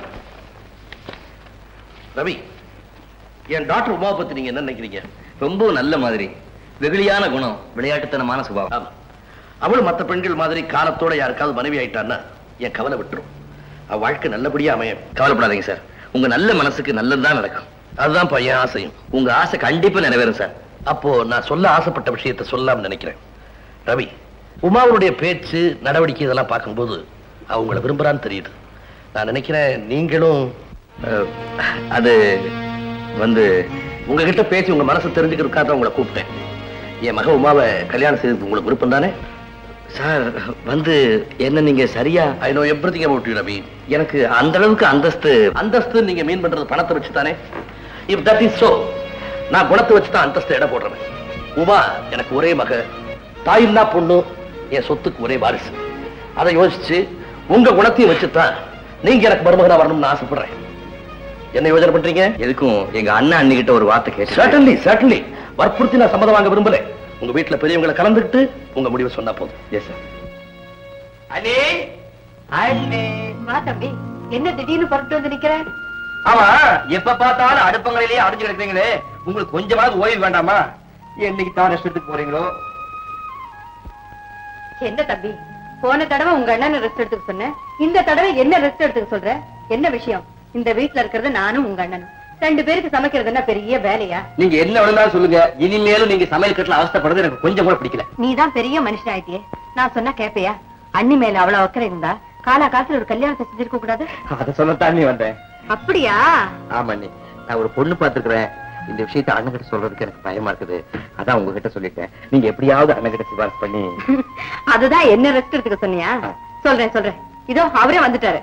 S3: ரவி, என் டாக்டர் உமாவை பத்தி நீங்க என்ன நினைக்கிறீங்க?
S8: ரொம்ப நல்ல மாதிரி, வெகுளியான குணம், விளையாட்டுத்தனமான சுபாவம்.
S3: அவளும் மற்ற பெண்கள் மாதிரி காலத்தோட யாருக்காவது மனைவி ஆயிட்டான்னா என் கவலை விட்டுரும். அவ வாழ்க்கை நல்லபடியா அமையும்.
S8: கவலைப்படாதீங்க சார், உங்க நல்ல மனசுக்கு நல்லதுதான் நடக்கும்.
S3: அதுதான் பையன் ஆசையும்.
S8: உங்க ஆசை கண்டிப்பா நிறைவேறும் சார்.
S3: அப்போ நான் சொல்ல ஆசைப்பட்ட விஷயத்தை சொல்லாம நினைக்கிறேன். ரவி, உமாவுடைய பேச்சு நடவடிக்கை இதெல்லாம் பார்க்கும்போது அவங்கள விரும்புறான்னு தெரியுது. நான் நினைக்கிறேன் நீங்களும்
S8: அது வந்து
S3: உங்ககிட்ட பேசி உங்க மனசு தெரிஞ்சுக்கிறதுக்காக உங்களை கூப்பிட்டேன். என் மக உமாவை கல்யாணம் செய்து உங்களுக்கு விருப்பம் தானே?
S8: சார் வந்து என்ன நீங்க சரியா?
S3: I know everything about you Ravi.
S8: எனக்கு அந்த அளவுக்கு
S3: அந்தஸ்து நீங்க மீன் பண்றது பணத்தை வச்சு தானே? இஃப் தட் இஸ் சோ, நான் குணத்தை வச்சு தான் அந்தஸ்து இட போடுறேன். உமா எனக்கு ஒரே மக, தாயில்லா பொண்ணு, என் சொத்துக்கு ஒரே வாரிசு. அதை யோசிச்சு உங்க குணத்தையும் வச்சுதான் நீங்க எனக்கு மருமகனா வரணும்னு ஆசைப்படுறேன். என்ன யோசனை பண்றீங்க?
S8: எதுக்கும் எங்க அண்ணன் அண்ணிக்கிட்ட ஒரு வார்த்தை கேட்டு.
S3: சர்டன்லி வற்புறுத்தி நான் சம்மதம் வாங்க விரும்பல. உங்க வீட்டுல பெரியவங்களை கலந்துக்கிட்டு உங்க முடிவை சொன்னா போதும். Yes sir.
S2: அண்ணே அண்ணே
S6: வா தம்பி, என்ன திடீர்னு புறப்பட்டு வந்து நிக்கிற?
S8: ஆமா, எப்ப பார்த்தாலும் அடுப்பங்களிலேயே அடைஞ்சு கிடக்குறீங்களே, உங்களுக்கு கொஞ்சமாவது ஓய்வு வேண்டாமா? என்னைக்கு தான் ரெஸ்ட் எடுத்துக்கு போறீங்களோ?
S6: என்ன தம்பி, போன தடவை உங்க அண்ணன் ரெஸ்ட் எடுத்துக்க சொன்னேன், இந்த தடவை என்ன ரெஸ்ட் எடுத்துக்க சொல்ற? என்ன விஷயம்? இந்த வீட்டுல இருக்கிறது நானும் உங்க அண்ணனும், 2 பேருக்கு சமைக்கிறது என்ன பெரிய வேலையா?
S8: நீங்க என்ன வேணும்னாலும் சொல்லுங்க. இனிமேலும் நீங்க சமையல் கட்டுல அவஸ்தைப்படுறது எனக்கு கொஞ்சம் கூட பிடிக்கல.
S6: நீதான் பெரிய மனுஷன் ஆயிட்டியே, நான் சொன்னா கேப்பையா? அண்ணி மேல அவ்வளவு அக்கறை இருந்தா காலா காலத்துல ஒரு கல்யாணத்தை செஞ்சிருக்க கூடாது?
S8: அதை சொல்லத்தான் நீ வந்தேன்.
S6: அப்படியா?
S8: ஆமா அண்ணி, நான் ஒரு பொண்ணு பாத்துக்கிறேன். இந்த விஷயத்த அண்ணன் கிட்ட சொல்றதுக்கு எனக்கு பயமா இருக்குது. அதான் உங்ககிட்ட சொல்லிட்டேன். நீங்க எப்படியாவது அண்ணன் கிட்ட சிபாரிசு பண்ணி.
S6: அதுதான் என்ன ரெஸ்ட் எடுத்துக்க சொன்னியா? சொல்றேன். இதோ அவரே வந்துட்டாரு.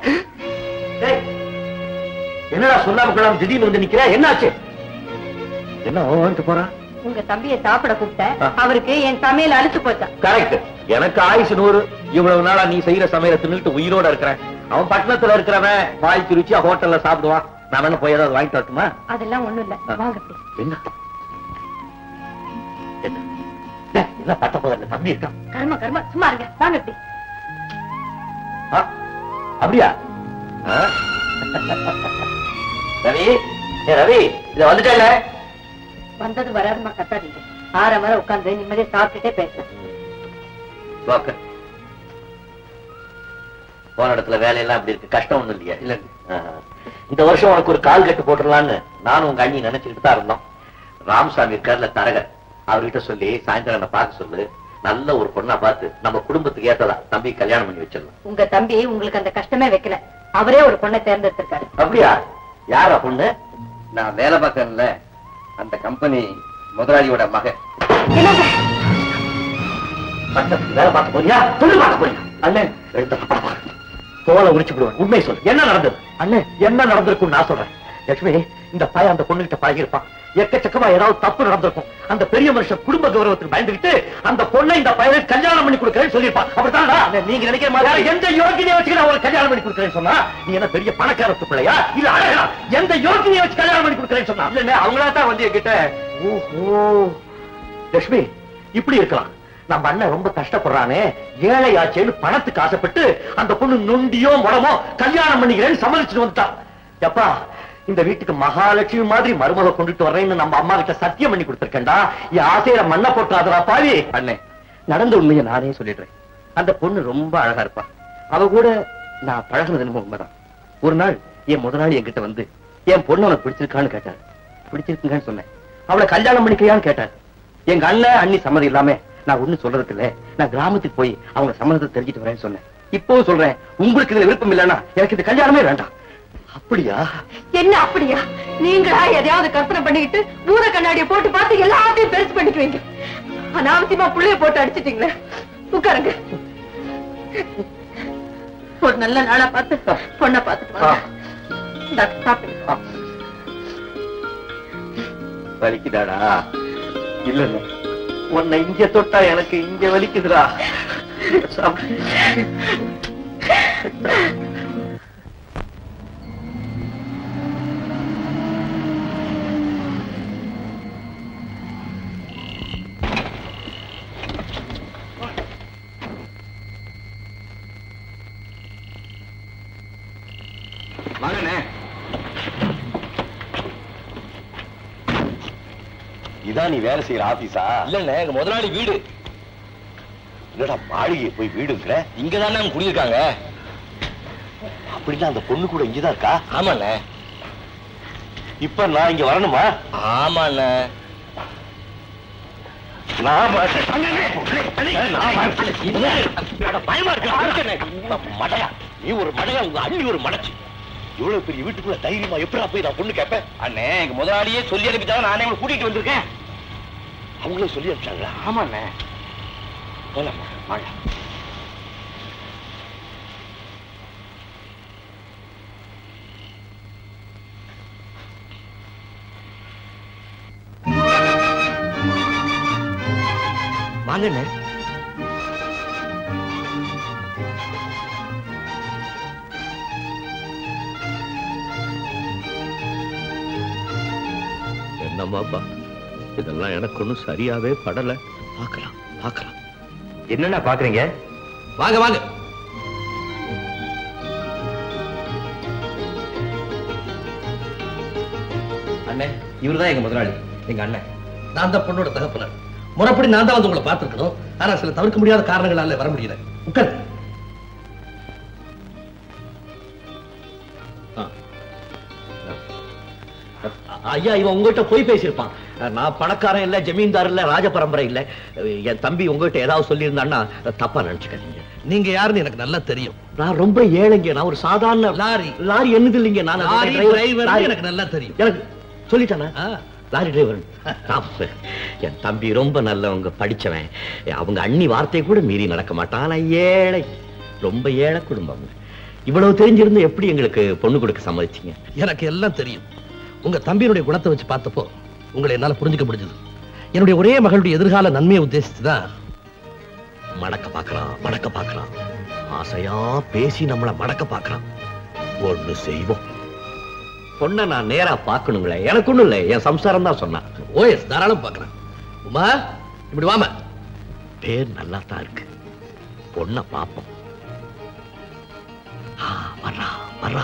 S3: என்னடா சொல்லாம கொள்ளாம திடீர்னு வந்து நிக்கிற? என்னாச்சு? என்ன ஓட்டு போறான்?
S6: உங்க தம்பியை சாப்பிட கூப்பிட்டேன், அவருக்கு என் சமையல் அழுத்து போச்சான்.
S3: கரெக்ட். எனக்கு ஆயுசு 100. இவ்வளவு நாளா நீ செய்யற சமையலை தின்னுட்டு உயிரோட இருக்கிறேன். அவன் பட்டணத்துல இருக்கிறவன் வாய்க்கு ருச்சியா ஹோட்டல்ல சாப்பிடுவான். நான் வேணா போய் ஏதாவது வாங்கிட்டு வரட்டுமா?
S6: அதெல்லாம் ஒண்ணும் இல்ல, வாங்க.
S3: என்ன என்ன பட்ட போதில்ல, தம்பி இருக்கான்.
S6: கர்ம சும்மா இருங்க, வாங்க.
S3: அப்படியா? ரவி, ரவி, இத வந்துட்டேன்.
S6: வந்தது வராதுமா கத்தாதீங்க. 6 மணி உட்கார்ந்து நிம்மதியா சாப்பிட்டுட்டே பேசலாம்.
S3: போன இடத்துல வேலையெல்லாம் அப்படி இருக்கு, கஷ்டம் ஒண்ணும் இல்லையா? இல்ல, இந்த வருஷம் உனக்கு ஒரு கால் கட்டு போட்டுடலான்னு நானும் உங்க அண்ணி நினைச்சுக்கிட்டு தான் இருந்தோம். ராமசாமி இருக்காருல தரகர், அவர்கிட்ட சொல்லி சாயந்தரம் என்ன பார்க்க சொல்லு. நல்ல ஒரு பொண்ணா பார்த்து நம்ம குடும்பத்துக்கு ஏத்ததா தம்பி கல்யாணம் பண்ணி வச்சிடலாம்.
S6: உங்க தம்பி உங்களுக்கு அந்த கஷ்டமே வைக்கல, அவரே ஒரு பொண்ணை தேர்ந்தெடுத்திருக்காரு.
S3: அப்படியா? யாரா பொண்ணு?
S8: நான் வேலை பார்க்கறேன்ல, அந்த கம்பெனி முதலாளியோட மகன்.
S3: வேலை பார்க்க போறியா? தொழில் பார்க்க போறியா? அண்ணன் தோலை உரிச்சுடுவேன். உண்மை சொல்லு, என்ன நடந்தது? அண்ணன் என்ன நடந்திருக்கும் நான் சொல்றேன். லட்சுமி, இந்த பையன் அந்த பொண்ணுகிட்ட பழகி இருப்பான்.
S4: எக்கச்சக்கமா ஏதாவது தப்பு நடந்திருக்கும். அந்த பெரிய மனுஷன் குடும்ப கௌரவத்துக்கு பயந்துகிட்டு அந்த பொண்ணை இந்த பையனை கல்யாணம் பண்ணி கொடுக்கறேன்னு சொல்லியிருப்பான். அப்படித்தானா? நீங்க நினைக்கிற மாதிரி எந்த யோகினியை வச்சு அவங்களை கல்யாணம் பண்ணி கொடுக்கறேன்னு சொன்னா நீ என்ன பெரிய பணக்காரத்து பிள்ளையா இல்ல அழகா? எந்த யோகினியை வச்சு கல்யாணம் பண்ணி கொடுக்கறேன்னு சொன்னா இல்ல அவங்களா தான் வந்து என்கிட்ட. ஓஹோ லட்சுமி, இப்படி இருக்கலாம். நம்ம அண்ணன் ரொம்ப கஷ்டப்படுறானே, ஏழை ஆச்சேன்னு பணத்துக்கு ஆசைப்பட்டு அந்த பொண்ணு நொண்டியோ முடமோ கல்யாணம் பண்ணிக்கிறேன்னு சம்மதிச்சுட்டு வந்துட்டான். எப்பா, இந்த வீட்டுக்கு மகாலட்சுமி மாதிரி மருமக கொண்டுட்டு வர்றேன்னு நம்ம அம்மா கிட்ட சத்தியம் பண்ணி கொடுத்திருக்கேன்டா. என் ஆசையில மண்ணை போட்டுறாதரா பாவி. அண்ணே, நடந்த உண்மையை நானே சொல்லிடுறேன். அந்த பொண்ணு ரொம்ப அழகா இருப்பா. அவ கூட நான் பழகினது என்னமோ உண்மைதான். ஒரு நாள் என் முதலாளி என்கிட்ட வந்து என் பொண்ணு உனக்கு பிடிச்சிருக்கான்னு கேட்டாரு. பிடிச்சிருக்குங்கன்னு சொன்னேன். அவளை கல்யாணம் பண்ணிக்கிறியான்னு கேட்டாரு. எங்க அண்ணன் அண்ணி சம்மதம் இல்லாம நான் ஒண்ணு சொல்றதுக்கு இல்ல, நான் கிராமத்துக்கு போய் அவங்க சம்மதத்தை தெரிஞ்சுட்டு வரேன்னு சொன்னேன். இப்பவும் சொல்றேன், உங்களுக்கு இதுல விருப்பம் இல்லைன்னா எனக்கு இது கல்யாணமே வேண்டாம். அப்படியா?
S6: என்ன அப்படியா? நீங்களா எதையாவது கற்பனை பண்ணிக்கிட்டு பூத கண்ணாடியை போட்டு பார்த்து எல்லாத்தையும் பெருசு பண்ணிக்குவீங்க. அனாவசியமா புள்ளைய போட்டு அடிச்சிட்டீங்களே. உட்காருங்க. ஒரு நல்ல நாளா பார்த்து பொண்ணை பார்த்துட்டு சாப்பிடுங்க.
S4: வலிக்குதாடா? இல்ல, உன்னை இங்க தொட்டா எனக்கு இங்க வலிக்குதுடா.
S3: வாங்கண்ணே. இதான் நீ வேலை செய்யற ஆபீஸா? இல்லண்ணே, எங்க முதலாளி வீடு. இல்லடா, மாளிகை போய் வீடுங்கிற? இங்கதானே அவங்க குடியிருக்காங்க. அப்படின்னா அந்த பொண்ணு கூட இங்கதான் இருக்கா? ஆமாண்ணே. இப்ப நான் இங்க வரணுமா? ஆமாண்ணே. பயமா இருக்கு. மடையா, நீ ஒரு மடையா, உங்க அண்ணி ஒரு மடைச்சு. இவ்வளவு பெரிய வீட்டுக்குள்ள தைரியமா எப்படா போய் நான் பொண்ணு கேட்பேன்? அண்ணே, எங்க முதலாளியே சொல்லி அனுப்பிட்டாங்க, நானே உங்களை கூட்டிட்டு வந்திருக்கேன். அவங்களே சொல்லி அனுப்பிச்சாங்களா? ஆமாண்ணே. போலாமா? வாங்க.
S4: வாங்கண்ணே.
S3: என்னம்மாப்பா, இதெல்லாம் எனக்கு ஒண்ணும் சரியாவே படல.
S4: பார்க்கலாம் பார்க்கலாம். என்னென்ன பாக்குறீங்க?
S3: வாங்க வாங்க.
S4: அண்ணே, இவருதான் எங்க முதலாளி, எங்க அண்ணன்.
S3: நான் தான் பொண்ணோட தகப்பனர். முறைப்படி நான் தான் வந்து உங்களை பார்த்திருக்கணும். ஆனா சில தவிர்க்க முடியாத காரணங்களால வர முடியல. உட்கார்.
S4: ஐயா, இவன் உங்ககிட்ட போய் பேசியிருப்பான். நான் பணக்காரன் இல்ல, ஜமீன்தார் இல்ல, ராஜ பரம்பரை இல்ல. என் தம்பி உங்ககிட்ட ஏதாவது சொல்லியிருந்தான்னா தப்பா நினைச்சுக்காதீங்க.
S3: நீங்க யாருன்னு எனக்கு நல்லா தெரியும்.
S4: நான் ரொம்ப ஏழைங்க. நான் ஒரு சாதாரண லாரி என்னது இல்லைங்க. நான்
S3: எனக்கு நல்லா தெரியும்.
S4: எனக்கு சொல்லிட்டானே, லாரி டிரைவர். என் தம்பி ரொம்ப நல்லவங்க, படிச்சவன். அவங்க அண்ணி வார்த்தை கூட மீறி நடக்க மாட்டான். ஆனா ஏழை, ரொம்ப ஏழை குடும்பம். இவ்வளவு தெரிஞ்சிருந்து எப்படி எங்களுக்கு பொண்ணு கொடுக்க சம்மதிச்சீங்க?
S3: எனக்கு எல்லாம் தெரியும். உங்க தம்பியினுடைய குணத்தை வச்சு பார்த்தப்போ உங்களை என்னால புரிஞ்சுக்க முடிஞ்சது. என்னுடைய ஒரே மகளுடைய எதிர்கால நன்மையை உத்தேசிச்சுதான்
S4: மடக்க பாக்குறான். ஆசையா பேசி நம்மள மடக்க பாக்குறான். ஒண்ணு செய்வோம். பொண்ணை நான் நேரா பார்க்கணுங்களே. எனக்கு ஒண்ணும் இல்லை, என் சம்சாரம் தான் சொன்னான்.
S3: ஓஎஸ், தாராளம் பார்க்கறேன். உமா, இப்படி வாம.
S4: பேர் நல்லா தான் இருக்கு. பொண்ணை பார்ப்போம். வர்றா.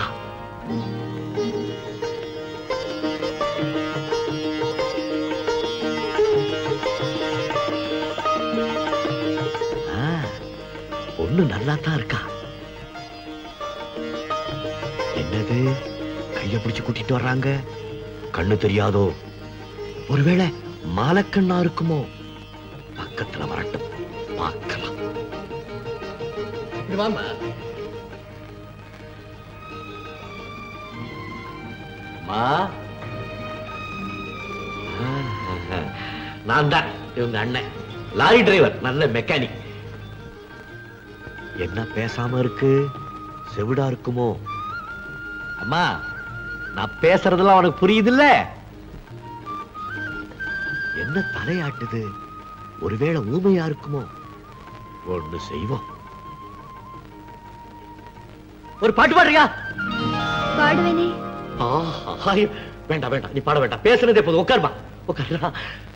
S4: பொண்ணு நல்லா தான் இருக்கா. என்னது, கைய பிடிச்சு கூட்டிட்டு வர்றாங்க. கண்ணு தெரியாதோ? ஒருவேளை மாலக்கண்ணா இருக்குமோ? பக்கத்துல வரட்டும், பார்க்கலாம். நான் தான் இவங்க அண்ணன், லாரி டிரைவர், நல்ல மெக்கானிக். என்ன பேசாம இருக்கு? செவிடா இருக்குமோ? அம்மா, நான் பேசுறதெல்லாம் உனக்கு புரியுது இல்ல?
S3: என்ன தலையாட்டுது? ஒருவேளை ஊமையா இருக்குமோ? ஒண்ணு செய்வோம். ஒரு பாட்டு பாடுறியா?
S10: பாடுவேனே.
S3: வேண்டாம் வேண்டாம், நீ பாட வேண்டாம். பேசுறதே போதும். உட்காருமா, உட்காரு.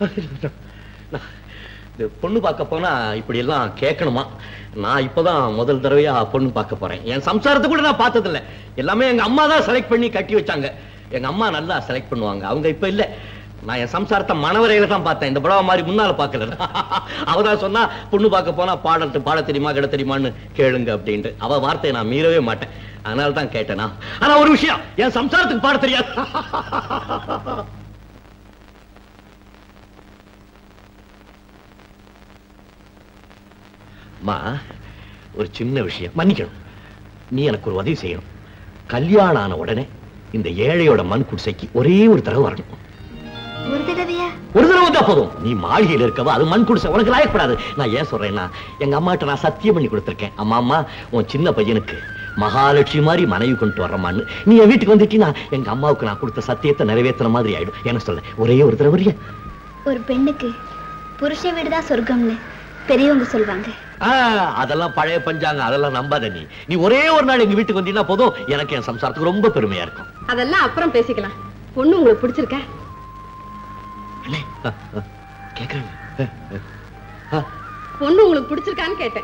S3: பொண்ணு பார்க்க போனா இப்படி எல்லாம் கேட்கணுமா? நான் இப்பதான் முதல் தடவையா பொண்ணு பார்க்க போறேன். என் சம்சாரத்தை கூட நான் பார்த்தது இல்ல. எல்லாமே எங்க அம்மா தான் செலக்ட் பண்ணி கட்டி வச்சாங்க. எங்க அம்மா நல்லா செலக்ட் பண்ணுவாங்க. அவங்க இப்ப இல்ல. நான் என் சம்சாரத்தை மணவரையில தான் பார்த்தேன். இந்த படம் மாதிரி முன்னால பாக்கல. அவதான் சொன்னா பொண்ணு பார்க்க போனா பாட தெரியுமா கிட தெரியுமான்னு கேளுங்க அப்படின்ட்டு. அவ வார்த்தையை நான் மீறவே மாட்டேன். அதனால தான் கேட்டேனா. ஆனா ஒரு விஷயம், என் சம்சாரத்துக்கு பாட தெரியாது. அம்மா, ஒரு சின்ன விஷயம், மன்னிக்கணும். நீ எனக்கு ஒரு உதவி செய்யணும். கல்யாணம் ஆன உடனே இந்த ஏழையோட மண் குடிசைக்கு ஒரே ஒரு தடவை வரணும்.
S10: ஒரு தடவையா?
S3: ஒரு தடவை தான் போதும். நீ மாளிகையில் இருக்கவா, அது மண் குடிசை, உனக்கு லாயப்படாது. நான் ஏன் சொல்றேன்னா, எங்க அம்மாட்ட நான் சத்தியம் பண்ணி கொடுத்திருக்கேன். அம்மா அம்மா, உன் சின்ன பையனுக்கு மகாலட்சுமி மாதிரி மனைவி கொண்டு வரமான்னு நீ என் வீட்டுக்கு வந்துட்டீங்கன்னா எங்க அம்மாவுக்கு நான் கொடுத்த சத்தியத்தை நிறைவேற்றுற மாதிரி ஆயிடும். என்ன சொல்ல, ஒரே ஒரு தடவை.
S10: ஒரு பெண்ணுக்கு புருஷ வீடுதான் சொர்க்கம்னு பெரியவங்க சொல்வாங்க.
S3: அதெல்லாம் பழைய பஞ்சாங்க, அதெல்லாம் நம்பாத. நீ ஒரே ஒரு நாள் எங்க வீட்டுக்கு வந்தீங்கன்னா போதும், எனக்கு என் சம்சாரத்துக்கு ரொம்ப பெருமையா இருக்கும்.
S6: அதெல்லாம் அப்புறம் பேசிக்கலாம். பொண்ணு உங்களுக்கு பிடிச்சிருக்க?
S3: கேக்குறேன்.
S6: பொண்ணு உங்களுக்கு பிடிச்சிருக்கான்னு கேட்டேன்.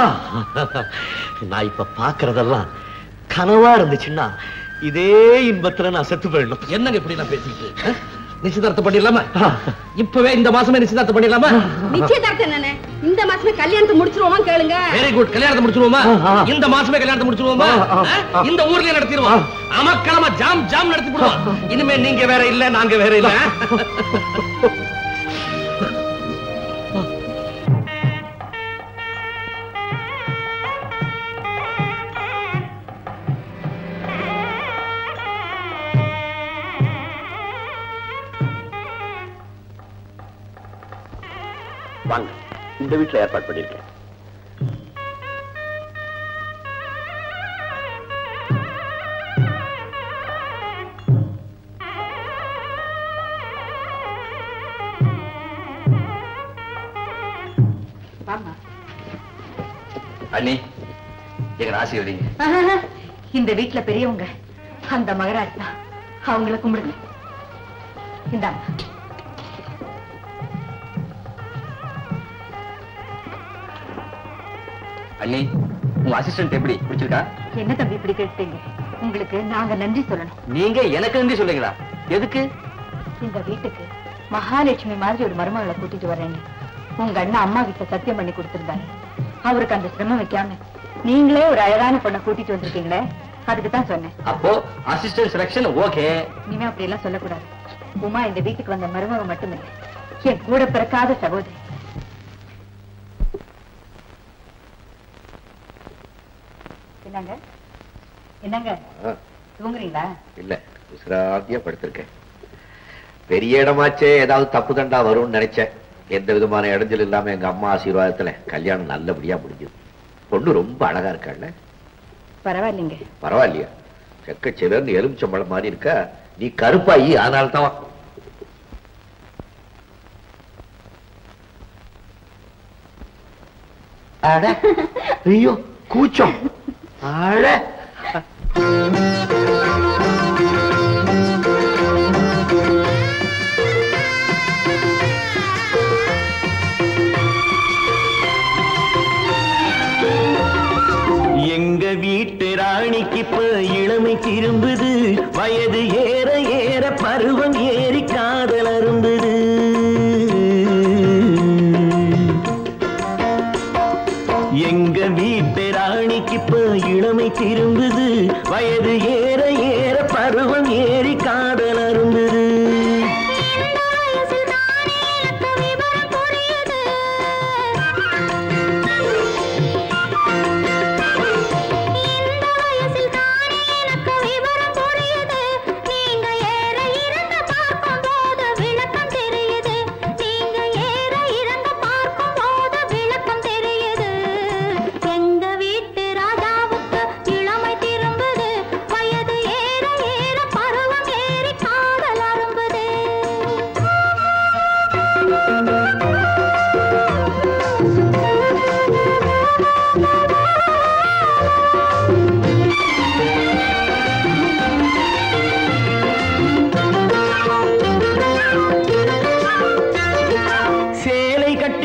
S3: நான் இப்ப பாக்குறதெல்லாம் கனவா இருந்துச்சுன்னா இதே இன்பத்துல நான் செத்து போயிடணும். என்னங்க இப்படி நான் பேசிட்டு? நிச்சயதார்த்தம் பண்ணிடலாமா? இப்பவே இந்த மாசமே நிச்சயதார்த்தம் பண்ணிடலாமா?
S6: நிச்சயதார்த்தம் என்னன்னு இந்த மாசமே கல்யாணத்தை முடிச்சிருவோமா கேளுங்க.
S3: Very good. கல்யாணத்தை முடிச்சிருவோமா? இந்த மாசமே கல்யாணத்தை முடிச்சிருவோமா? இந்த ஊர்லயே நடத்திடுவோம். அமக்களமா ஜாம் ஜாம் நடத்தி போடுவோம். இனிமே நீங்க வேற இல்ல, நாங்க வேற இல்ல. வாங்க, இந்த வீட்டுல ஏற்பாடு பண்ணிருக்கேன்.
S8: அண்ணி, எங்க ராசி வரீங்க.
S6: இந்த வீட்டுல பெரியவங்க அந்த மகராஜ் தான். அவங்களை கும்பிடுங்க. இந்தாங்க.
S8: அண்ணி, உங்க அசிஸ்டன்ட் எப்படி பிடிச்சிருக்கா?
S6: என்ன தம்பி இப்படி கேட்டீங்க? உங்களுக்கு நாங்க நன்றி சொல்லணும்.
S8: நீங்க எனக்கு நன்றி சொல்லுங்களா? எதுக்கு?
S6: இந்த வீட்டுக்கு மகாலட்சுமி மாதிரி ஒரு மருமகளை கூட்டிட்டு வரேன்னு உங்க அண்ணா அம்மா கிட்ட சத்தியம் பண்ணி கொடுத்திருந்தாரு. அவருக்கு அந்த சிரமம் வைக்காம நீங்களே ஒரு அழகான பொண்ணை கூட்டிட்டு வந்திருக்கீங்களே, அதுக்கு தான் சொன்னேன்.
S8: அப்போ அசிஸ்டன்ட் செலக்ஷன் ஓகே.
S6: இனிமே அப்படி எல்லாம் சொல்லக்கூடாது. உமா இந்த வீட்டுக்கு வந்த மருமக மட்டுமே, என் கூட பிறக்காத சகோதரி. என்னங்க என்னங்க தூங்குறீங்களா?
S4: இல்ல, விசிராந்தியா படுத்திருக்கேன். பெரிய இடமாச்சே, ஏதாவது தப்பு தண்டா வரும்னு நினைச்சேன். எந்த விதமான இடைஞ்சல் இல்லாம எங்க அம்மா ஆசீர்வாதத்துல கல்யாணம் நல்லபடியா முடிஞ்சது. பொண்ணு ரொம்ப அழகா இருக்காள்.
S6: பரவாயில்லைங்க.
S4: பரவாயில்லையா? செக்கச்செலர்னு எலுமிச்சம்பழம் மாதிரி இருக்கா. நீ கருப்பாயி, அதனால தான். ஐயோ கூச்சம். அட
S1: எங்க வீட்டு ராணிக்கு இப்ப இளமை திரும்புது. வயது ஏற ஏற பருவம் ஏறி காதல் அரும்புது. எங்க வீட்டு ராணிக்கு இப்ப இளமை திரும்புது. வயது ஏற ஏற பருவம் ஏறி காதல் அரும்புது.
S10: எங்க வீட்டு ராஜாவுக்கு இளமை திரும்புது.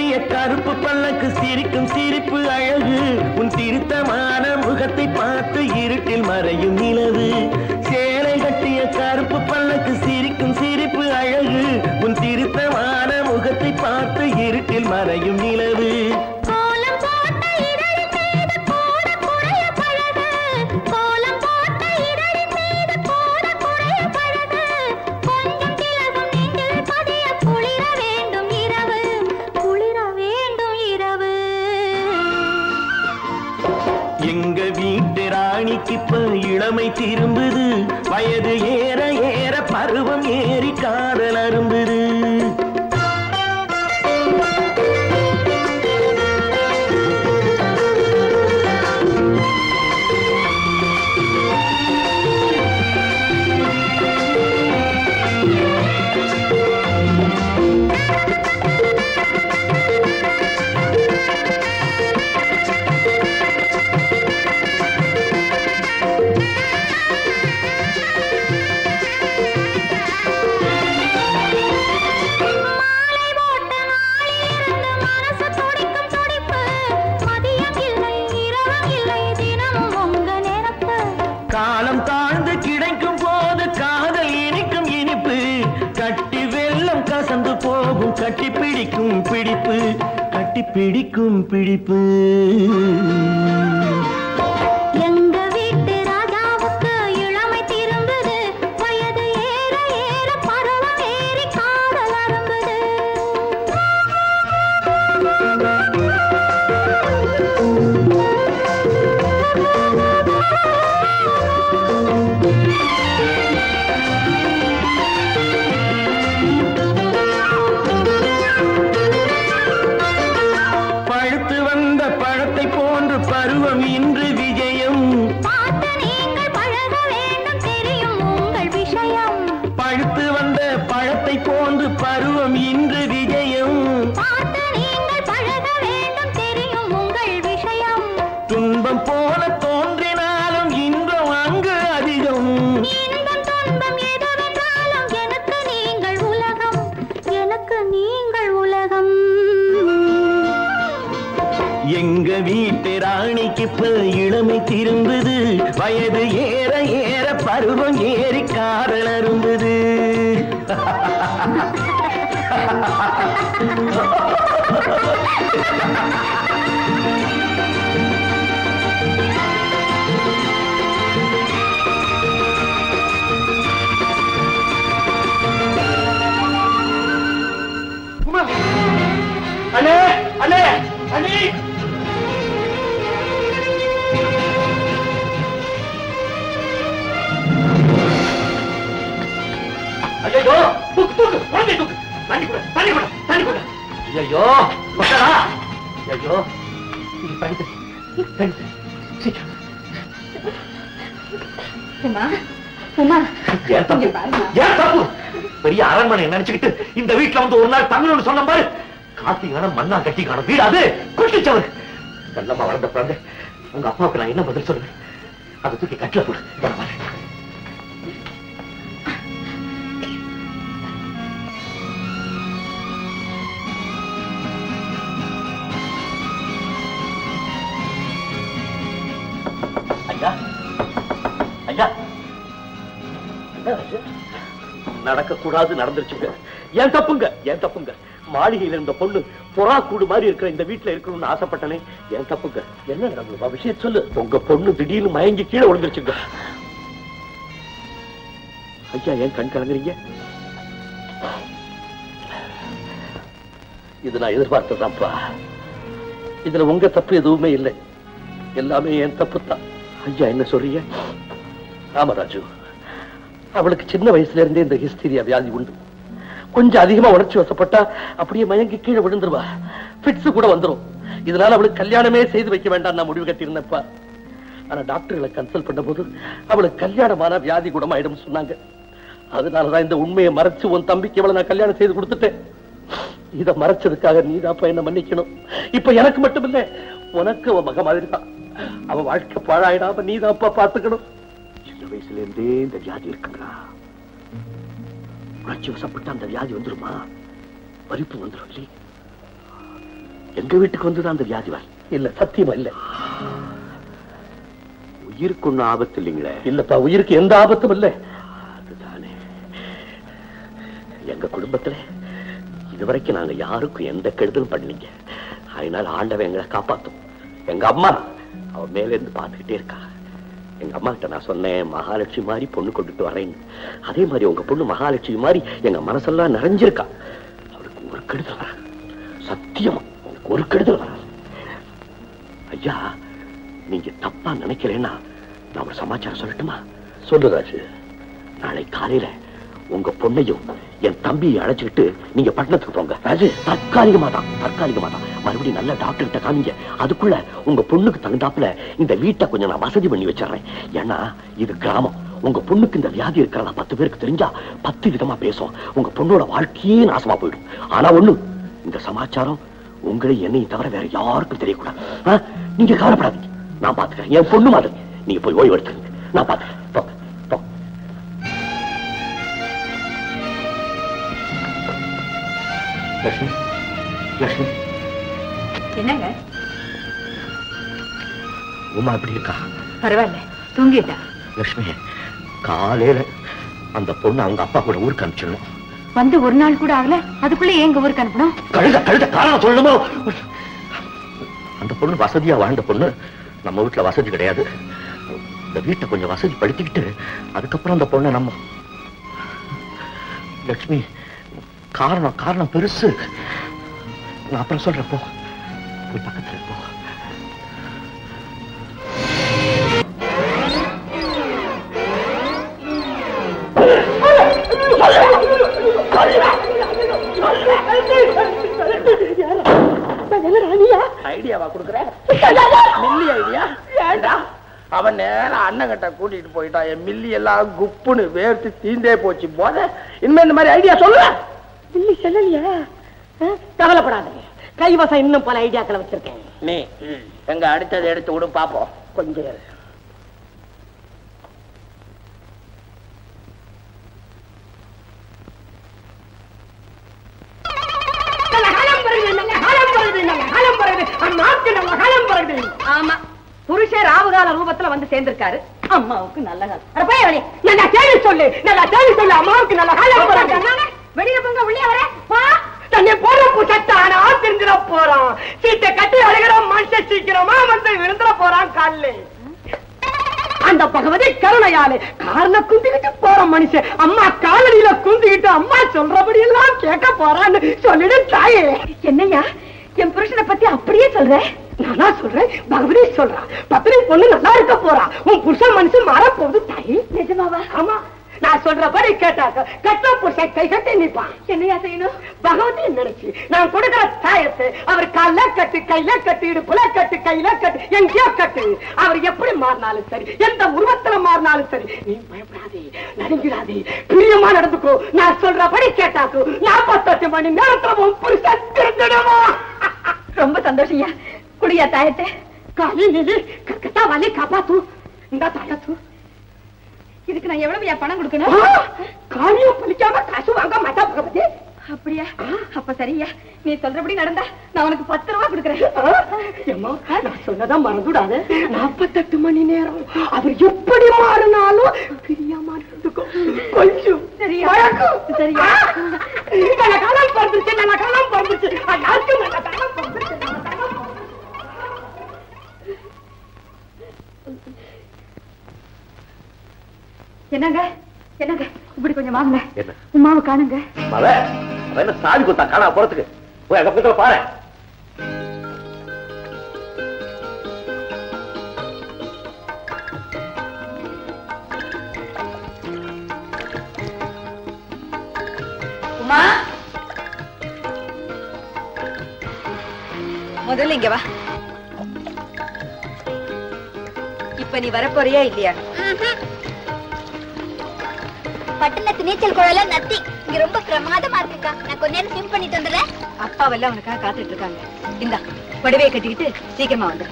S1: கட்டிய கருப்பு பல்லக்கு சிரிக்கும் சிரிப்பு அழகு உன் திருத்தமான முகத்தை பார்த்து இருட்டில் மறையும் நிலவு சேலை கட்டிய கருப்பு பல்லக்கு சிரிக்கும் சிரிப்பு அழகு உன் திருத்தமான முகத்தை பார்த்து இருட்டில் மறையும் நிலவு எங்க வீட்டு ராணிக்கு இப்ப இளமை திரும்புது வயது ஏற ஏற பருவம் ஏறி காதல் அரும்புது காலம் தாழ்ந்து கிடைக்கும் போது காதல் இனிக்கும் இனிப்பு கட்டி வெள்ளம் கசந்து போகும் கட்டி பிடிக்கும் பிடிப்பு கட்டி பிடிக்கும் பிடிப்பு
S10: எங்க வீட்டு ராஜாவுக்கு இளமை திரும்புது வயது ஏற ஏற பருவம் ஏறி காதல் அரும்புது
S1: பழுத்து வந்த பழத்தை போன்று பருவம் இன்று விஜயம்
S10: பார்த்து நீங்கள் பழக வேண்டும் தெரியும் உங்கள் விஷயம்
S1: பழுத்து வந்த பழத்தை போன்று பருவம் இன்று விஜயம்
S10: பார்த்து நீங்கள் பழக வேண்டும் தெரியும் உங்கள் விஷயம்
S1: துன்பம் போல தோன்றினாலும் இன்பம் அங்கு அதிகம்
S10: இன்பம் துன்பம் எதுவென்றாலும் எனக்கு நீங்கள் உலகம் எனக்கு நீங்கள் உலகம்
S1: எங்க வீட்டு ராணிக்கு இப்ப இளமை திரும்புது வயது ஏற ஏற பருவம் ஏறி காதல் அரும்புது
S9: அண்ணே அண்ணே அண்ணே
S3: ஐயோ தூக்கு தூக்கு குழந்தை தூக்கு தண்ணி கூட தண்ணி கூட தண்ணி கூட ஐயோ கொட்டடா ஐயோ ஏன் தப்பு பெரிய அரண்மனை நினைச்சுக்கிட்டு இந்த வீட்டுல வந்து ஒரு நாள் தமிழ் சொன்ன பாரு கார்த்திகான மண்ணா கட்டி காணும் வீடு அது குட்டிச்சவர் நல்லமா வளர்ந்த குழந்தை உங்க அப்பாவுக்கு நான் என்ன பதில் சொல்லுவேன் அதை தூக்கி கட்டில போடு ஐயா ஐயா நடக்க கூடாது நடந்துருச்சுங்க ஏன் தப்புங்க மாளிகையில இருந்த பொண்ணு புறா கூடு மாதிரி இருக்கிற இந்த வீட்டுல இருக்கணும்னு ஆசைப்பட்டனே ஏன் தப்புங்க என்ன நடந்தது விஷயம் சொல்லு உங்க பொண்ணு திடீர்னு மயங்கி கீழே விழுந்துருச்சுங்க ஐயா ஏன் கண் கலங்குறீங்க இது நான் எதிர்பார்த்ததான்ப்பா இதுல உங்க தப்பு எதுவுமே இல்லை எல்லாமே என் தப்பு தான் ஐயா என்ன சொல்றீங்க ராமராஜு அவளுக்கு சின்ன வயசுல இருந்தே இந்த ஹிஸ்டீரியா வியாதி உண்டு கொஞ்சம் அதிகமா உணர்ச்சி வசப்பட்டா அப்படியே மயங்கி கீழே விழுந்துருவா பிட்ஸ் கூட வந்துரும் இதனால அவளுக்கு கல்யாணமே செய்து வைக்க வேண்டாம் நான் முடிவு கட்டியிருந்தப்பா ஆனா டாக்டர்களை கன்சல்ட் பண்ண போது அவளுக்கு கல்யாணமான வியாதி குணமாயிடும் சொன்னாங்க அதனாலதான் இந்த உண்மையை மறைச்சு உன் தம்பிக்கு அவளை நான் கல்யாணம் செய்து கொடுத்துட்டேன் இதை மறைச்சதுக்காக நீதாப்பா என்ன மன்னிக்கணும் இப்ப எனக்கு மட்டும் இல்ல உனக்கு அவன் மக மாதிரி தான் அவன் வாழ்க்கை பாழாயிடாம நீதாப்பா பாத்துக்கணும் சின்ன வயசுல இருந்தே இந்த வியாதி இருக்குங்களா உணர்ச்சி வசப்பட்டு அந்த வியாதி வந்துருமா வலிப்பு வந்துடும் இல்லையே எங்க வீட்டுக்கு வந்துதான் அந்த வியாதி வர? இல்ல, சத்தியமா இல்ல. உயிருக்கு ஒண்ணும் ஆபத்து இல்லைங்களே? இல்லப்பா, உயிருக்கு எந்த ஆபத்தும் இல்ல. அதுதானே, எங்க குடும்பத்துல இதுவரைக்கும் நாங்க யாருக்கும் எந்த கெடுதலும் பண்ணீங்க. அதனால ஆண்டவன் எங்களை காப்பாத்தும். எங்க அம்மா அவ மேல இருந்து பாத்துக்கிட்டே இருக்கா. எங்க அம்மா கிட்ட நான் சொன்னேன், மகாலட்சுமி மாதிரி பொண்ணு கொண்டுட்டு வரேன்னு. அதே மாதிரி உங்க பொண்ணு மகாலட்சுமி மாதிரி எங்க மனசெல்லாம் நிறைஞ்சிருக்கா. அவளுக்கு ஒரு கெடுதல் வர, சத்தியமா அவளுக்கு ஒரு கெடுதல் வர. ஐயா, நீங்க தப்பா நினைக்கிறேன்னா நான் ஒரு சமாச்சாரம் சொல்லட்டுமா? சொல்லுதாச்சு. நாளை காலையில உங்க பொண்ணையும் என் தம்பியை அழைச்சுக்கிட்டு நீங்க பட்டணத்துக்கு போங்க. தற்காலிகமா தான், மறுபடியும் நல்ல டாக்டர் கிட்ட காமிங்க. அதுக்குள்ள உங்க பொண்ணுக்கு தகுந்தாப்புல இந்த வீட்டை கொஞ்சம் நான் வசதி பண்ணி வச்சிடறேன். ஏன்னா இது கிராமம். உங்க பொண்ணுக்கு இந்த வியாதி இருக்கிறதா 10 பேருக்கு தெரிஞ்சா 10 விதமா பேசும். உங்க பொண்ணோட வாழ்க்கையே நாசமா போயிடும். ஆனா ஒண்ணு, இந்த சமாச்சாரம் உங்களை என்னையும் தவிர வேற யாருக்கும் தெரியக்கூடாது. நீங்க கவலைப்படாதீங்க, நான் பாத்துக்கிறேன். என் பொண்ணு மாதிரி நீங்க போய் ஓய்வு எடுத்துங்க, நான் பாத்துக்கிறேன். லட்சுமி, லட்சுமி.
S6: என்னங்க?
S3: உமா எப்படி இருக்கா?
S6: பரவாயில்ல, தூங்கிட்டா.
S3: லட்சுமி, காலையில அந்த பொண்ணு அவங்க அப்பா கூட ஊருக்கு அனுப்பிச்சிடணும்.
S6: வந்து ஒரு நாள் கூட ஆகல, அதுக்குள்ள எங்க ஊருக்கு அனுப்பணும்?
S3: கழுத காரணம் சொல்லணுமோ? அந்த பொண்ணு வசதியா வாழ்ந்த பொண்ணு. நம்ம வீட்டுல வசதி கிடையாது. இந்த வீட்டை கொஞ்சம் வசதி படுத்திக்கிட்டு அதுக்கப்புறம் அந்த பொண்ணை நம்ம. லட்சுமி, காரணம் பெருசு. நான் அப்புறம் சொல்றேன். போய் பக்கத்துல போ.
S9: ஐடியாவா கொடுக்குறேன்? மில்லி ஐடியா? ஏண்டா அவன் நேரம் அண்ணங்கிட்ட கூட்டிட்டு போயிட்டான். என் மில்லி எல்லாம் குப்புன்னு வேர்த்து தீந்தே போச்சு. போத இனிமே இந்த மாதிரி ஐடியா சொல்ல. மில்லி சொல்லலையா? கவலைப்படாதீங்க, கைவசம் இன்னும் பல ஐடியாக்களை வச்சிருக்கேன். நீ எங்க அடுத்தது எடுத்து விடும் பாப்போம். கொஞ்சம்
S6: ஆமா, புருஷன் ராவுகால ரூபத்துல வந்து சேர்ந்திருக்காரு. அம்மாவுக்கு நல்ல காலம்.
S9: சொல்லு, அம்மாவுக்கு நல்ல காலம்.
S6: வெளியே போங்க, உள்ளே வர.
S9: தன்னை போற புசட்டான தெரிஞ்சிட போறான். சீட்டை கட்டி அழுகிற மனுஷன் சீக்கிரமா வந்து விழுந்துட போறான் காலில். அந்த பகவதி கருணையாலே காரண குந்திக்கிட்டு போற மனுஷன் அம்மா காலடியில குந்திக்கிட்டு அம்மா சொல்றபடி எல்லாம் கேட்க போறான்னு சொல்லிடு தாயே.
S6: என்னையா என் புருஷனை பத்தி அப்படியே சொல்றேன்?
S9: நானா சொல்றேன், பகவதி சொல்றா. பத்திரி பொண்ணு நல்லா இருக்க போறா. உன் புருஷன் மனுஷன் மாற போகுது தாயே.
S6: நிஜமாவா?
S9: ஆமா, நான் சொல்றபடி கேட்டாக்க கட்ட புருஷன் கை கட்டி நிற்பான்.
S6: என்னையா செய்யணும்?
S9: பகவதி நினைச்சு நான் கொடுக்கிற தாயத்தை அவர் கால கட்டு, கையில கட்டு, இடுப்புல கட்டு, கையில கட்டு, எங்கேயோ கட்டு. அவர் எப்படி மாறினாலும் சரி, எந்த உருவத்துல மாறினாலும் சரி, நீ பயப்படாதே, நடுங்கிறாதே, பிரியமா நடந்துக்கோ. நான் சொல்றபடி கேட்டாக்கோ 48 மணி நேரத்துல உன் புருஷன் திருந்திடுவான்.
S6: ரொம்ப சந்தோஷம்யா. குடியா தாயத்தை.
S9: காலி நீ கத்தா வாலி காப்பாத்து. இந்த தாயத்து
S6: இதுக்கு நான் எவ்வளவு பணம் கொடுக்கணும்?
S9: காரியம் பலிக்காம காசு வாங்க மாட்டா பகவதி.
S6: அப்படியா? அப்ப சரியா, நீ சொல்றபடி நடந்தா நான் உனக்கு 10 ரூபாய் கொடுக்குறேன்.
S9: நான் சொன்னதான் மறந்துடாத. 48 மணி நேரம் அவர் எப்படி மாறினாலும் பிரியாம இருந்துக்கும். கொஞ்சம்
S6: சரியா? சரியா?
S9: நல்ல காலம் பிறந்துச்சு, நல்ல காலம் பிறந்துச்சு. யாருக்கும் நல்ல காலம் பிறந்துச்சு.
S6: என்னங்க என்னங்க இப்படி கொஞ்சம் வாங்க. உமாவை காணுங்க.
S3: என்ன சாதி கொடுத்தா காணா போறதுக்கு? போய் அங்க பக்கத்துல பாரு.
S6: உமா, முதல்ல இங்க வா. இப்ப நீ வரப்போறியா இல்லையா?
S10: பட்டணத்து நீச்சல் குழல நத்தி இங்க ரொம்ப பிரமாதமா இருக்குக்கா. நான் கொஞ்ச நேரம் ஸ்விம் பண்ணிட்டு வந்துடுறேன்.
S6: அப்பாவெல்லாம் உனக்காக காத்துட்டு இருக்காங்க. இந்தா புடவையை கட்டிக்கிட்டு சீக்கிரமா வந்து.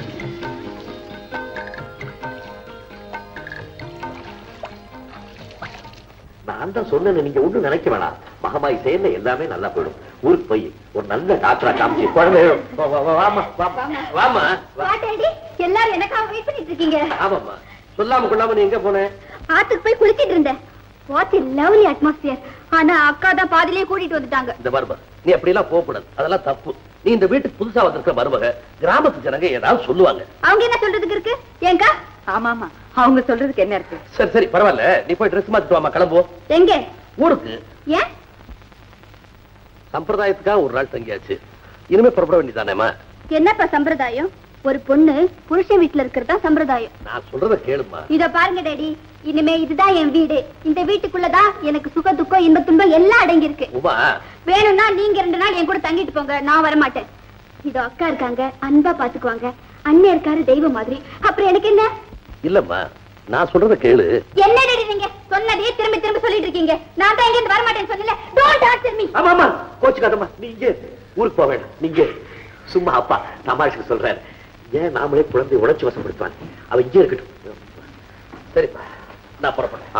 S3: நான் தான் சொன்னேன்னு நீங்க ஒண்ணும் நினைக்க வேணாம். மகமாய் சேர்ந்த எல்லாமே நல்லா போயிடும். ஊருக்கு போய் ஒரு நல்ல டாக்டரா காமிச்சு குழந்தை வாமா வாமா.
S10: எல்லாரும் எனக்காக வெயிட் பண்ணிட்டு இருக்கீங்க.
S3: ஆமாம்மா, சொல்லாம கொள்ளாம நீ எங்க போன?
S10: ஆத்துக்கு போய் குளிச்சிட்டு இருந்தேன். What a lovely atmosphere. ஆனா அக்கா தான் பாதியிலே கூட்டிட்டு வந்துட்டாங்க.
S3: இந்த மருமக நீ அப்படி எல்லாம் போகக்கூடாது, அதெல்லாம் தப்பு. நீ இந்த வீட்டுக்கு புதுசா வந்திருக்கிற மருமக, கிராமத்து ஜனங்க ஏதாவது சொல்லுவாங்க.
S10: அவங்க என்ன சொல்றதுக்கு இருக்கு ஏங்கா?
S6: ஆமாமா, அவங்க சொல்றதுக்கு என்ன இருக்கு?
S3: சரி சரி பரவாயில்ல, நீ போய் ட்ரெஸ் மாத்திட்டு வாமா, கிளம்புவோம்.
S10: எங்க?
S3: ஊருக்கு.
S10: ஏன்?
S3: சம்பிரதாயத்துக்காக ஒரு நாள் தங்கியாச்சு, இனிமே புறப்பட வேண்டியதானேமா.
S10: என்னப்பா சம்பிரதாயம்? ஒரு பொண்ணு புருஷன் வீட்டுல இருக்கிறதா சம்பிரதாயம்.
S3: நான் சொல்றத கேளுமா.
S10: இத பாருங்க டேடி, இனிமே இதுதான் என் வீடு. இந்த வீட்டுக்குள்ளதான் எனக்கு சுக துக்கம் இன்ப துன்பம் எல்லாம் அடங்கி இருக்கு. வேணும்னா நீங்க 2 நாள் என் கூட தங்கிட்டு போங்க, நான் வர மாட்டேன். இதோ அக்கா இருக்காங்க, அன்பா பாத்துக்குவாங்க. அண்ணன் இருக்காரு தெய்வம் மாதிரி. அப்புறம் எனக்கு என்ன?
S3: இல்லம்மா, நான் சொல்றத கேளு.
S10: என்ன டேடி நீங்க சொன்னதே திரும்ப திரும்ப சொல்லிட்டு இருக்கீங்க. நான் தான் இங்க வர மாட்டேன்னு சொன்னல. Don't answer me.
S3: ஆமாமா, கோச்சுக்காதம்மா. நீங்க ஊருக்கு போக வேண்டாம். நீங்க சும்மா அப்பா தமாஷுக்கு சொல்றாரு. ஏன் நாமளே குழந்தை உணர்ச்சி வசப்படுத்துவான். அவ இங்கே இருக்கட்டும். சரிப்பா, நான் புறப்படுறேன்.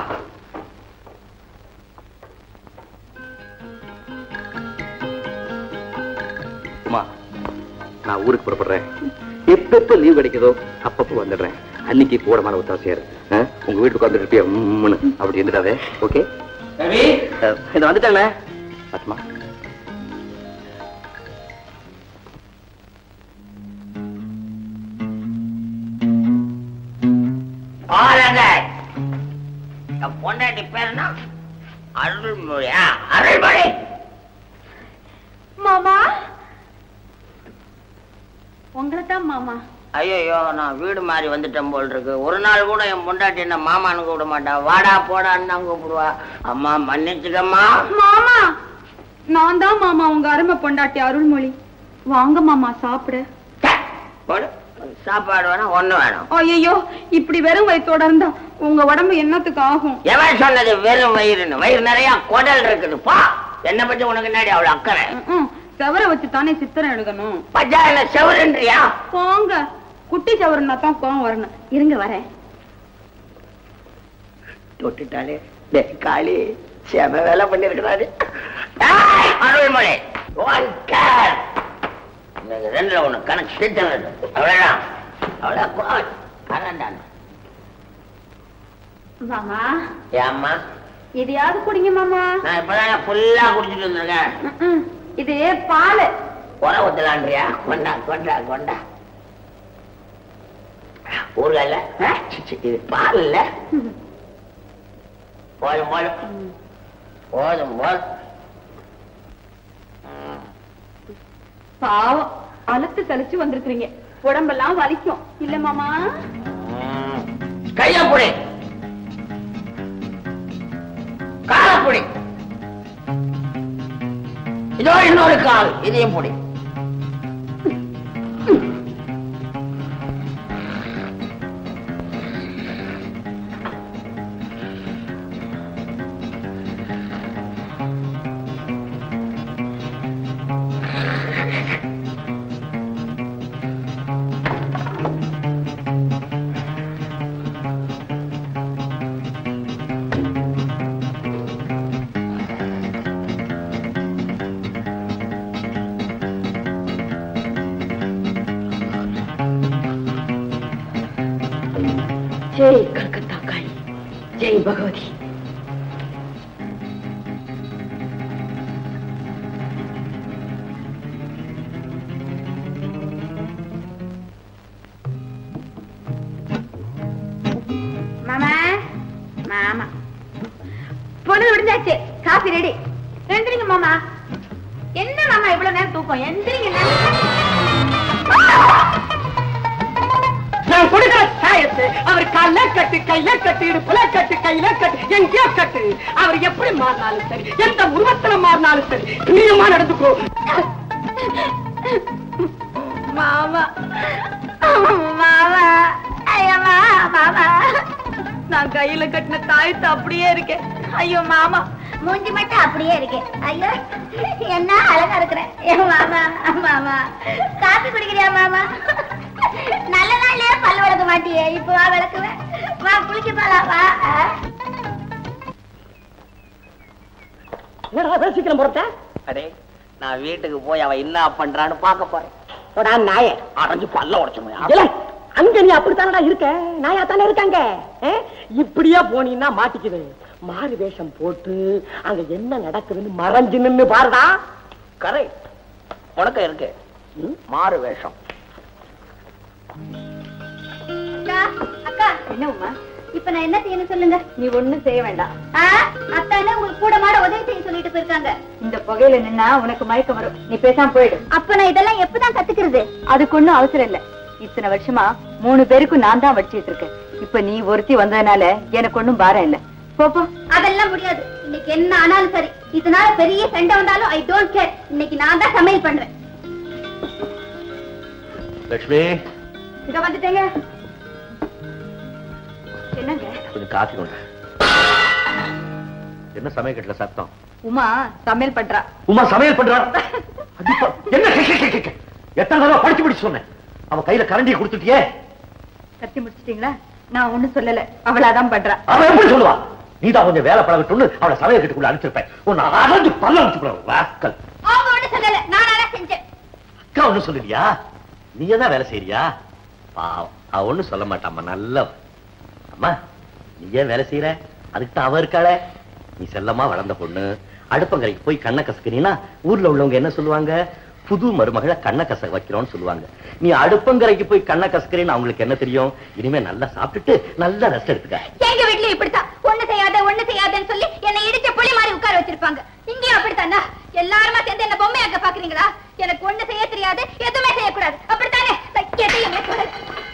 S8: அம்மா, நான் ஊருக்கு புறப்படுறேன். எப்ப லீவ் கிடைக்குதோ அப்பப்போ வந்துடுறேன். அன்னைக்கு கூடமான ஒத்தாசையா இருக்கு. உங்க வீட்டுக்கு வந்துட்டு இருப்பியா அப்படி இருந்துட்டாவே. ஓகே, இதை வந்துட்டானே ஆத்மா.
S2: பொண்டாட்டி பேருனா அருள்மொழியா? அருள்மொழி
S7: மாமா, உங்களைத்தான் மாமா.
S2: ஐயோ, நான் வீடு மாறி வந்துட்டேன் போல் இருக்கு. ஒரு நாள் கூட என் பொண்டாட்டி என்ன மாமான்னு கூப்பிட மாட்டா, வாடா போடான்னு தான் கூப்பிடுவா. அம்மா மன்னிச்சுக்கம்மா.
S7: மாமா, நான் தான் மாமா உங்க அருமை பொண்டாட்டி அருள்மொழி. வாங்க மாமா சாப்பிடு.
S2: சாப்பாடு வேணும், ஒண்ணு வேணும்.
S7: ஐயோ, இப்படி வெறும் வயிற்றோட இருந்தா உங்க உடம்பு என்னத்துக்கு ஆகும்?
S2: எவன் சொன்னது வெறும் வயிறுன்னு? வயிறு நிறைய குடல் இருக்குது. பா, என்ன பத்தி உனக்கு என்னடி அவ்வளவு அக்கறை?
S7: செவரை வச்சு தானே சித்திரம் எடுக்கணும்.
S2: பஜா என்ன செவருன்றியா?
S7: போங்க, குட்டி செவருன்னா தான் கோவம் வரணும். இருங்க வரேன்.
S2: தொட்டுட்டாலே காளி செம வேலை பண்ணிருக்கிறாரு. அருள்மொழி, ரெண்டுல ஒண்ணு கணக்கு சித்தம். அவ்வளவுதான், அவ்வளவுதான்.
S7: மாமா,
S2: ஏம்மா
S7: எதையாவது குடிங்க மாமா.
S2: நான் இப்பதான் ஃபுல்லா குடிச்சிட்டு வந்திருக்கேன்.
S7: இது பால்.
S2: உர ஊத்தலான்றியா? கொண்டா கொண்டா கொண்டா. ஊர்ல இது பால் இல்ல. போதும் போதும் போதும் போதும்.
S7: பாவம், அழுத்து கழிச்சு வந்திருக்கீங்க. உடம்பெல்லாம் வலிக்கும் இல்ல மாமா?
S2: கையா புடி, கால புடி. இதோ இன்னொரு கால், இதையும் புடி.
S6: ஜெய் கல்கத்தா காளி, ஜெய் பகவதி.
S7: மாமா மாமா, பொண்ணு விடுஞ்சாச்சு. Coffee ready. எந்திரிங்க மாமா. என்ன மாமா இவ்வளவு நேரம் தூக்கம்? எந்திரிங்க.
S9: நான் கொடுக்கிற சாயத்து அவர் கால கட்டு, கையில கட்டு, இடுப்புல கட்டு, கையில கட்டு, எங்கேயோ கட்டு. அவர் எப்படி மாறினாலும் சரி, எந்த உருவத்துல மாறினாலும் சரி, பிரியமா நடந்துக்கோ.
S7: மாமா மாமா, ஐயோ மாமா, நான் கையில கட்டின தாயத்து அப்படியே இருக்கேன். ஐயோ மாமா,
S10: மூஞ்சி மட்டும் அப்படியே இருக்கு. ஐயோ, என்ன அழகா இருக்கிறேன். மாமா மாமா, காப்பி குடிக்கிறியா மாமா? நல்ல நாள்லயே பல்லு விளக்க மாட்டியே, இப்ப வா விளக்குவேன். வா குளிக்க போலாம் வா.
S9: சீக்கிரம் போறத.
S8: அடே,
S9: நான் வீட்டுக்கு போய் அவ என்ன பண்றான்னு பார்க்க போறேன். நாய அரைஞ்சு பல்ல உடைச்சு அங்க நீ அப்படித்தானடா இருக்க, நாயா தானே இருக்காங்க. இப்படியே போனீன்னா மாட்டிக்குது. மாறு வேஷம் போட்டு அங்க என்ன நடக்குதுன்னு மறைஞ்சு நின்னு பாருடா. கரெக்ட், உனக்கு இருக்கு மாறு வேஷம்.
S10: அக்கா என்ன உமா இப்ப நான் என்ன செய்யணும் சொல்லுங்க. நீ ஒண்ணும் செய்ய வேண்டாம். அத்தானே உங்களுக்கு கூட மாட உதவி செய்ய சொல்லிட்டு போயிருக்காங்க. இந்த புகையில நின்னா உனக்கு மயக்கம் வரும், நீ பேசாம போயிடு. அப்ப நான் இதெல்லாம் எப்பதான் கத்துக்கிறது? அதுக்கு ஒண்ணும் அவசரம் இல்ல. இத்தனை வருஷமா 3 பேருக்கும் நான் தான் வச்சிட்டு இருக்கேன். இப்ப நீ ஒருத்தி வந்ததுனால எனக்கு ஒண்ணும் பாரம் இல்ல. போப்போ. அதெல்லாம் முடியாது. இன்னைக்கு என்ன ஆனாலும் சரி, இதனால பெரிய சண்டை வந்தாலும் ஐ டோன்ட் கேர். இன்னைக்கு நான் தான் சமையல் பண்றேன்.
S3: லட்சுமி
S10: இங்க வந்துட்டேங்க. என்னங்க
S3: கொஞ்சம் காஃபி கொண்டு. என்ன சமையல் சத்தம்?
S6: உமா சமையல் பண்றா.
S3: உமா சமையல் பண்றா? என்ன எத்தனை தடவை படிச்சு படிச்சு சொன்னேன். அவன் கையில கரண்டியை கொடுத்துட்டியே.
S6: கத்தி முடிச்சிட்டீங்களா? நான் ஒண்ணும் சொல்லல, அவளாதான் பண்றா.
S3: அவன் எப்படி சொல்லுவா? நீதான் கொஞ்சம் வேலை பழகட்டும்னு அவளை சமையல் கட்டுக்குள்ள அனுப்பிச்சிருப்பேன். உன்னை அரைஞ்சு பல்ல அனுப்பிச்சுக்கூடாது.
S10: அவங்க ஒண்ணு சொல்லல, நானா செஞ்சேன்.
S3: அக்கா ஒண்ணு சொல்லுவியா? நீ தான் வேலை செய்யறியா? பாவம், அவ ஒண்ணு சொல்ல மாட்டாம்மா. நல்ல அம்மா, நீ ஏன் வேலை செய்யற? அதுக்கு தான் அவ இருக்காளே. நீ செல்லமா வளர்ந்த பொண்ணு. அடுப்பங்கரைக்கு போய் கண்ணை கசக்குறீன்னா ஊர்ல உள்ளவங்க என்ன சொல்லுவாங்க? புது மருமகளை கண்ணை கசக்க வைக்கிறோம்னு சொல்லுவாங்க. நீ அடுப்பங்கரைக்கு போய் கண்ணை கசக்குறேன்னு அவங்களுக்கு என்ன தெரியும்? இனிமே நல்லா சாப்பிட்டுட்டு நல்லா ரெஸ்ட் எடுத்துக்க.
S10: எங்க வீட்லயும் இப்படித்தான். ஒண்ணு செய்யாதன்னு சொல்லி என்னை இடிச்ச புலி மாதிரி உட்கார வச்சிருப்பாங்க. இங்கேயும் அப்படித்தானா? எல்லாருமா சேர்ந்து என்ன பொம்மையாக்க பாக்குறீங்களா? எனக்கு ஒண்ணு செய்ய தெரியாது, எதுவுமே செய்யக்கூடாது. அப்படித்தானே? எதையுமே கூடாது.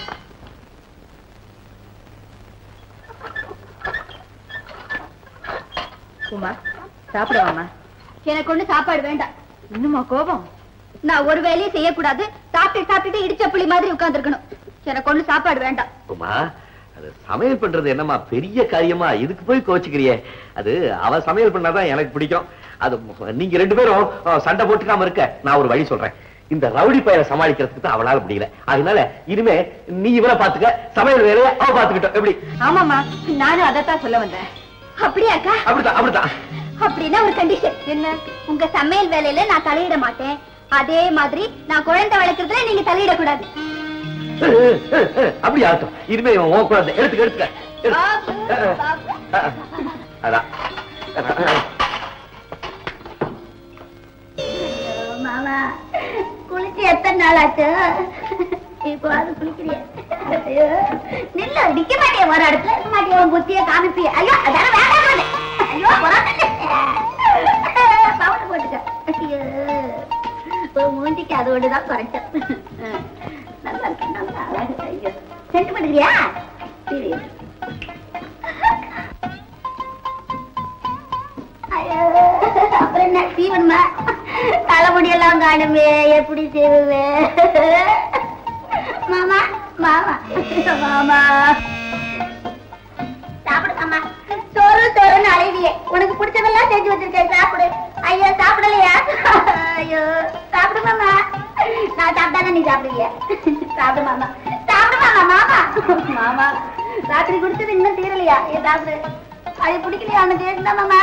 S6: உமா சாப்பிடுவாமா?
S10: எனக்கு ஒண்ணு சாப்பாடு வேண்டாம்.
S6: இன்னுமா கோபம்?
S10: நான் ஒரு வேலையும் செய்யக்கூடாது. சாப்பிட்டு இடிச்ச புலி மாதிரி உட்கார்ந்து இருக்கணும். எனக்கு ஒண்ணு சாப்பாடு வேண்டாம்.
S3: உமா, அது சமையல் பண்றது என்னமா பெரிய காரியமா? இதுக்கு போய் கோச்சுக்கிறியே. அது அவ சமையல் பண்ணாதான் எனக்கு பிடிக்கும். அது நீங்க 2 பேரும் சண்டை போட்டுக்காம இருக்க நான் ஒரு வழி சொல்றேன். இந்த ரவுடி பையனை சமாளிக்கிறதுக்கு தான் அவளால முடியல. அதனால இனிமே நீ இவரை பாத்துக்க, சமையல் வேலையை அவ பாத்துக்கிட்டோம். எப்படி?
S6: ஆமாமா, நானும் அதைத்தான் சொல்ல வந்தேன்.
S10: அப்படியாக்கா?
S3: அப்படித்தான்.
S10: அப்படின்னா ஒரு கண்டிஷன். என்ன? உங்க சமையல் வேலையில நான் தலையிட மாட்டேன். அதே மாதிரி நான் குழந்தை வளர்க்கறதுல நீங்க தலையிடக்கூடாது.
S3: அப்படி ஆகட்டும். இனிமே உன் குழந்தை எடுத்துக்க. அதான்
S10: மாமா, குளிச்சு எத்தனை நாள் ஆச்சு? இப்போ அது குளிக்கிறிய? நில்ல, நிக்க மாட்டிய, ஒரு இடத்துல இருக்க மாட்டிய, உன் புத்திய காமிப்பிய. ஐயோ, அதான வேண்டாம். ஐயோ, பவுடர் போட்டுக்க. ஐயோ, மூஞ்சிக்கு அது ஒண்ணுதான் குறைச்சேன். நல்லா இருக்கு, நல்லா அழகு. ஐயோ, சென்ட் பண்ணுறியா? அப்புறம் என்ன சீவன்மா? தலைமுடியெல்லாம் காணுமே, எப்படி செய்வது? மாமா மாமா மாமா சாப்பிடுமா? சோறுன்னு அழைவியே. உனக்கு பிடிச்சதெல்லாம் செஞ்சு வச்சிருக்கேன், சாப்பிடு. ஐயோ சாப்பிடலையா? ஐயோ சாப்பிடு மாமா. நான் சாப்பிட்டாதான் நீ சாப்பிடுவியா? சாப்பிடு மாமா, சாப்பிடு மாமா. மாமா மாமா, ராத்திரி குடிச்சது இன்னும் தீரலையா? ஏன் சாப்பிடு. அது பிடிக்கலையா உனக்கு? என்ன மாமா?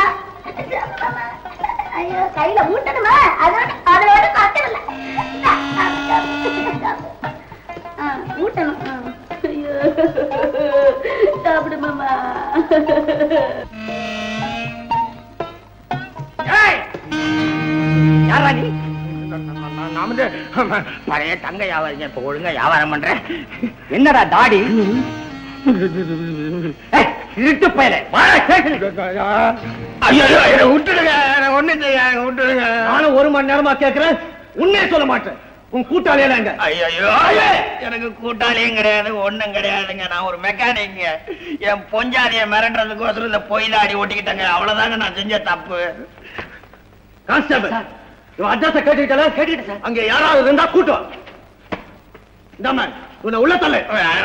S10: ஐயோ, கையில ஊட்டணுமா? அதோட கட்டவில்லை. ஊட்டணும். ஐயோ சாப்பிடு மாமா.
S9: யாரா நீ? நான் வந்து பழைய தங்க வியாபாரம். இப்ப ஒழுங்கா வியாபாரம் பண்றேன். என்னடா தாடி? இருட்டு பயில விட்டுடுங்க. ஒண்ணு விட்டுடுங்க. நானும் 1 மணி நேரமா கேட்கிறேன், உன்னே சொல்ல மாட்டேன். உன் கூட்டாளியாங்க? ஐயோ, எனக்கு கூட்டாளியும் கிடையாது, ஒண்ணும் கிடையாதுங்க. நான் ஒரு மெக்கானிக். என் பொஞ்சாதிய மிரட்டுறதுக்கோசரம் இந்த பொயிலாடி ஓட்டிக்கிட்டாங்க. அவ்வளவுதாங்க நான் செஞ்ச தப்பு. கான்ஸ்டபிள், அட்ரஸ் கேட்டுக்கிட்டல? கேட்டுக்கிட்டேன் சார். அங்க யாராவது இருந்தா கூட்டம். உன்னை உள்ள தள்ளு.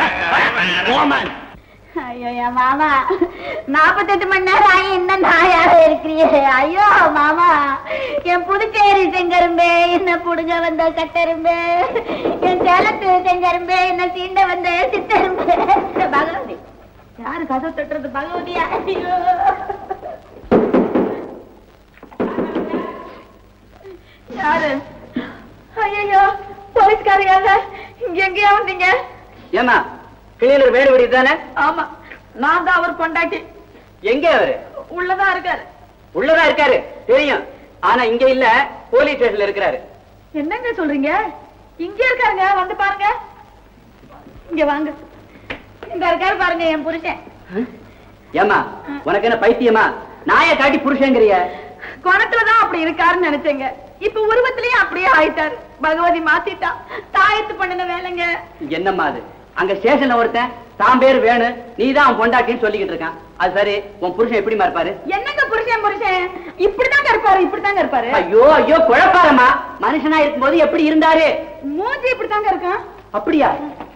S10: ஐயோ என் மாமா, 48 மணி நேரம் ஆகி இன்னும் நாயாக இருக்கிறியே. ஐயோ மாமா, என் புதுச்சேரி செங்கரும்பே என்ன புடுங்க வந்த கட்டரும்பே, என் சேலத்து செங்கரும்பே என்ன சீண்ட வந்த சித்தரும்பே. பகவதி, யாரு கதை தட்டுறது? பகவதியா? ஐயோ
S7: யாரு? ஐயோ, போலீஸ்காரையாங்க. இங்க எங்கேயா வந்தீங்க?
S2: ஏமா கிளீனர் வேடுபடி தானே?
S7: ஆமா, நான் தான் அவர் பொண்டாட்டி.
S2: எங்க அவரு?
S7: உள்ளதான் இருக்காரு.
S2: உள்ளதா இருக்காரு தெரியும், ஆனா இங்க இல்ல, போலீஸ் ஸ்டேஷன்ல இருக்கிறாரு.
S7: என்னங்க சொல்றீங்க? இங்க இருக்காருங்க, வந்து பாருங்க. இங்க வாங்க, இங்க இருக்காரு பாருங்க என் புருஷன்.
S2: ஏமா உனக்கு என்ன பைத்தியமா? நாயை காட்டி புருஷங்கிறிய?
S7: குணத்துலதான் அப்படி இருக்காருன்னு நினைச்சேங்க, இப்ப உருவத்திலேயே அப்படியே ஆயிட்டாரு. பகவதி மாத்திட்டா. தாயத்து பண்ணின வேலைங்க.
S2: என்னம்மா அது? அங்க ஸ்டேஷன்ல ஒருத்தன் தான் பேர் வேணு, நீதான் அவன் பொண்டாட்டின்னு சொல்லிக்கிட்டு இருக்கான். அது சரி, உன் புருஷன் எப்படிமா இருப்பாரு?
S7: என்னங்க புருஷன் இப்படிதாங்க இருப்பாரு, இப்படிதாங்க இருப்பாரு.
S2: ஐயோ ஐயோ குழப்பாரமா, மனுஷனா இருக்கும்போது எப்படி இருந்தாரு?
S7: மூஞ்சி இப்படித்தாங்க இருக்கான்.
S2: அப்படியா?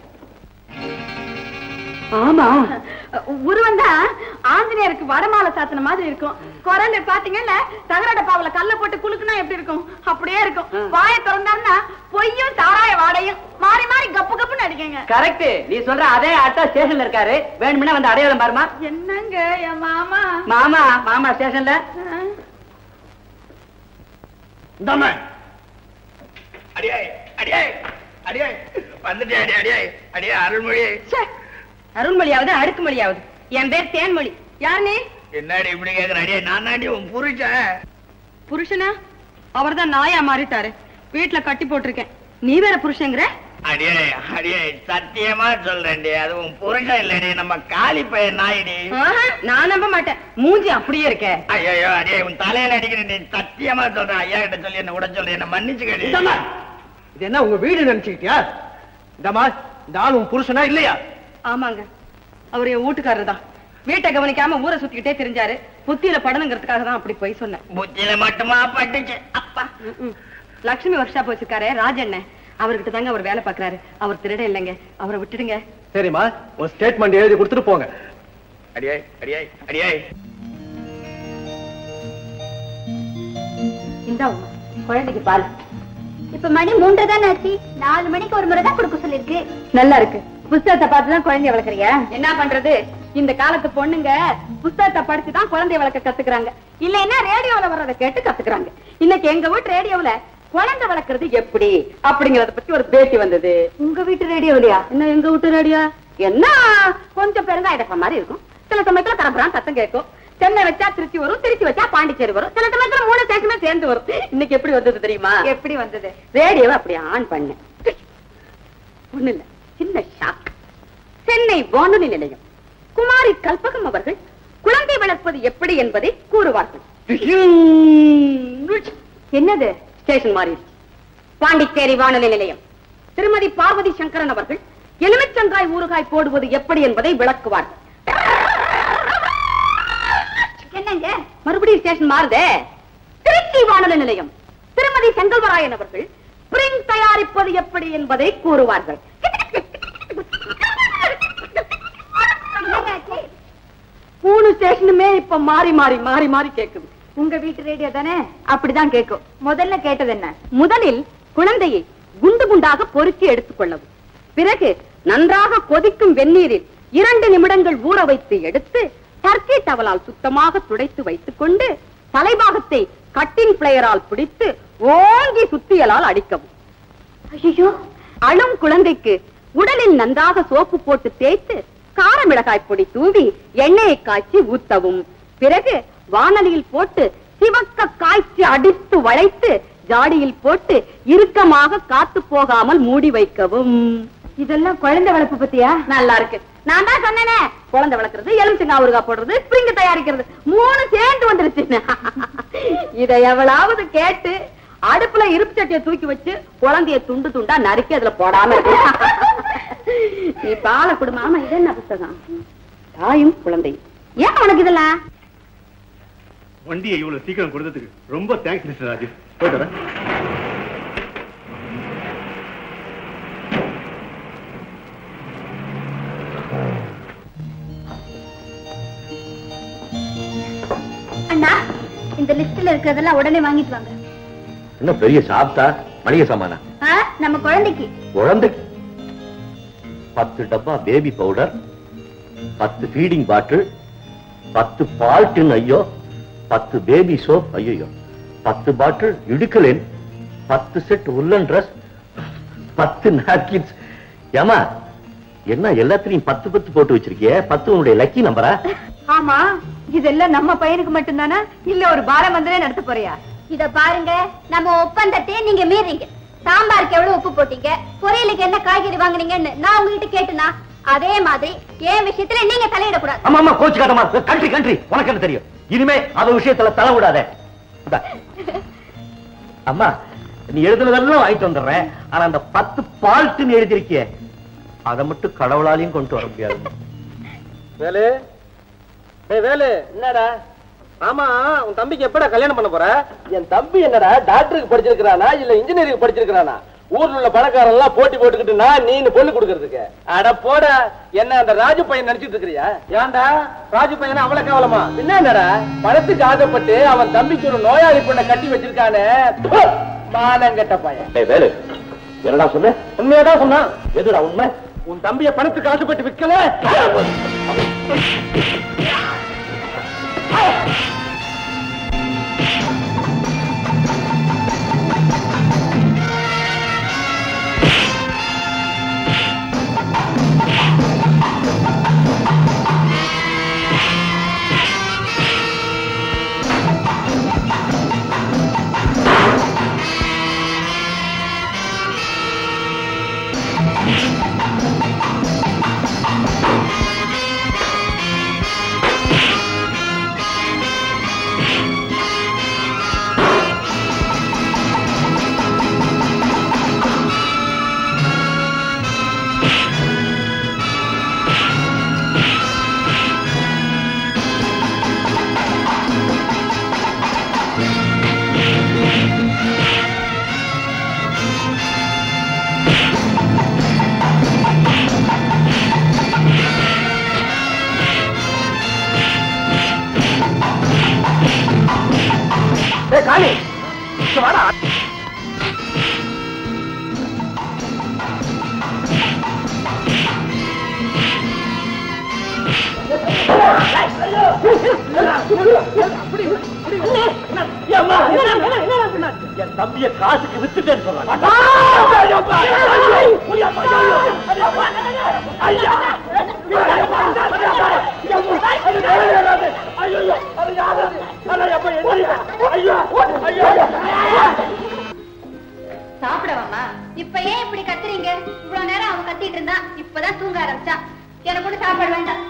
S2: ஆமா,
S7: உருவந்தான் ஆஞ்சநேயருக்கு வடமாலை சாத்தின மாதிரி இருக்கும். குரல் பாத்தீங்கல்ல, தகர டப்பாவுல கல்ல போட்டு குலுக்குனா எப்படி இருக்கும் அப்படியே இருக்கும். வாயை திறந்தாருன்னா பொய்யும் சாராய வாடையும் மாறி மாறி கப்பு கப்புன்னு அடிக்கங்க.
S2: கரெக்ட், நீ சொல்ற அதே ஆட்டா ஸ்டேஷன்ல இருக்காரு. வேணும்னா வந்து அடையாளம் பாருமா.
S7: என்னங்க என் மாமா?
S2: மாமா மாமா ஸ்டேஷன்ல.
S9: அடியே அடியே அடியே வந்துட்டே அடியே அடியே அடியே அருள்மொழி.
S6: அருண்மொழியாவது அடுக்குமொழியாவது, என் பேர் தேன்மொழி. யார் நீ?
S9: என்னடி இப்படி கேக்குற? அடியே நான் தாண்டி உன் புருஷன்.
S6: புருஷனா? அவர் தான் நாயா மாறிட்டாரு. வீட்டுல கட்டி போட்டிருக்கேன், நீ வேற புருஷங்கிற?
S9: அடியே அடியே சத்தியமா சொல்றேன்டி, அது உன் புருஷன் இல்லடி, நம்ம காளி பையன் நாயடி.
S6: நான் நம்ப மாட்டேன், மூஞ்சி அப்படியே இருக்க.
S9: ஐயோ அடியே உன் தலையில அடிக்கிறேன், சத்தியமா சொல்றேன். ஐயா கிட்ட சொல்லி என்ன விட சொல்றேன், என்ன மன்னிச்சுக்கடி.
S3: இது என்ன உங்க வீடு நினைச்சுக்கிட்டியா? இந்தமா இந்த ஆள் உன் புருஷனா இல்லையா?
S6: ஆமாங்க, அவர் என் வீட்டுக்காரர் தான். வீட்டை கவனிக்காம ஊரை சுத்திக்கிட்டே தெரிஞ்சாரு. புத்தியில படணுங்கிறதுக்காக தான் அப்படி போய் சொன்னேன்.
S9: புத்தியில மட்டுமா பட்டுச்சு?
S6: அப்பா லட்சுமி ஒர்க் ஷாப் வச்சிருக்காரு ராஜண்ண, அவர்கிட்ட தாங்க அவர் வேலை பாக்குறாரு. அவர் திருட இல்லைங்க, அவரை விட்டுடுங்க.
S3: சரிம்மா, ஒரு ஸ்டேட்மெண்ட் எழுதி கொடுத்துட்டு போங்க.
S9: அடியே அடியே அடியே.
S6: இந்த குழந்தைக்கு பால்.
S10: இப்ப மணி 3 தானே ஆச்சு, 4 மணிக்கு ஒரு முறை தான் கொடுக்க சொல்லிருக்கு.
S6: நல்லா இருக்கு. புஸ்தகத்தை பார்த்துதான் குழந்தைய வளர்க்குறியா? என்ன பண்றது, இந்த காலத்து பொண்ணுங்க புஸ்தகத்தை படிச்சுதான் குழந்தைய வளர்க்க கத்துக்கிறாங்க. இல்லைன்னா ரேடியோல வர்றதை கேட்டு கத்துக்கிறாங்க. இன்னைக்கு எங்க வீட்டு ரேடியோல குழந்தை வளர்க்கறது எப்படி அப்படிங்கறத பத்தி ஒரு பேட்டி வந்தது. உங்க வீட்டு ரேடியோலயா? என்ன எங்க வீட்டு ரேடியோ? என்ன கொஞ்சம் பெருங்காய டப்பா மாதிரி இருக்கும். சில சமயத்துல கரபரான் சத்தம் கேட்கும். சென்னை வச்சா திருச்சி வரும், திருச்சி வச்சா பாண்டிச்சேரி வரும். சில சமயத்துல 3 ஸ்டேஷனுமே சேர்ந்து வரும். இன்னைக்கு எப்படி வந்தது தெரியுமா? எப்படி வந்தது? ரேடியோவை அப்படி ஆன் பண்ண ஒண்ணு இல்ல, சின்ன ஷாக். சென்னை வானொலி நிலையம் குமாரி கல்பகம் அவர்கள் குழந்தை வளர்ப்பது எப்படி என்பதை கூறுவார்கள். என்னது? ஸ்டேஷன் மாறிடுச்சு. பாண்டிச்சேரி வானொலி நிலையம் திருமதி பார்வதி சங்கரன் அவர்கள் எலுமிச்சங்காய் ஊறுகாய் போடுவது எப்படி என்பதை விளக்குவார்கள். என்னங்க மறுபடியும் ஸ்டேஷன் மாறுதே. திருச்சி வானொலி நிலையம் திருமதி செங்கல்வராயன் அவர்கள் ஸ்பிரிங் தயாரிப்பது எப்படி என்பதை கூறுவார்கள். 3 ஸ்டேஷனுமே இப்ப மாறி மாறி மாறி மாறி கேக்குது. உங்க வீட்டு ரேடியோ தானே? அப்படிதான் கேட்கும். முதல்ல கேட்டது என்ன? முதலில் குழந்தையை குண்டு குண்டாக பொறுக்கி எடுத்துக் கொள்ளவும், பிறகு நன்றாக கொதிக்கும் வெந்நீரில் 2 நிமிடங்கள் ஊற வைத்து எடுத்து டர்க்கி டவலால் சுத்தமாக துடைத்து வைத்துக் கொண்டு தலைபாகத்தை கட்டிங் பிளேயரால் பிடித்து ஓங்கி சுத்தியலால் அடிக்கவும். ஐயோ, அழும் குழந்தைக்கு உடலில் நன்றாக சோப்பு போட்டு தேய்த்து கார மிளகாய் பொடி தூவி எண்ணெயை காய்ச்சி ஊத்தவும், பிறகு வானலியில் போட்டு சிவக்க காய்ச்சி அடித்து வளைத்து ஜாடியில் போட்டு இறுக்கமாக காத்து போகாமல் மூடி வைக்கவும். இதெல்லாம் குழந்தை வளர்ப்பு பத்தியா? நல்லா இருக்கு. நான் தான் சொன்னேனே, குழந்தை வளர்க்கறது, எலுமிச்சங்காய் ஊறுகாய் போடுறது, ஸ்பிரிங் தயாரிக்கிறது 3 சேர்ந்து வந்துருச்சு. இதை எவ்வளவு கேட்டு அடுப்புல இருப்பு சட்டியை தூக்கி வச்சு குழந்தைய துண்டு துண்டா நறுக்கி அதுல போடாம நீ பாலை குடும்பமா. இது என்ன புத்தகம்? தாயும் குழந்தையும். ஏன் உனக்கு இதெல்லாம்?
S11: வண்டியை இவ்வளவு சீக்கிரம் கொடுத்ததுக்கு ரொம்ப தேங்க்ஸ் மிஸ்டர் ராஜு. போயிட்டு
S10: அண்ணா, இந்த லிஸ்ட்ல இருக்கிறதெல்லாம் உடனே வாங்கிட்டு வாங்க.
S4: என்ன பெரிய சாப்பிட்டா மளிகை சாமானா?
S10: நம்ம குழந்தைக்கு.
S4: குழந்தைக்கு 10 டப்பா பேபி பவுடர், 10 ஃபீடிங் பாட்டில், 10 பால் டின், ஐயோ 10 பேபி சோப், ஐயோ 10 பாட்டில் இடுக்கலின்,
S3: 10 செட் உல்லன் ட்ரெஸ், 10 நாப்கின்ஸ். ஏமா என்ன எல்லாத்தையும் 10 போட்டு வச்சிருக்கிய? 10 உன்னுடைய லக்கி நம்பரா?
S6: ஆமா, இதெல்லாம் நம்ம பையனுக்கு மட்டும்தானா இல்ல ஒரு பாலமந்திரே நடத்த போறியா?
S10: இத பாருங்க, நம்ம ஒப்பந்தத்தை நீங்க மீறீங்க. சாம்பாருக்கு எவ்வளவு உப்பு போட்டீங்க, பொரியலுக்கு என்ன காய்கறி வாங்குனீங்கன்னு நான் உங்ககிட்ட கேட்டுனா அதே மாதிரி என் விஷயத்துல நீங்க தலையிடக்கூடாது.
S3: ஆமா ஆமா, கோச்சு காட்டமா. கண்ட்ரி உனக்கு என்ன தெரியும்? இனிமே அவ விஷயத்துல தலை விடாத. அம்மா, நீ எழுதுனதெல்லாம் வாங்கிட்டு வந்துடுறேன். ஆனா அந்த 10 பால்ட்னு எழுதிருக்கிய அதை மட்டும் கடவுளாலையும் கொண்டு வர முடியாது.
S9: வேலு, வேலு, என்னடா? ஆமா, உன் தம்பிக்கு எப்படா கல்யாணம் பண்ண போற? என் தம்பி என்னடா டாக்டருக்கு படிச்சிருக்கானா இல்ல இன்ஜினியரிங் படிச்சிருக்கானா? ஊர்ல உள்ள பணக்காரன் எல்லாம் போட்டி போட்டுக்கிட்டு நான் நீ பொண்ணு கொடுக்கறதுக்கு. அட போட, என்ன அந்த ராஜு பையன் நினைச்சிட்டு இருக்கிறியா? ஏன்டா ராஜு பையன் அவ்வளவு கேவலமா? என்னடா பணத்துக்கு ஆசைப்பட்டு அவன் தம்பிக்கு ஒரு நோயாளி பொண்ணை கட்டி வச்சிருக்கானே, மானங்கட்ட பையன்.
S3: வேலு, என்னடா சொன்ன?
S9: உண்மையதான் சொன்னான்.
S3: எதுடா உண்மை?
S9: உன் தம்பிய பணத்துக்கு ஆசைப்பட்டு விற்கல. காளி, வாடா. என் தம்பிய காசுக்கு வித்துட்டேன்னு சொல்றாங்க.
S10: சாப்பிடவாமா? இப்ப ஏன் இப்படி கத்துறீங்க? இவ்வளவு நேரம் அவன் கத்திட்டு இருந்தா, இப்பதான் தூங்க ஆரம்பிச்சா. எனக்கு கூட சாப்பாடு வேண்டாம்.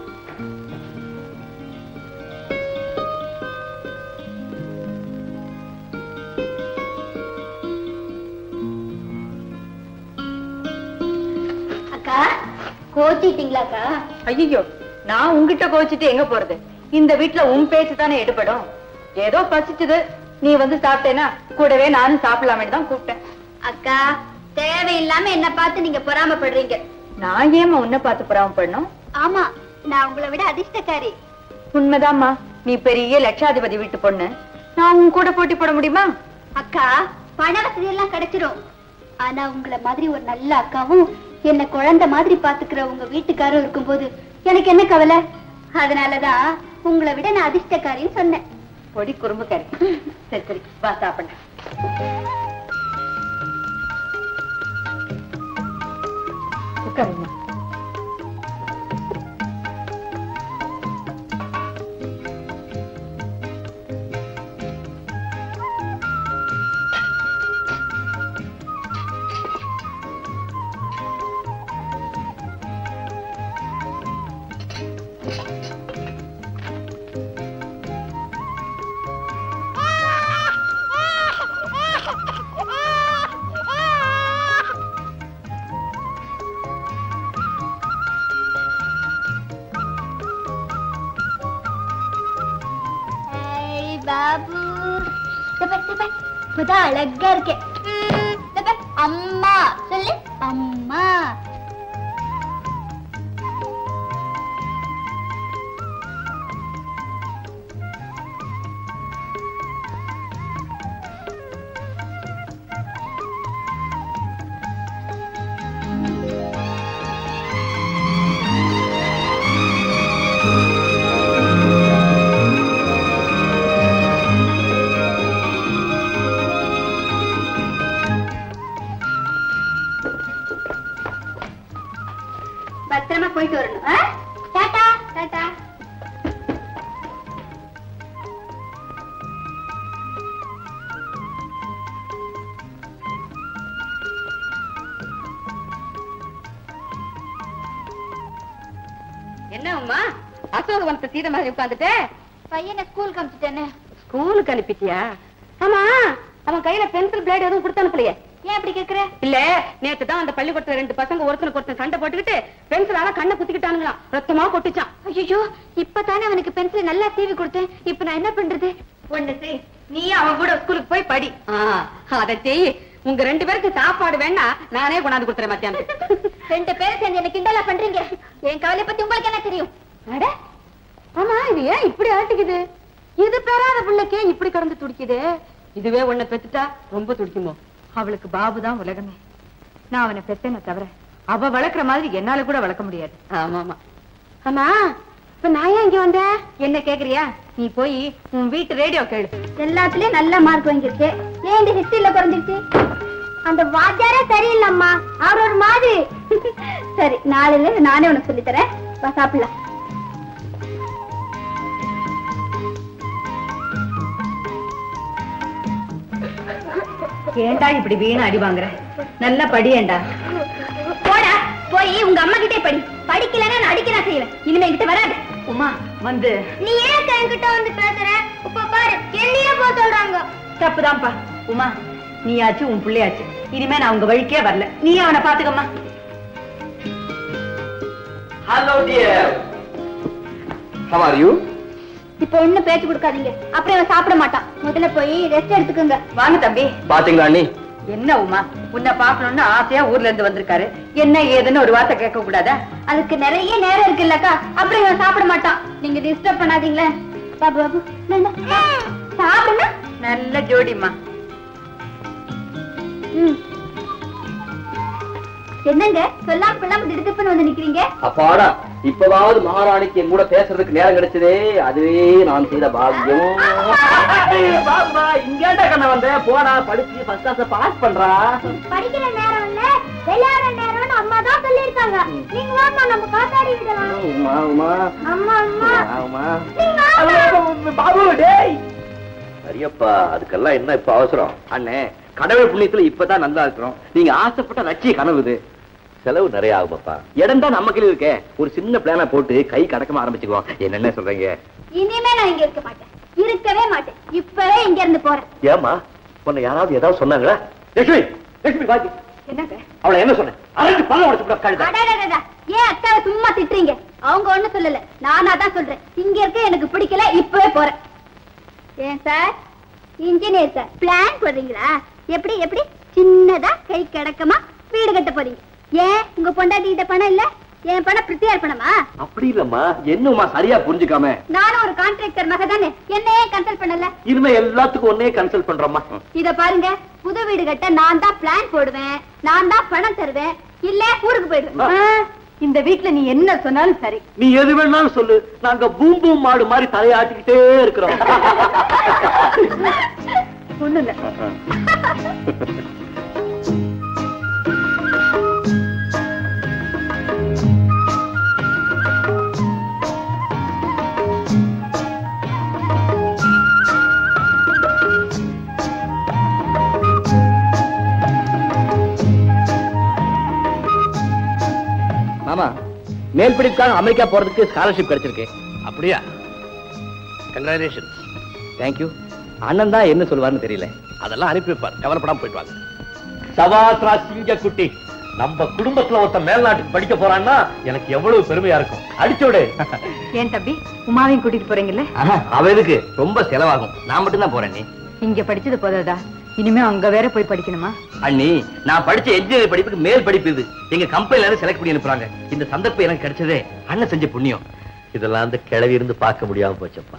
S10: அக்கா, கோச்சிட்டீங்களாக்கா?
S6: ஐயோ, நான் உங்ககிட்ட கோச்சிட்டு எங்க போறது? இந்த வீட்டுல உன் பேச்சு தானே எடுபடும். ஏதோ பசிச்சது, நீ வந்து சாப்பிட்டேனா கூடவே நானும் சாப்பிடலாமே தான் கூப்பிட்டேன்.
S10: அக்கா, தேவையில்லாம என்ன பார்த்து நீங்க பொறாமப்படுறீங்க.
S6: நான் ஏமா உன்னை பார்த்து பொறாமப்படணும்?
S10: ஆமா, நான் உங்களை விட அதிர்ஷ்டக்காரி.
S6: உண்மைதாம்மா, நீ பெரிய லட்சாதிபதி வீட்டு பொண்ணு. நான் உன் கூட போட்டி போட முடியுமா?
S10: அக்கா, பண வசதி எல்லாம் கிடைச்சிரும். ஆனா உங்களை மாதிரி ஒரு நல்ல அக்காவும் என்ன குழந்தை மாதிரி பாத்துக்கிற உங்க வீட்டுக்காரும் இருக்கும்போது எனக்கு என்ன கவலை? அதனாலதான் உங்களை விட நான் அதிர்ஷ்டக்காரின்னு சொன்னேன்.
S6: பொடி குறும்புக்காரி. சரி சரி, வா சாப்பிட. உட்காருங்க.
S10: பாபு, அழகா இருக்கேன். அம்மா சொல்லு, அம்மா. பத்திரமா போயிட்டு வரணும். டாடா டாடா.
S6: என்ன அம்மா அசோகவனத்தை சீத மாதிரி உட்காந்துட்டு?
S10: பையனை ஸ்கூலுக்கு அனுப்பிச்சிட்டேன்னு.
S6: ஸ்கூலுக்கு அனுப்பிட்டியா? ஆமா, அவன் கையில பென்சில் பிளேட் எதுவும் கொடுத்து அனுப்பலையே?
S10: ஏன் அப்படி கேக்குற?
S6: இல்ல, நேத்து தான் அந்த பள்ளிக்கூடத்துல 2 பசங்க ஒருத்தனுக்கு ஒருத்தன் சண்டை போட்டுக்கிட்டு பென்சிலால கண்ணை குத்திக்கிட்டானுங்களாம். ரத்தமா கொட்டுச்சான்.
S10: ஐயோ, இப்பதானே அவனுக்கு பென்சில் நல்லா சீவி கொடுத்தேன். இப்ப நான் என்ன பண்றது?
S6: ஒண்ணு செய், நீ அவன் கூட ஸ்கூலுக்கு போய் படி. அதை செய். உங்க 2 பேருக்கு சாப்பாடு வேணா நானே கொண்டாந்து கொடுத்துறேன் மத்தியானத்துக்கு.
S10: 2 பேரும் சேர்ந்து என்ன கிண்டலா பண்றீங்க? என் கவலை பத்தி உங்களுக்கு என்ன தெரியும்?
S6: அட, ஆமா, இது ஏன் இப்படி ஆட்டுக்குது? இது பெறாத பிள்ளைக்கே இப்படி கடந்து துடிக்குது. இதுவே உன்னை பெத்துட்டா ரொம்ப துடிக்குமோ? அவளுக்கு பாபுதான் உலகமே. நான் அவனை பெத்தேன தவிர அவ வளர்க்குற மாதிரி என்னால கூட வளர்க்க முடியாது. ஆமா ஆமா. ஆமா, இப்ப நான் ஏன் இங்க வந்த? என்ன கேக்குறியா? நீ போய் உன் வீட்டு ரேடியோ கேளு.
S10: எல்லாத்துலயும் நல்ல மார்க் வாங்கிருக்கு. ஏன் இந்த ஹிஸ்டரியில குறைஞ்சிருச்சு? அந்த வாத்தியாரே சரியில்லம்மா, அவர் ஒரு மாதிரி. சரி, நாளையில நானே உனக்கு சொல்லி தரேன். வா சாப்பிடலாம்.
S6: ஏண்டா இப்படி வீணா அடி வாங்குற? நல்லா படியேண்டா.
S10: போடா, போய் உங்க அம்மா கிட்டே படி. படிக்கலன்னா நான் அடிக்க நான் செய்வேன். இனிமே என்கிட்ட வராது.
S6: உமா வந்து
S10: நீ ஏன் என்கிட்ட வந்து பேசுற? இப்ப பாரு, என்னையே போ சொல்றாங்க.
S6: தப்புதான்ப்பா. உமா, நீயாச்சு உன் பிள்ளையாச்சு. இனிமே நான் உங்க வழிக்கே வரல. நீ அவனை பாத்துக்கம்மா.
S8: Hello dear, how are you?
S10: இப்ப ஒண்ணும் பேச்சு கொடுக்காதீங்க, அப்புறம் இவன் சாப்பிட மாட்டான். முதல்ல போய் ரெஸ்ட் எடுத்துக்கோங்க.
S6: வாங்க தம்பி.
S8: பாத்தீங்களா அண்ணி?
S6: என்ன உமா, உன்னை பாக்கணும்னு ஆசையா ஊர்ல இருந்து வந்திருக்காரு. என்ன ஏதுன்னு ஒரு வார்த்தை கேட்க கூடாதா?
S10: அதுக்கு நிறைய நேரம் இருக்குல்லக்கா, அப்புறம் இவன் சாப்பிட மாட்டான். நீங்க டிஸ்டர்ப் பண்ணாதீங்களே. பாபு பாபு, சாப்பிடுங்க.
S6: நல்ல ஜோடிமா.
S10: என்னங்க சொல்லாம கொள்ளாம திடுத்துப்புன்னு வந்து நிக்கிறீங்க?
S8: அப்பாடா, இப்பவாவது மகாராணிக்கு என் கூட பேசுறதுக்கு நேரம் கிடைச்சதே, அதுவே நான் செய்த பாக்கியம். இங்கேட்டா கண்ண வந்த போடா, படிச்சு ஃபர்ஸ்ட் கிளாஸ் பாஸ் பண்றா.
S10: படிக்கிற நேரம் இல்ல, விளையாடுற நேரம்னு அம்மா தான் சொல்லிருக்காங்க. நீங்க வாமா, நம்ம காத்தாடி விடலாம்.
S8: உமா உமா
S10: அம்மா அம்மா
S8: உமா பாபு டேய். சரியப்பா, அதுக்கெல்லாம் என்ன இப்ப அவசரம்? அண்ணே, கடவுள் புண்ணியத்துல இப்பதான் நல்லா இருக்கிறோம். நீங்க ஆசைப்பட்ட லட்சிய கனவுது. செலவு நிறைய ஆகுமாப்பா. இடம் தான் நம்ம கையில இருக்கே. ஒரு சின்ன பிளான போட்டு கை கடக்கமா ஆரம்பிச்சுக்குவோம். என்னென்ன சொல்றீங்க?
S10: இனிமே நான் இங்க இருக்க மாட்டேன், இருக்கவே மாட்டேன். இப்பவே இங்க இருந்து போறேன்.
S3: ஏமா, உன்னை யாராவது ஏதாவது சொன்னாங்களா?
S8: லட்சுமி, லட்சுமி பாக்கி
S6: என்னங்க?
S8: அவளை என்ன சொன்னேன்? அரைஞ்சு பல்ல உடைச்சு கழுத.
S10: அடடடடா, ஏன் அக்காவை சும்மா திட்டுறீங்க? அவங்க ஒண்ணும் சொல்லல, நானா தான் சொல்றேன். இங்க இருக்க எனக்கு பிடிக்கல, இப்பவே போறேன். ஏன் சார், இன்ஜினியர் சார், பிளான் போடுறீங்களா? எப்படி எப்படி சின்னதா கை கடக்கமா வீடு கட்ட போறீங்க? ஏன் உங்க பொண்டாட்டி கிட்ட பணம் இல்ல? என் பணம் பிரித்தியார் பணமா?
S8: அப்படி இல்லம்மா, என்னம்மா சரியா புரிஞ்சுக்காம.
S10: நானும் ஒரு கான்ட்ராக்டர் மக தானே, என்னையே கன்சல்ட் பண்ணல.
S8: இனிமே எல்லாத்துக்கும் ஒன்னே கன்சல்ட் பண்றோம்மா.
S10: இத பாருங்க, புது வீடு கட்ட நான் தான் பிளான் போடுவேன், நான் தான் பணம் தருவேன், இல்ல ஊருக்கு போயிடுவேன்.
S6: இந்த வீட்டுல நீ என்ன சொன்னாலும் சரி.
S8: நீ எது வேணாலும் சொல்லு, நாங்க பூம் பூம் மாடு மாதிரி தலையாட்டிக்கிட்டே இருக்கிறோம்.
S6: ஒண்ணு இல்ல.
S8: ஆமா, மேல் படிப்புக்காக அமெரிக்கா போறதுக்கு ஸ்காலர்ஷிப் கிடைச்சிருக்கு.
S3: அப்படியா? கங்க்ராச்சுலேஷன்.
S8: தேங்க்யூ. அண்ணன் தான் என்ன சொல்லுவாருன்னு தெரியல.
S3: அதெல்லாம் அனுப்பி வைப்பார், கவலைப்படாம போயிட்டு வாங்க.
S8: சவாத்ரா சிங்க குட்டி,
S3: நம்ம குடும்பத்துல ஒருத்தன் மேல்நாட்டுக்கு படிக்க போறான்னா எனக்கு எவ்வளவு பெருமையா இருக்கும். அடிச்சு விடு.
S6: ஏன் தம்பி, உமாவையும் கூட்டிட்டு போறீங்கல்ல?
S8: அவ எதுக்கு? ரொம்ப செலவாகும். நான் மட்டும் தான் போறேன். நீ
S6: இங்க படிச்சது போதாதா? இனிமே அங்க வேற போய் படிக்கணுமா?
S8: அண்ணி, நான் படிச்ச என்ஜினியர் படிப்புக்கு மேல் படிப்பு இது. எங்க கம்பெனில செலக்ட் பண்ணி அனுப்புறாங்க. இந்த சந்தர்ப்பம் எனக்கு கிடைச்சதே அண்ணன் செஞ்ச புண்ணியம்.
S3: இதெல்லாம் அந்த கிளவி இருந்து பார்க்க முடியாம போச்சப்பா.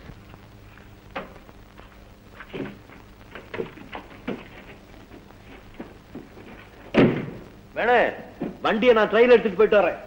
S3: வேணே, வண்டியை நான் ட்ரெயின் எடுத்துட்டு போயிட்டு வரேன்.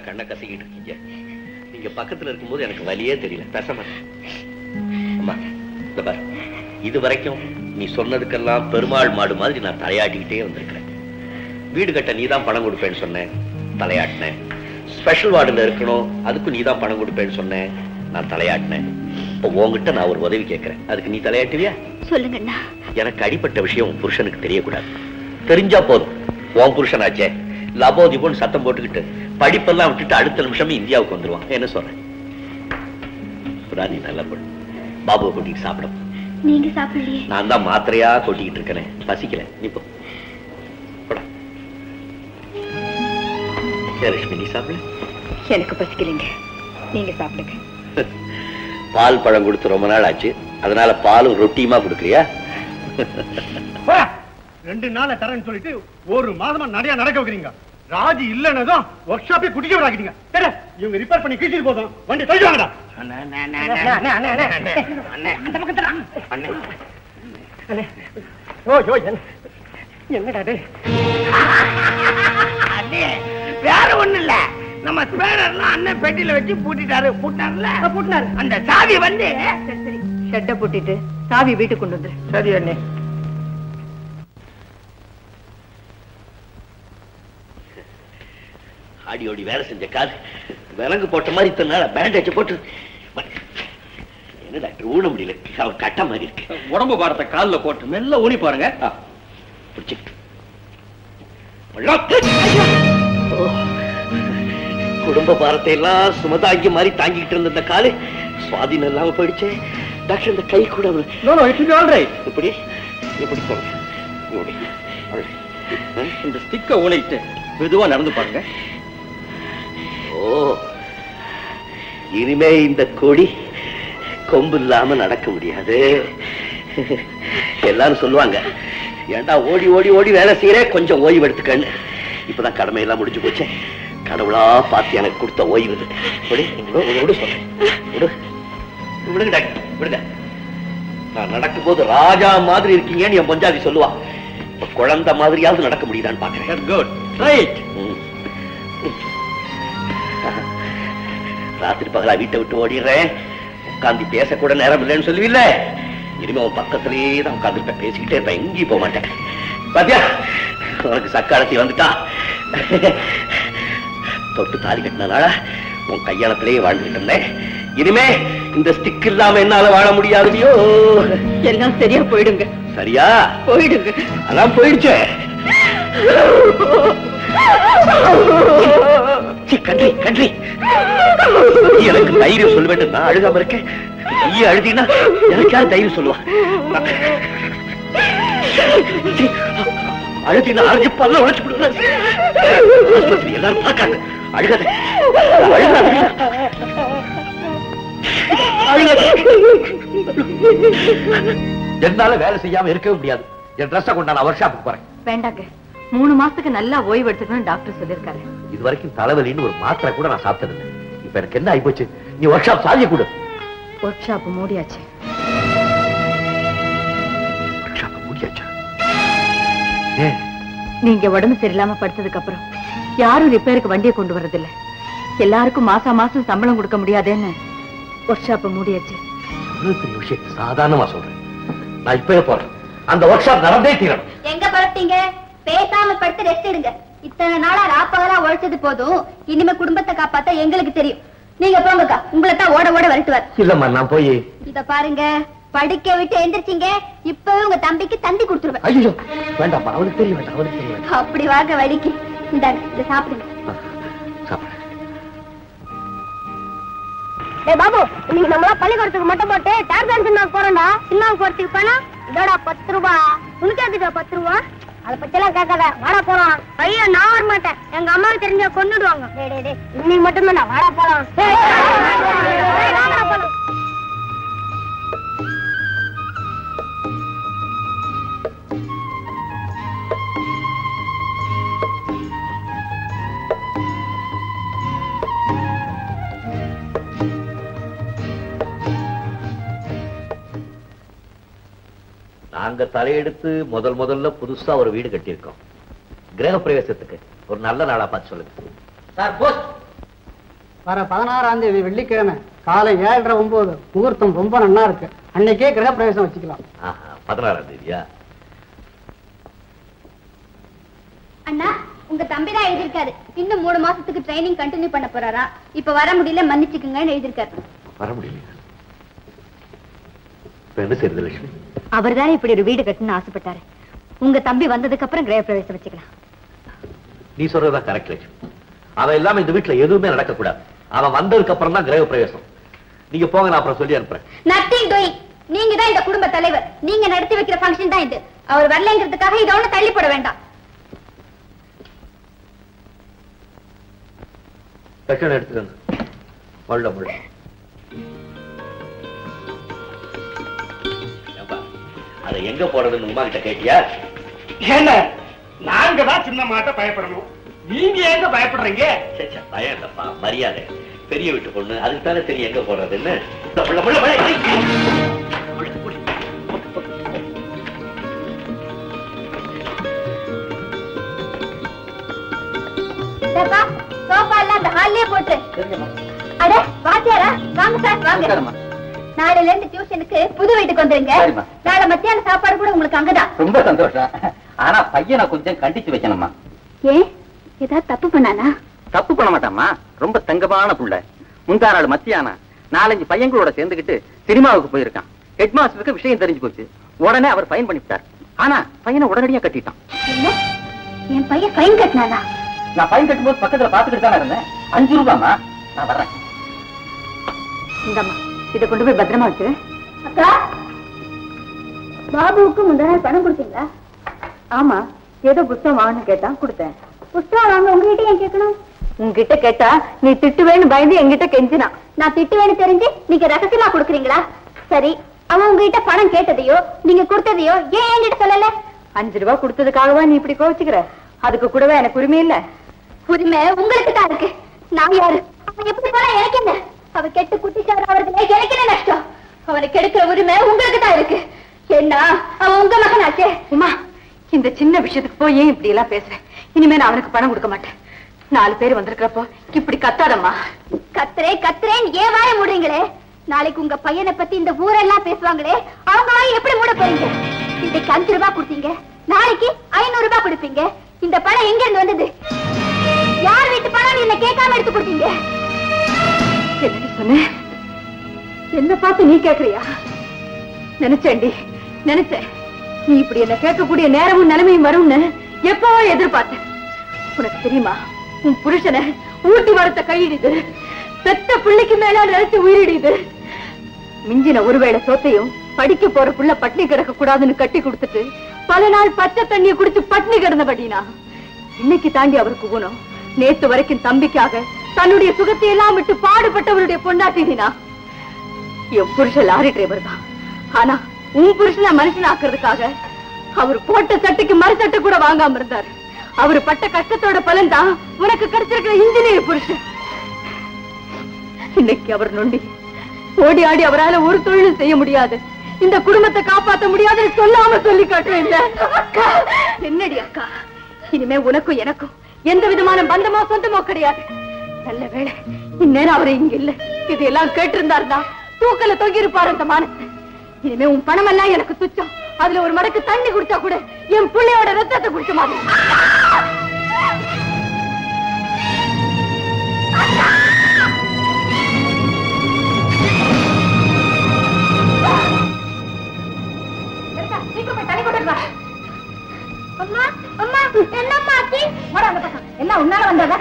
S4: கண்ணை கசக்கிட்டு இருக்கீங்க? நீங்க பக்கத்துல இருக்கும்போது எனக்கு வலியே தெரியல. பேச மாட்டேன். அம்மா இந்த பாரு, இது வரைக்கும் நீ சொன்னதுக்கெல்லாம் பெருமாள் மாடு மாதிரி நான் தலையாட்டிக்கிட்டே வந்திருக்கிறேன். வீடு கட்ட நீதான் பணம் கொடுப்பேன்னு சொன்னேன், தலையாட்டினேன். ஸ்பெஷல் வார்டுல இருக்கணும், அதுக்கும் நீதான் பணம் கொடுப்பேன்னு சொன்னேன், நான் தலையாட்டினேன். இப்போ உங்ககிட்ட நான் ஒரு உதவி கேட்கிறேன், அதுக்கு நீ தலையாட்டுவியா?
S10: சொல்லுங்கண்ணா.
S4: எனக்கு அடிப்பட்ட விஷயம் உன் புருஷனுக்கு தெரியக்கூடாது. தெரிஞ்சா போதும், உன் புருஷனாச்சே லபோதிபோன்னு சத்தம் போட்டுக்கிட்டு படிப்பெல்லாம் விட்டுட்டு அடுத்த நிமிஷமே இந்தியாவுக்கு வந்துருவான். என்ன சொல்றேன்? நீ நல்லா போடு. பாபுவை கூட்டிட்டு சாப்பிடும்.
S10: நீங்க சாப்பிடலையே?
S4: நான் தான் மாத்திரையா கொட்டிக்கிட்டு இருக்கேன், பசிக்கல. நீ போ. லட்சுமி நீ சாப்பிடு.
S6: எனக்கு பசிக்கலைங்க, நீங்க சாப்பிடுங்க.
S4: பால் பழம் கொடுத்து ரொம்ப நாள் ஆச்சு, அதனால பாலும் ரொட்டியுமா கொடுக்குறியா?
S11: 2 நாள தரேன்னு சொல்லிட்டு 1 மாதமா நிறைய நடக்க வைக்கிறீங்க. ராஜி இல்லன்னதும் ஒர்க் ஷாப்பே குடிக்க விடாக்கிட்டீங்க. இவங்க ரிப்பேர் பண்ணி கிழிச்சிட்டு போதும், வண்டி தள்ளி வாங்கடா.
S9: என்னடா வேற ஒண்ணு இல்ல, நம்ம ஸ்பேனர்லாம் அண்ணன் பெட்டியில வச்சு பூட்டிட்டாரு. அந்த சாவி வந்து
S6: சரி ஷெட்டை பூட்டிட்டு சாவி வீட்டுக்கு கொண்டு வந்து.
S9: சரி அண்ணே.
S4: ஆடி ஓடி வேலை செஞ்ச காது விலங்கு போட்ட மாதிரி இத்தனை நாள் பேண்டேஜ் போட்டு என்ன டாக்டர் ஊன முடியல, அவன் கட்ட மாதிரி இருக்கு.
S8: உடம்பு பாரத்தை காலில் போட்டு மெல்ல ஊனி பாருங்க.
S4: குடும்ப பாரத்தை எல்லாம் சுமதாங்கி மாதிரி தாங்கிட்டு இருந்த இந்த காலு சுவாதீனம் இல்லாம போயிடுச்சு டாக்டர். இந்த கை கூட இப்படி எப்படி சொல்றேன்,
S8: இந்த ஸ்டிக்க ஊனைட்டு மெதுவா நடந்து பாருங்க.
S4: ஓ, இனிமே இந்த கொடி கொம்பு இல்லாம நடக்க முடியாது. எல்லாரும் சொல்லுவாங்க, ஏண்டா ஓடி ஓடி ஓடி வேலை செய்யறே, கொஞ்சம் ஓய்வு எடுத்துக்கன்னு. இப்பதான் கடமை எல்லாம் முடிஞ்சு போச்சு. கடவுளா பார்த்து எனக்கு கொடுத்த ஓய்வு இது. சொல்றேன், விடுங்க டாக்டர், விடுங்க. நான் நடக்கும் போது ராஜா மாதிரி இருக்கீங்கன்னு என் பஞ்சாதி சொல்லுவா. இப்ப குழந்தை மாதிரியாவது நடக்க முடியுதான்னு பாக்குறேன். Good, right. ராத்திரி பகலா வீட்டை விட்டு ஓடிடுறேன், உட்காந்து பேசக்கூட நேரம் இல்லைன்னு சொல்லுவில்ல. இனிமே உன் பக்கத்திலேயே தான் உட்காந்துருப்பேன், பேசிக்கிட்டே இருப்பேன், எங்கேயும் போக மாட்டேன். பாத்தியா, உனக்கு சக்காலத்தி வந்துட்டா. தொட்டு தாலி கட்டினால உன் கையாளத்திலேயே வாழ்ந்துகிட்டு இருந்தேன். இனிமே இந்த ஸ்டிக் இல்லாம என்னால வாழ முடியாதுலையோ.
S6: எல்லாம் சரியா போயிடுங்க.
S4: சரியா
S6: போயிடுங்க.
S4: அதான் போயிடுச்சு. கன்றி கன்றி, எனக்கு தைரியம் சொல்ல வேண்டும். நான் அழுகாம இருக்கேன், நீ அழுதினா எனக்கு யார் தைரியம் சொல்லுவா? அழுதினா அழுது பல்ல உழைச்சு கொடுக்குறேன். எல்லாரும் பார்க்காங்க. அழுகாத என்னால வேலை செய்யாம இருக்கவே முடியாது. என் ட்ரெஸ்ஸை கொண்டா நான் ஒர்க் ஷாப்புக்கு போறேன்.
S6: வேண்டாங்க, 3 மாசத்துக்கு நல்லா ஓய்வு எடுத்துக்கணும் டாக்டர் சொல்லிருக்காரு.
S4: இது வரைக்கும் தலைவலின்னு ஒரு மாத்திரை கூட நான் சாப்பிட்டது. இப்ப எனக்கு என்ன ஆகி போச்சு? நீ ஒர்க் ஷாப் சாதிய கூட.
S6: ஒர்க் ஷாப் மூடியாச்சு.
S4: ஒர்க் ஷாப் மூடியாச்சா?
S6: நீங்க உடம்பு சரியில்லாம படுத்ததுக்கு அப்புறம் யாரும் ரிப்பேருக்கு வண்டியை கொண்டு வரதில்லை. எல்லாருக்கும் மாசம் மாசம் சம்பளம் கொடுக்க முடியாதுன்னு ஒர்க் ஷாப் மூடியாச்சு.
S4: பெரிய விஷயத்தை சாதாரணமா சொல்றேன். நான் இப்பவே போறேன். அந்த ஒர்க் ஷாப் நடந்தே தீரணும்.
S10: எங்க படுத்தீங்க? பேசாம படுத்து ரெஸ்ட் எடுங்க. இத்தனை நாளா ராப்பகலா உழைச்சது போதும், இனிமே குடும்பத்தை காப்பாத்த எங்களுக்கு தெரியும். நீங்க போங்கக்கா, உங்களை தான் ஓட ஓட வரட்டுவார்.
S4: இல்லம்மா, நான் போய்
S10: இத பாருங்க, படிக்க விட்டு எந்திரிச்சிங்க, இப்பவே உங்க தம்பிக்கு தந்தி கொடுத்துருவேன்.
S4: ஐயோ வேண்டாம், அவனுக்கு தெரிய வேண்டாம், அவனுக்கு தெரிய வேண்டாம்.
S10: அப்படி வாங்க வடிக்கு. இந்தாங்க, இத சாப்பிடுங்க. டேய் பாபு, இன்னைக்கு நம்மளா பள்ளிக்கூடத்துக்கு மட்டும் போட்டு டார்ஜான் சினிமாவுக்கு போறோம்டா. சினிமாவுக்கு போறதுக்கு பணம் இதோட 10 ரூபாய். உனக்கு எதுக்கு 10 ரூபாய்? அதை பத்தி எல்லாம் கேட்காத, வாடா போலாம். ஐயோ நான் வர மாட்டேன், எங்க அம்மாவுக்கு தெரிஞ்சா கொன்னுடுவாங்க. இன்னைக்கு மட்டும் தான், வாடா போலாம். போலாம்.
S4: நாங்க தலையெடுத்து முதல்ல புதுசா ஒரு வீடு கட்டியிருக்கோம். கிரக பிரவேசத்துக்கு ஒரு நல்ல நாளா பார்த்து சொல்லுங்க.
S8: Sir post.
S12: வர 16ஆம் தேதி வெள்ளிக்கிழமை காலை 7:30-9 முகூர்த்தம் ரொம்ப நல்லா இருக்கு. அன்னைக்கே கிரகப்பிரவேசம் வச்சுக்கலாம்.
S4: 16ஆம் தேதியா?
S10: அண்ணா, உங்க தம்பிதான் எழுதிருக்காரு. இன்னும் 3 மாசத்துக்கு ட்ரைனிங் கண்டினியூ பண்ண போறாரா. இப்ப வர முடியல, மன்னிச்சுக்குங்கன்னு எழுதிருக்காரு.
S4: வர முடியல. என்ன செய்யறது லட்சுமி?
S6: அவர் தானே இப்படி ஒரு வீடு கட்டணும்னு ஆசைப்பட்டாரு. உங்க தம்பி வந்ததுக்கு அப்புறம் கிரகப்பிரவேசம் வச்சுக்கலாம்.
S4: நீ சொல்றதுதான் கரெக்ட் லட்சுமி. அவன் இல்லாம இந்த வீட்டுல எதுவுமே நடக்க கூடாது. அவன் வந்ததுக்கு அப்புறம் தான் கிரகப்பிரவேசம். நீங்க போங்க, நான் அப்புறம் சொல்லி அனுப்புறேன்.
S10: Nothing doing. நீங்க தான் இந்த குடும்ப தலைவர். நீங்க நடத்தி வைக்கிற ஃபங்க்ஷன் தான் இது. அவர் வரலங்கிறதுக்காக இதை ஒண்ணு தள்ளி போட வேண்டாம்.
S4: தட்சணை எடுத்துக்கங்க. முள்ள முள்ள. அதை எங்க போறதுன்னு உமா கிட்ட கேட்டியா?
S11: என்ன நாங்க தான் சின்ன மாட்ட பயப்படணும், நீங்க எங்க பயப்படுறீங்க?
S4: பயம் இல்லப்பா, மரியாதை. பெரிய வீட்டு பொண்ணு, அதுக்கு தானே தெரியும் எங்க போறதுன்னு.
S10: சோஃபா எல்லாம் அந்த ஹால்லயே போட்டு. அட வாத்தியாரா, வாங்க சார் வாங்க. நாளையில இருந்து டியூஷனுக்கு புது வீட்டுக்கு வந்துருங்க. நாளை மத்தியான சாப்பாடு கூட உங்களுக்கு அங்கதான்.
S8: ரொம்ப சந்தோஷம். ஆனா பையனை கொஞ்சம் கண்டிச்சு வைக்கணுமா?
S10: ஏன், ஏதாவது தப்பு பண்ணானா?
S8: தப்பு பண்ண மாட்டாமா, ரொம்ப தங்கமான புள்ள. முந்தா நாள் மத்தியானம் 4-5 பையங்களோட சேர்ந்துக்கிட்டு சினிமாவுக்கு போயிருக்கான். ஹெட் மாஸ்டருக்கு விஷயம் தெரிஞ்சு போச்சு. உடனே அவர் ஃபைன் பண்ணிவிட்டார். ஆனா பையனை உடனடியா கட்டிட்டான்.
S10: என்ன, என் பையன் ஃபைன் கட்டினானா?
S8: நான் ஃபைன் கட்டும்போது பக்கத்துல பாத்துக்கிட்டு தானே இருந்தேன். 5 ரூபாமா. நான் வர்றேன்.
S6: இந்தம்மா, இதை கொண்டு போய் பத்திரமா வச்சு.
S10: அக்கா, பாபுவுக்கு முந்தா நாள் பணம் கொடுத்தீங்களா?
S6: ஆமா, ஏதோ புத்தகம் வாங்கன்னு கேட்டான், கொடுத்தேன்.
S10: புத்தகம் வாங்க உங்ககிட்ட ஏன் கேட்கணும்?
S6: உங்ககிட்ட கேட்டா நீ திட்டுவேன்னு பயந்து என்கிட்ட கெஞ்சினா.
S10: நான் திட்டுவேன்னு தெரிஞ்சு நீங்க ரகசியமா கொடுக்குறீங்களா? சரி, அவன் உங்ககிட்ட பணம் கேட்டதையோ நீங்க கொடுத்ததையோ ஏன் என்கிட்ட சொல்லல?
S6: 5 ரூபாய் கொடுத்ததுக்காகவா நீ இப்படி கோவிச்சுக்கிற? அதுக்கு கூடவே எனக்கு உரிமை இல்ல?
S10: உரிமை உங்களுக்கு தான் இருக்கு. நான் யாரு? அவன் எப்படி போனா எனக்கு என்ன? அவ கெட்டு குட்டிச்சாரு அவர்களே, எனக்கு என்ன நஷ்டம்? அவனுக்கு எடுக்கிற உரிமை உங்களுக்கு தான் இருக்கு. என்ன, அவன் உங்க மகனாச்சே.
S6: உமா, இந்த சின்ன விஷயத்துக்கு போய் ஏன் இப்படி எல்லாம் பேசுறேன்? இனிமே நான் அவனுக்கு பணம் கொடுக்க மாட்டேன். 4 பேர் வந்திருக்கிறப்போ இப்படி கத்தாதம்மா.
S10: கத்துறேன் ஏன் வாய மூடுறீங்களே? நாளைக்கு உங்க பையனை பத்தி இந்த ஊரெல்லாம் பேசுவாங்களே, அவங்க வாய் எப்படி மூட போறீங்க? இன்னைக்கு 5 ரூபாய் கொடுத்தீங்க, நாளைக்கு 500 ரூபாய் கொடுப்பீங்க. இந்த பணம் எங்க இருந்து வந்தது? யார் வீட்டு பணம் என்ன கேட்காம எடுத்து கொடுத்தீங்க?
S6: என்னடி சொன்ன? என்ன பார்த்து நீ கேக்குறியா? நினைச்சேன்டி, நினைச்சேன் நீ இப்படி என்ன கேட்கக்கூடிய நேரமும் நிலைமையும் வரும்னு எப்பவோ எதிர்பார்த்தேன். உனக்கு தெரியுமா, உன் புருஷனை ஊட்டி வரத்த கையிடுது, பெத்த பிள்ளைக்கு மேல நினைச்சு உயிரிடுது. மிஞ்சின ஒருவேளை சோத்தையும் படிக்க போற புள்ள பட்னி கிடக்க கூடாதுன்னு கட்டி கொடுத்துட்டு பல நாள் பச்சை தண்ணியை குடிச்சு பட்னி கிடந்தபடினா இன்னைக்கு தாண்டி அவருக்கு குணம். நேத்து வரைக்கும் தம்பிக்காக தன்னுடைய சுகத்தை எல்லாம் விட்டு பாடுபட்டவருடைய பொண்டாட்டினா. என் புருஷன் லாரி டிரைவர் தான், ஆனா உன் புருஷனை மனுஷனாக்குறதுக்காக அவர் போட்ட சட்டைக்கு மறு சட்டை கூட வாங்காம இருந்தாரு. அவரு பட்ட கஷ்டத்தோட பலன் தான் உனக்கு கிடைச்சிருக்கிற இன்ஜினியர் புருஷன். இன்னைக்கு அவர் நொண்டி ஓடி ஆடி அவரால் ஒரு தொழிலும் செய்ய முடியாது, இந்த குடும்பத்தை காப்பாற்ற முடியாதுன்னு சொல்லாம சொல்லி காட்டுறேன். என்னடி அக்கா, இனிமே உனக்கும் எனக்கும் எந்த விதமான பந்தமோ சொந்தமோ கிடையாது. நல்ல வேளை இந்நேரம் அவரை இங்க இல்ல. இதெல்லாம் கேட்டிருந்தாருன்னா தூக்கல தொங்கி இருப்பாரு அந்த மானத்தை. இனிமே உன் பணம் எல்லாம் எனக்கு துச்சம். அதுல ஒரு மடக்கு தண்ணி குடிச்சா கூட என் பிள்ளையோட ரத்தத்தை குடிச்ச மாதிரி.
S10: அம்மா, அம்மா, என்னம்மா ஆச்சு? வாடா அந்த பக்கம். எல்லாம் உன்னால வந்ததா?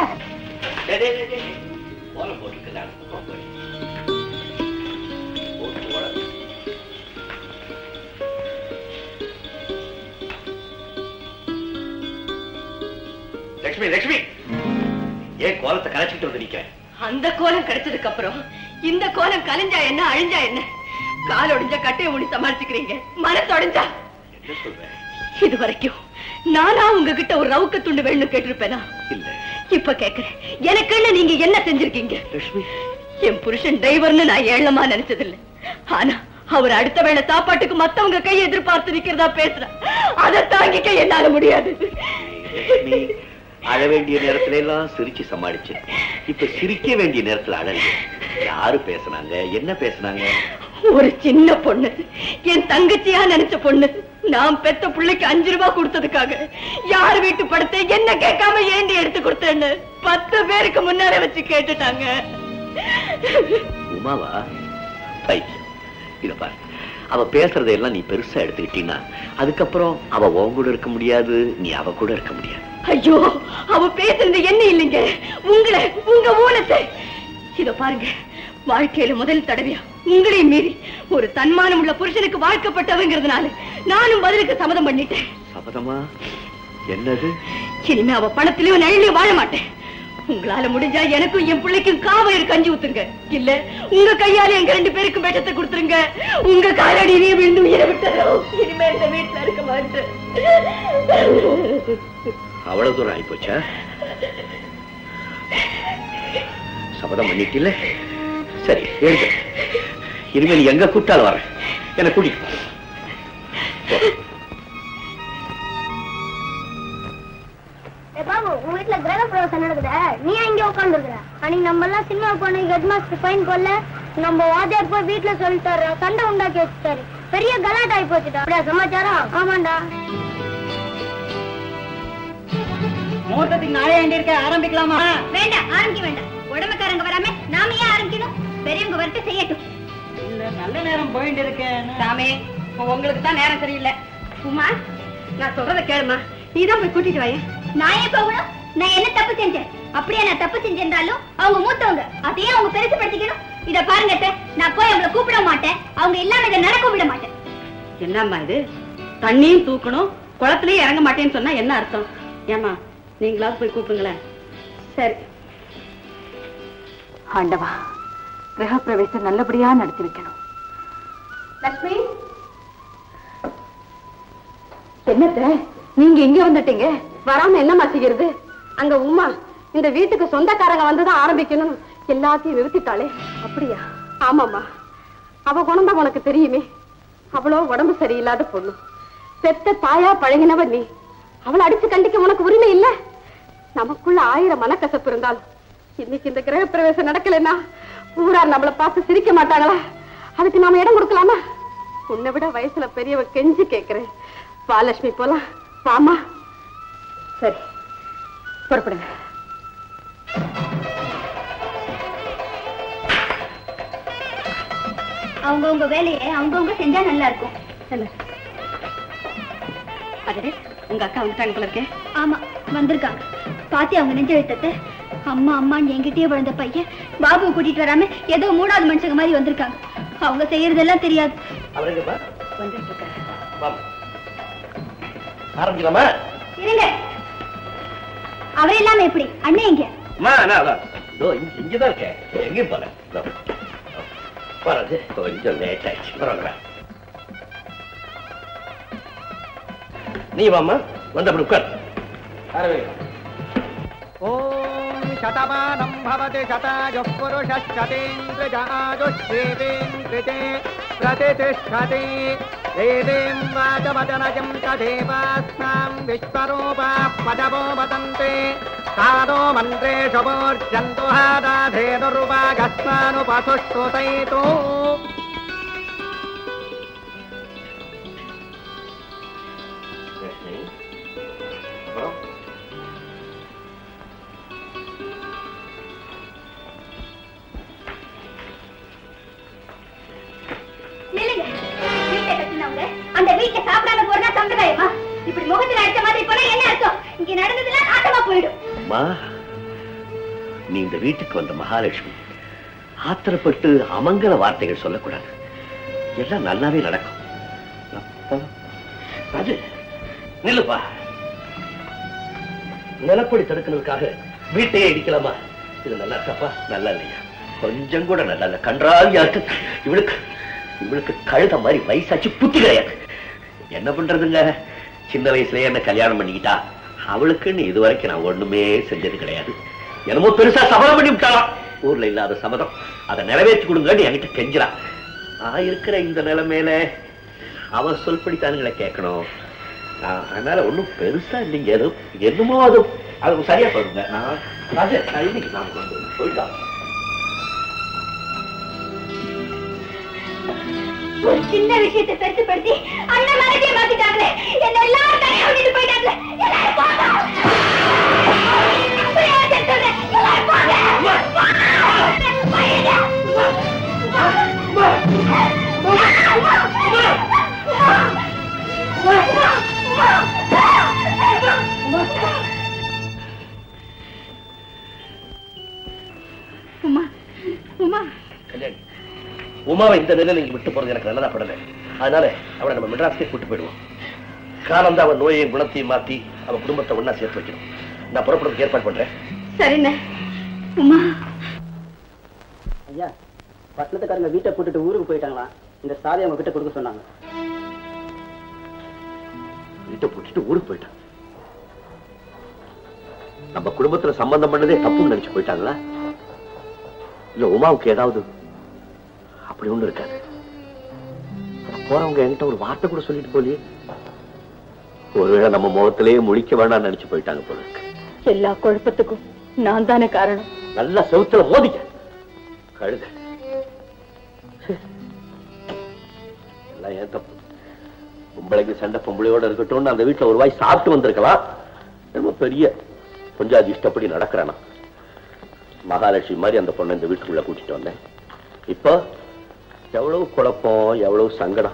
S4: லட்சுமி, லட்சுமி, ஏன் கோலத்தை கலைச்சிட்டு வந்து நிக்க?
S6: அந்த கோலம் கிடைச்சதுக்கு அப்புறம் இந்த கோலம் கலைஞ்சா என்ன, அழிஞ்சா என்ன? கால் ஒடிஞ்சா கட்டையை மூடி சமாளிச்சுக்கிறீங்க, மனசு ஒடிஞ்சா?
S4: என்ன சொல்றேன்?
S6: இது வரைக்கும் நானா உங்ககிட்ட ஒரு ரவுக்க துண்டு வேணும்னு கேட்டிருப்பேனா?
S4: இல்ல.
S6: இப்ப கேக்குறேன், எனக்குன்னு நீங்க என்ன செஞ்சிருக்கீங்க?
S4: லட்சுமி,
S6: என் புருஷன் டிரைவர்னு நான் ஏளனமா நினைச்சதில்லை. ஆனா அவர் அடுத்த வேளை சாப்பாட்டுக்கு மத்தவங்க கையை எதிர்பார்த்து நிக்கிறதா பேசுற. அதை தாங்கிக்க என்னால முடியாது.
S4: அழ வேண்டிய நேரத்துல எல்லாம் சிரிச்சு சமாளிச்சேன். இப்ப சிரிக்க வேண்டிய நேரத்துல அழல. யாரு பேசுனாங்க, என்ன பேசுனாங்க?
S6: ஒரு சின்ன பொண்ணு, என் தங்கச்சியா நினைச்ச பொண்ணு, நான் பெத்த பிள்ளைக்கு 5 ரூபாய் கொடுத்ததுக்காக யார் வீட்டு படத்தை என்ன கேட்காம ஏண்டி எடுத்து கொடுத்தேன்னு 10 பேருக்கு முன்னாடி வச்சு கேட்டுட்டாங்க.
S4: உமாவா? இத பாரு, அவ பேசுறதையெல்லாம் நீ பெருசா எடுத்துக்கிட்டீன்னா அதுக்கப்புறம் அவ உன் கூட இருக்க முடியாது, நீ அவ கூட இருக்க முடியாது.
S6: ஐயோ, அவ பேசுறது என்ன இல்லைங்க, உங்களை, உங்க ஊனத்தை. இத பாருங்க, வாழ்க்கையில முதல் தடவையா உங்களையும் மீறி ஒரு தன்மானம் உள்ள புருஷனுக்கு வாழ்க்கப்பட்டவங்கிறதுனால நானும் பதிலுக்கு சம்மதம் பண்ணிட்டேன்.
S4: சபதமா? என்னது?
S6: இனிமே அவ பணத்திலயும் நிழலையும் வாழ மாட்டேன். உங்களால முடிஞ்சா எனக்கும் என் பிள்ளைக்கும் காவையர் கஞ்சி ஊத்துங்க, இல்ல உங்க கையால எங்க 2 பேருக்கும் விஷத்தை கொடுத்துருங்க. உங்க காலடியிலேயே விழுந்து உயிரை விட்டுறோம். இனிமே இந்த வீட்டுல இருக்க மாட்டேன்.
S4: அவ்வளவு தூரம் ஆயிப்போச்சா? சபதம் பண்ணிட்டில்ல? சரி, எழுது. இனிமே நீ எங்க கூட்டாலும் வர, என்ன கூட்டி.
S10: பாபு, உங்க வீட்டுல கிரக பிரவேசம் நடக்குது, நீ இங்க உட்கார்ந்து இருக்கிற. அன்னைக்கு நம்ம எல்லாம் சினிமா போன ஹெட் மாஸ்டர் ஃபைன் போடல, நம்ம வாத்தியார் போய் வீட்டுல சொல்லிட்டாரு, சண்டை உண்டாக்கி வச்சுட்டாரு, பெரிய கலாட் ஆகி போச்சுட்டா. அப்படியா சமாச்சாரம்? ஆமாண்டா.
S6: முகூர்த்தத்துக்கு நாளே வேண்டியிருக்க, ஆரம்பிக்கலாமா?
S10: வேண்டாம், ஆரம்பிக்க வேண்டாம். உடம்புக்காரங்க வராம நாம ஏன் ஆரம்பிக்கணும்? பெரியவங்க வரட்டு செய்யட்டும்.
S6: இல்ல, நல்ல நேரம் போயிட்டு இருக்கேன். சாமி, உங்களுக்கு தான் நேரம் சரியில்லை. உமா, நான் சொல்றத கேளுமா, நீதான் போய் கூட்டிட்டு வாங்க.
S10: நான் ஏன் போகணும்? நான் என்ன தப்பு செஞ்சேன்? அப்படியே நான் தப்பு செஞ்சிருந்தாலும் அவங்க மூத்தவங்க, அதையே அவங்க பெருசுபடுத்திக்கணும். இத பாருங்க அத்தை, நான் போய் அவங்களை கூப்பிட மாட்டேன், அவங்க இல்லாம இதை நடக்க விட மாட்டேன்.
S6: என்னம்மா இது? தண்ணியும் தூக்கணும், குளத்திலயும் இறங்க மாட்டேன்னு சொன்னா என்ன அர்த்தம்? ஏமா, நீங்களாவது போய் கூப்பிடுங்களேன். சரி. ஆண்டவா, கிரக பிரவேசம் நல்லபடியா நடத்தி வைக்கணும். லட்சுமி, என்னத்த நீங்க எங்க வந்துட்டீங்க? வராம என்னமா செய்யறது? அங்க உமா இந்த வீட்டுக்கு சொந்தக்காரங்க வந்துதான் ஆரம்பிக்கணும் எல்லாத்தையும் நிறுத்திட்டாளே. அப்படியா? ஆமாமா, அவ குணம் உனக்கு தெரியுமே. அவ்வளோ உடம்பு சரியில்லாத பொண்ணு, பெத்த தாயா பழகினவ நீ. அவளை அடிச்சு கண்டிக்க உனக்கு உரிமை இல்ல? நமக்குள்ள 1000 மனக்கசப்பு இருந்தாலும் இன்னைக்கு இந்த கிரக பிரவேசம் நடக்கலன்னா ஊரார் நம்மளை பார்த்து சிரிக்க மாட்டாங்களா? அதுக்கு நாம இடம் கொடுக்கலாமா? உன்னை விட வயசுல பெரியவ கெஞ்சி கேட்கிறேன். பாலட்சுமி போலாம், வாமா. சரி, புறப்படுங்க.
S10: அவங்கவுங்க வேலையை அவங்கவுங்க செஞ்சா நல்லா இருக்கும்.
S6: அதே உங்க அக்கா வந்துட்டாங்க போல இருக்கே.
S10: ஆமா, வந்திருக்காங்க. பாத்தி அவங்க நெஞ்ச எழுத்தத்தை அம்மா அம்மான்னு என்கிட்டயே விழுந்த பையன் பாபுவை கூட்டிட்டு வராம ஏதோ 3வது மனுஷங்க மாதிரி வந்திருக்காங்க. அவங்க செய்யறதெல்லாம் தெரியாது.
S3: ஆரம்பிக்கலாமா?
S10: இருங்க, அவர் இல்லாம எப்படி? அண்ணே இங்க.
S3: இங்கதான் இருக்கேன், எங்கேயும் போல. கொஞ்சம் லேட் ஆயிடுச்சு, பரவாயில்ல. நீ வாமா, வந்து அப்படி உட்கார்.
S13: ஓம் சதமானம் பவதி சதாயுः புருஷः சதேந்திரஜ ஆயுஷ்வேவேந்திரிஜே பிரதிஷ்டதி. தேவீம் வாசவதனஜம் ததேவாஸ்மாம் விஸ்வரூபாः பதவோ வதन्ते. சாதோ மன்றேஷு பூர்ஜந்து ஹாதாதேனுர்வாகஸ்மானுபசுஷ்டுதைது.
S10: அந்த வீட்டை சாப்பிடாம போறதா சம்பிரதாயமா? இப்படி முகத்தில் அடிச்ச மாதிரி போனா என்ன அர்த்தம்? இங்க நடந்ததுலாம் நாட்டமா போயிடும்.
S3: நீ இந்த வீட்டுக்கு வந்த மகாலட்சுமி, ஆத்திரப்பட்டு அமங்கல வார்த்தைகள் சொல்லக்கூடாது. எல்லாம் நல்லாவே நடக்கும். அது நில்லுப்பா. நிலப்படி தடுக்கிறதுக்காக வீட்டையே இடிக்கலாமா? இது நல்லா இருக்காப்பா? நல்லா இல்லையா? கொஞ்சம் கூட நல்லா இல்ல. கன்றாவியா இருக்கு. இவளுக்கு கழுத மாதிரி வயசாச்சு, புத்தி கிடையாது. என்ன பண்றதுங்க? சின்ன வயசுலயே என்ன கல்யாணம் பண்ணிக்கிட்டா. அவளுக்குன்னு இதுவரைக்கும் நான் ஒண்ணுமே செஞ்சது கிடையாது. என்னமோ பெருசா சபதம் பண்ணி விட்டாலாம். ஊர்ல இல்லாத சபதம், அதை நிறைவேற்றி கொடுங்கன்னு என்கிட்ட கெஞ்சிரா. நான் இருக்கிற இந்த நிலைமையில அவ சொல்படித்தானுங்களை கேட்கணும். அதனால ஒண்ணும் பெருசா இல்லைங்க. என்னமோ அது சரியா போடுங்க. நான் இன்னைக்கு நான் போயிட்டான்.
S10: ஒரு சின்ன விஷயத்தை பெருசுபடுத்தி அண்ணன் மனதையே மாத்திட்டாங்களே. என்ன எல்லாரும் தனியா விட்டுட்டு போயிட்டாங்களே. எல்லாரும் போங்க. எல்லாரும்
S7: உமா உமா
S3: கல்யாணி, உமாவை இந்த நிலையில நீங்க விட்டு போறது எனக்கு நல்லதா படல. அதனால அவளை நம்ம மெட்ராஸ்க்கே கூட்டு போயிடுவோம். காலம் தான் அவன் நோயையும் குணத்தையும் மாத்தி அவன் குடும்பத்தை ஒன்னா சேர்த்து வைக்கணும். நான் புறப்படுறதுக்கு ஏற்பாடு பண்றேன்.
S7: சரிண்ணே. உமா
S12: ஐயா, பட்டணத்துக்காரங்க வீட்டை போட்டுட்டு ஊருக்கு போயிட்டாங்களா? இந்த சாவி அவங்க கிட்ட கொடுக்க சொன்னாங்க.
S3: வீட்டை போட்டுட்டு ஊருக்கு போயிட்டான். நம்ம குடும்பத்துல சம்பந்தம் பண்ணதே தப்புன்னு நினைச்சு போயிட்டாங்களா? இல்ல உமாவுக்கு ஏதாவது அப்படி ஒண்ணு இருக்காது. போறவங்க என்கிட்ட ஒரு வார்த்தை கூட சொல்லிட்டு போலியே. ஒருவேளை நம்ம முகத்திலேயே முழிக்க வேணாம் நினைச்சு போயிட்டாங்க போல இருக்கு.
S6: எல்லா குழப்பத்துக்கும் நான் தானே காரணம்.
S3: நல்லா செவுத்துல மோதிக்க கழுத. எல்லாம் ஏன் தப்பு. பொம்பளைக்கு சண்டை பொம்பளையோட இருக்கட்டும். அந்த வீட்டுல ஒரு வாய் சாப்பிட்டு வந்திருக்கலாம். ரொம்ப பெரிய கொஞ்சாதி இஷ்டப்படி நடக்கிறானா. மகாலட்சுமி மாதிரி அந்த பொண்ணை இந்த வீட்டுக்குள்ள கூட்டிட்டு வந்தேன். இப்போ எவ்வளவு குழப்பம், எவ்வளவு சங்கடம்.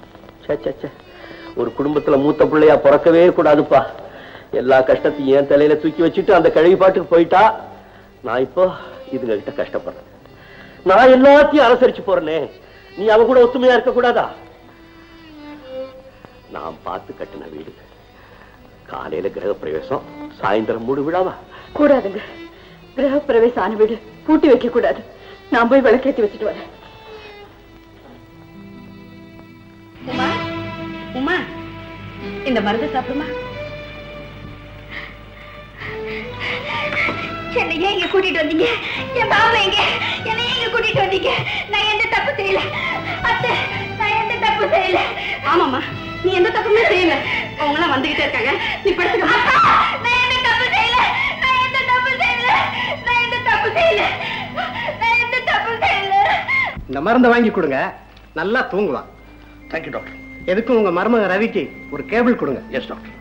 S3: ஒரு குடும்பத்துல மூத்த பிள்ளையா பிறக்கவே கூடாதுப்பா. எல்லா கஷ்டத்தையும் என் தலையில தூக்கி வச்சுட்டு அந்த கழுவி பாட்டுக்கு போயிட்டா நான் இப்போ இதுங்க கிட்ட கஷ்டப்படுறேன். நான் எல்லாத்தையும் அனுசரிச்சு போறேனே, நீ அவ கூட ஒத்துமையா இருக்க கூடாதா? நான் பார்த்து கட்டின வீடு. காலையில கிரக பிரவேசம், சாயந்தரம் மூடு விழாவா?
S6: கூடாதுங்க. கிரக பிரவேசம் ஆன வீடு பூட்டி வைக்க கூடாது. நான் போய் விளக்கேற்றி வச்சுட்டு வரேன்.
S7: உமா உமா இந்த மருந்து சாப்பிடுமா.
S10: என்னையே இங்க கூட்டிட்டு வந்தீங்க? என் பாவ எங்க? என்னையே இங்க கூட்டிட்டு வந்தீங்க? நான் எந்த தப்பு செய்யல அத்தை, நான் எந்த தப்பு செய்யல.
S7: ஆமாமா, நீ எந்த தப்புமே செய்யல. அவங்க எல்லாம் வந்துகிட்டே இருக்காங்க, நீ படுத்துக்க.
S10: நான் எந்த தப்பு செய்யல, நான் எந்த தப்பு செய்யல, நான் எந்த தப்பு செய்யல, நான் எந்த தப்பு செய்யல.
S12: இந்த மருந்தை வாங்கி கொடுங்க, நல்லா தூங்குவான்.
S3: Thank you doctor.
S12: எதுக்கும் உங்க மருமக ரவிக்கு ஒரு கேபிள் கொடுங்க.
S3: Yes doctor.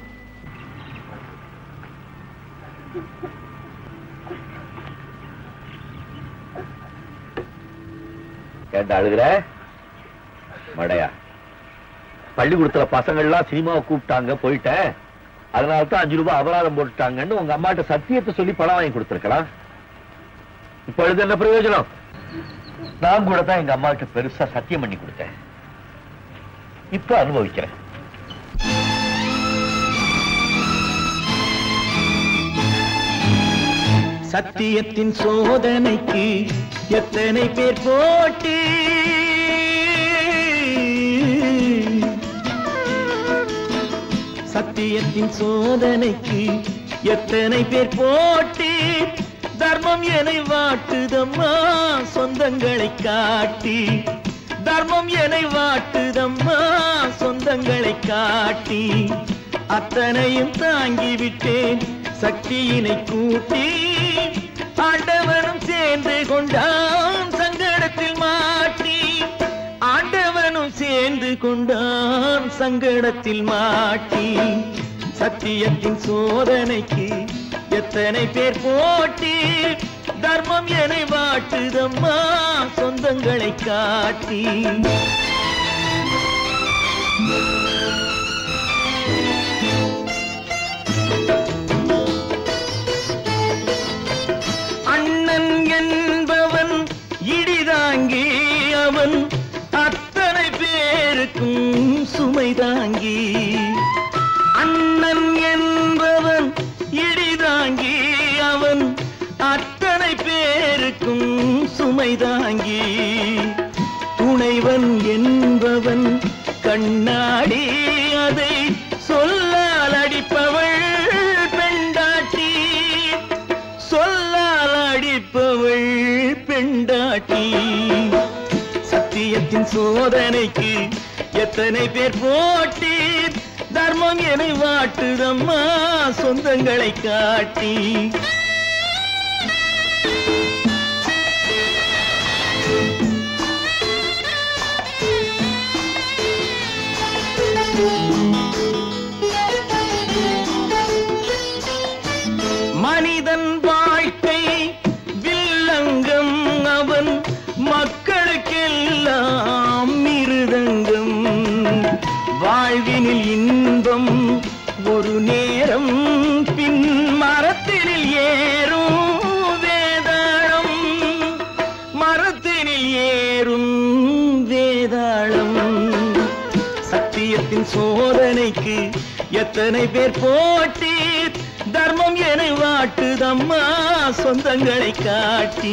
S3: கேட்ட அழுகிற மடையா? பள்ளிக்கூடத்துல பசங்கள்லாம் சினிமாவை கூப்பிட்டாங்க, போயிட்டேன். அதனால்தான் 5 ரூபாய் அபராதம் போட்டுட்டாங்கன்னு உங்க அம்மாட்ட சத்தியத்தை சொல்லி பணம் வாங்கி கொடுத்துருக்கலாம். இப்பொழுது என்ன பிரயோஜனம்? நான் கூட தான் எங்க அம்மா கிட்ட பெருசா சத்தியம் பண்ணி கொடுத்தேன். இப்ப அனுபவிக்கிறேன்.
S1: சத்தியத்தின் சோதனைக்கு எத்தனை பேர் போட்டி, சத்தியத்தின் சோதனைக்கு எத்தனை பேர் போட்டி, தர்மம் என்னை வாட்டுதம்மா சொந்தங்களை காட்டி, தர்மம் என்னை வாட்டுதம்மா சொந்தங்களை காட்டி, அத்தனையும் தாங்கிவிட்டேன் சக்தியினை கூட்டி, ஆண்டவனும் சேர்ந்து கொண்டான் சங்கடத்தில் மாட்டி, ஆண்டவனும் சேர்ந்து கொண்டான் சங்கடத்தில் மாட்டி, சத்தியத்தின் சோதனைக்கு எத்தனை பேர் போட்டி, தர்மம் என்னை வாட்டுதம்மா சொந்தங்களை காட்டி. அண்ணன் என்பவன் இடிதாங்கி, அவன் அத்தனை பேருக்கும் சுமைதாங்கி, அண்ணன் என்பவன் இடிதாங்கி, அவன் அத்தனை பேருக்கும் சுமைதாங்கி, துணைவன் என்பவன் கண்ணாடி, அதை சொல்லால் அடிப்பவள் பெண்டாட்டி, சொல்லால் அடிப்பவள் பெண்டாட்டி, சத்தியத்தின் சோதனைக்கு எத்தனை பேர் போட்டி, தர்மம் தர்மம் என்னை வாட்டுதம்மா சொந்தங்களை காட்டி. மனிதன் வாழ்க்கை வில்லங்கம், அவன் மக்களுக்கெல்லாம் மிருதங்கம். வாழ்வினில் இன்பம் ஒரு நேரம், பின் மரத்தினில் ஏறும் வேதாளம். மரத்தினில் ஏறும் வேதாளம். சத்தியத்தின் சோதனைக்கு எத்தனை பேர் போட்டி, தர்மம் என்னை வாட்டுதம்மா சொந்தங்களை காட்டி.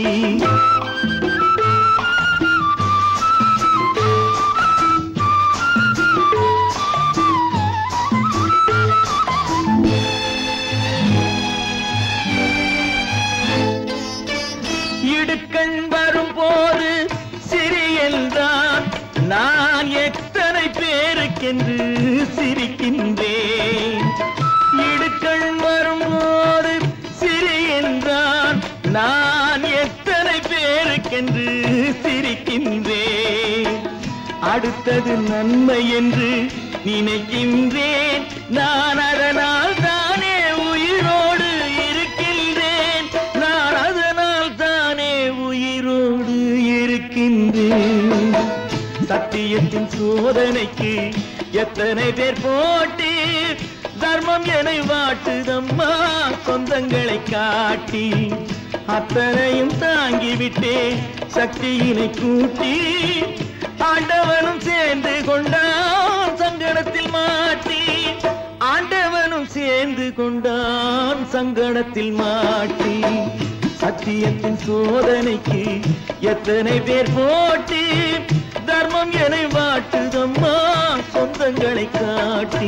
S1: இடுக்கண் வரும்போது சிறியல்தான், நான் எத்தனை பேருக்கென்று சிரிக்கின்றேன். இடுக்கண் வரும்போது சிறியல்தான், நான் எத்தனை பேருக்கென்று சிரிக்கின்றேன். அடுத்தது நன்மை என்று நினைக்கின்றேன், நான் அதனால் தானே உயிரோடு இருக்கின்றேன். நான் அதனால் தானே உயிரோடு இருக்கின்றேன். சத்தியத்தின் சோதனைக்கு எத்தனை பேர் போட்டி, தர்மம் என்னை வாட்டுதம்மா சொந்தங்களை காட்டி. அத்தனையும் தாங்கிவிட்டேன் சக்தியினை கூட்டி, ஆண்டவனும் சேர்ந்து கொண்டான் சங்கடத்தில் மாட்டி. ஆண்டவனும் சேர்ந்து கொண்டான் சங்கடத்தில் மாட்டி. சத்தியத்தின் சோதனைக்கு எத்தனை பேர் போட்டி, தர்மம் என்னை வாட்டுதம்மா சொந்தங்களை காட்டி.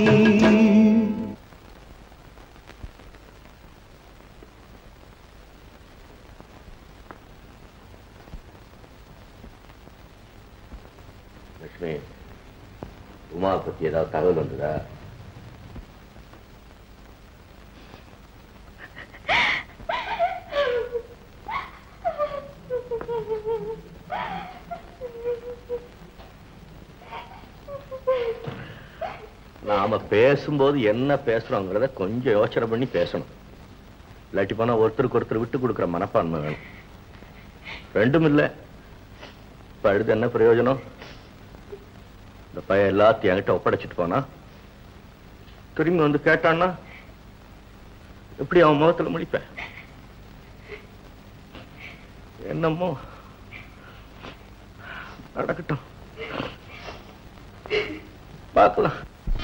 S3: லட்சுமி, உமாவை பத்தி ஏதாவது தகவல் வந்ததா? நாம பேசும்போது என்ன பேசுறோங்கிறத கொஞ்சம் யோசனை பண்ணி பேசணும். இல்லாட்டி போனா ஒருத்தருக்கு ஒருத்தர் விட்டு கொடுக்குற மனப்பான்மை வேணும். ரெண்டும் இல்லை. பழுது என்ன பிரயோஜனம்? இந்த பையன் எல்லாத்தையும் என்கிட்ட ஒப்படைச்சிட்டு போனா, திரும்பி வந்து கேட்டான்னா எப்படி அவன் முகத்துல முடிப்பேன்? என்னமோ நடக்கட்டும், பார்க்கலாம்.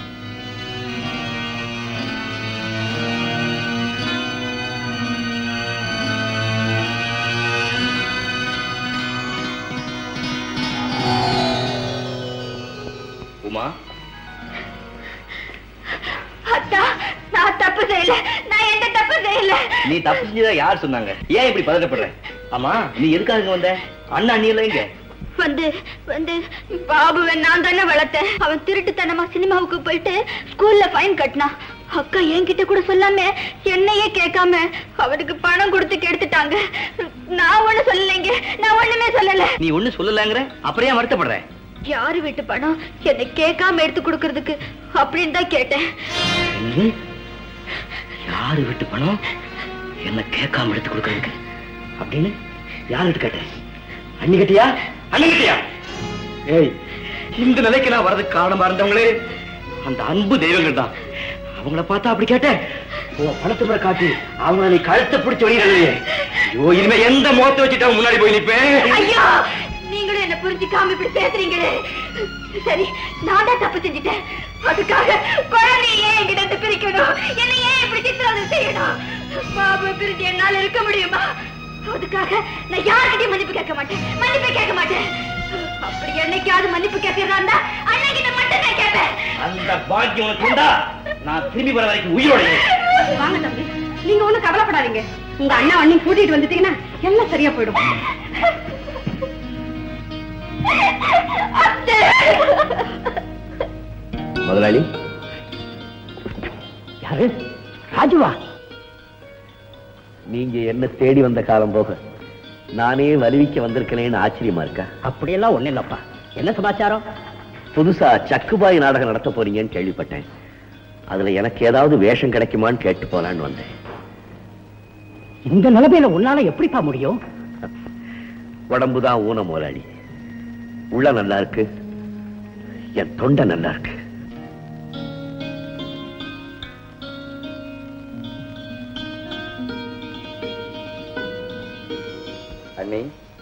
S3: உமா,
S10: அத்தா, நான் தப்பு செய்யல. நான் எந்த தப்பு செய்யல.
S8: நீ தப்பு செஞ்சதா யார் சொன்னாங்க? ஏன் இப்படி பதட்டப்படுற? ஆமா, நீ எதுக்காக வந்த? அண்ணா அண்ணி எல்லாம் இங்க
S10: வந்து வந்து பாபுவை நான் தானே வளர்த்தேன். அவன் திருட்டுத்தனமா சினிமாவுக்கு போயிட்டு ஸ்கூல்ல ஃபைன் கட்டினான். அக்கா என்கிட்ட கூட சொல்லாம என்னையே கேட்காம அவனுக்கு பணம் கொடுத்து கெடுத்துட்டாங்க. நான் ஒண்ணு சொல்லலைங்க. நான் ஒண்ணுமே சொல்லல.
S8: நீ ஒண்ணு சொல்லலங்கிற, அப்புறம் ஏன் வருத்தப்படுற?
S10: யாரு வீட்டு பணம் என்னை கேட்காம எடுத்து கொடுக்கறதுக்கு அப்படின்னு தான் கேட்டேன்.
S8: யாரு வீட்டு பணம் என்ன கேட்காம எடுத்து கொடுக்கறதுக்கு அப்படின்னு யாருகிட்ட கேட்டேன்? அண்ணி கிட்டியா? அண்ணி கிட்டியா? ஏய், இந்த நிலைக்கு நான் வரதுக்கு காரணமா இருந்தவங்களே அந்த அன்பு தெய்வங்கள் தான். அவங்கள பார்த்தா அப்படி கேட்டேன். பணத்தை முறை காட்டி அவங்கள நீ கழுத்தை பிடிச்சி வெளியிடலையே. ஐயோ, இனிமே எந்த முகத்தை வச்சுட்டு அவன் முன்னாடி போய் நிப்பேன்?
S10: ஐயோ, நீங்களும் என்ன புரிஞ்சுக்காம இப்படி பேசுறீங்களே. சரி, நான் தான் தப்பு செஞ்சுட்டேன். அதுக்காக குழந்தையே என்கிட்ட பிரிக்கணும், என்னை ஏன் இப்படி சித்திரவதை செய்யணும்? பாபு பிரிஞ்சு என்னால இருக்க முடியுமா? அதுக்காக நான் யார்கிட்டயும் மன்னிப்பு கேட்க மாட்டேன். மன்னிப்பு கேட்க மாட்டேன். அப்படி என்னைக்காவது மன்னிப்பு கேட்கிறதா இருந்தா அன்னைக்கிட்ட மட்டும் நான் கேட்பேன்.
S8: அந்த பாக்கியம் உனக்கு உண்டா? நான் திரும்பி வர வரைக்கும் உயிரோட
S6: வாங்க தம்பி, நீங்க ஒண்ணும் கவலைப்படாதீங்க. உங்க அண்ணா அண்ணி கூட்டிட்டு வந்துட்டீங்கன்னா எல்லாம் சரியா போயிடும்.
S3: முதலாளி,
S2: யாரு? ராஜுவா?
S3: நீங்க என்ன தேடி வந்த காலம் போக நானே வலிவிக்க வந்திருக்கேன்னு ஆச்சரியமா இருக்கா?
S2: அப்படியெல்லாம் ஒண்ணு இல்லப்பா. என்ன சமாச்சாரம்?
S3: புதுசா சக்குபாய் நாடகம் நடத்த போறீங்கன்னு கேள்விப்பட்டேன். அதுல எனக்கு ஏதாவது வேஷம் கிடைக்குமான்னு கேட்டு போலான்னு வந்தேன்.
S2: இந்த நிலைமையில உன்னால எப்படிப்பா முடியும்?
S3: உடம்புதான் ஊன முதலாளி. உள்ள நல்லா இருக்கு, என் தொண்டை நல்லா இருக்கு.
S8: அண்ணி,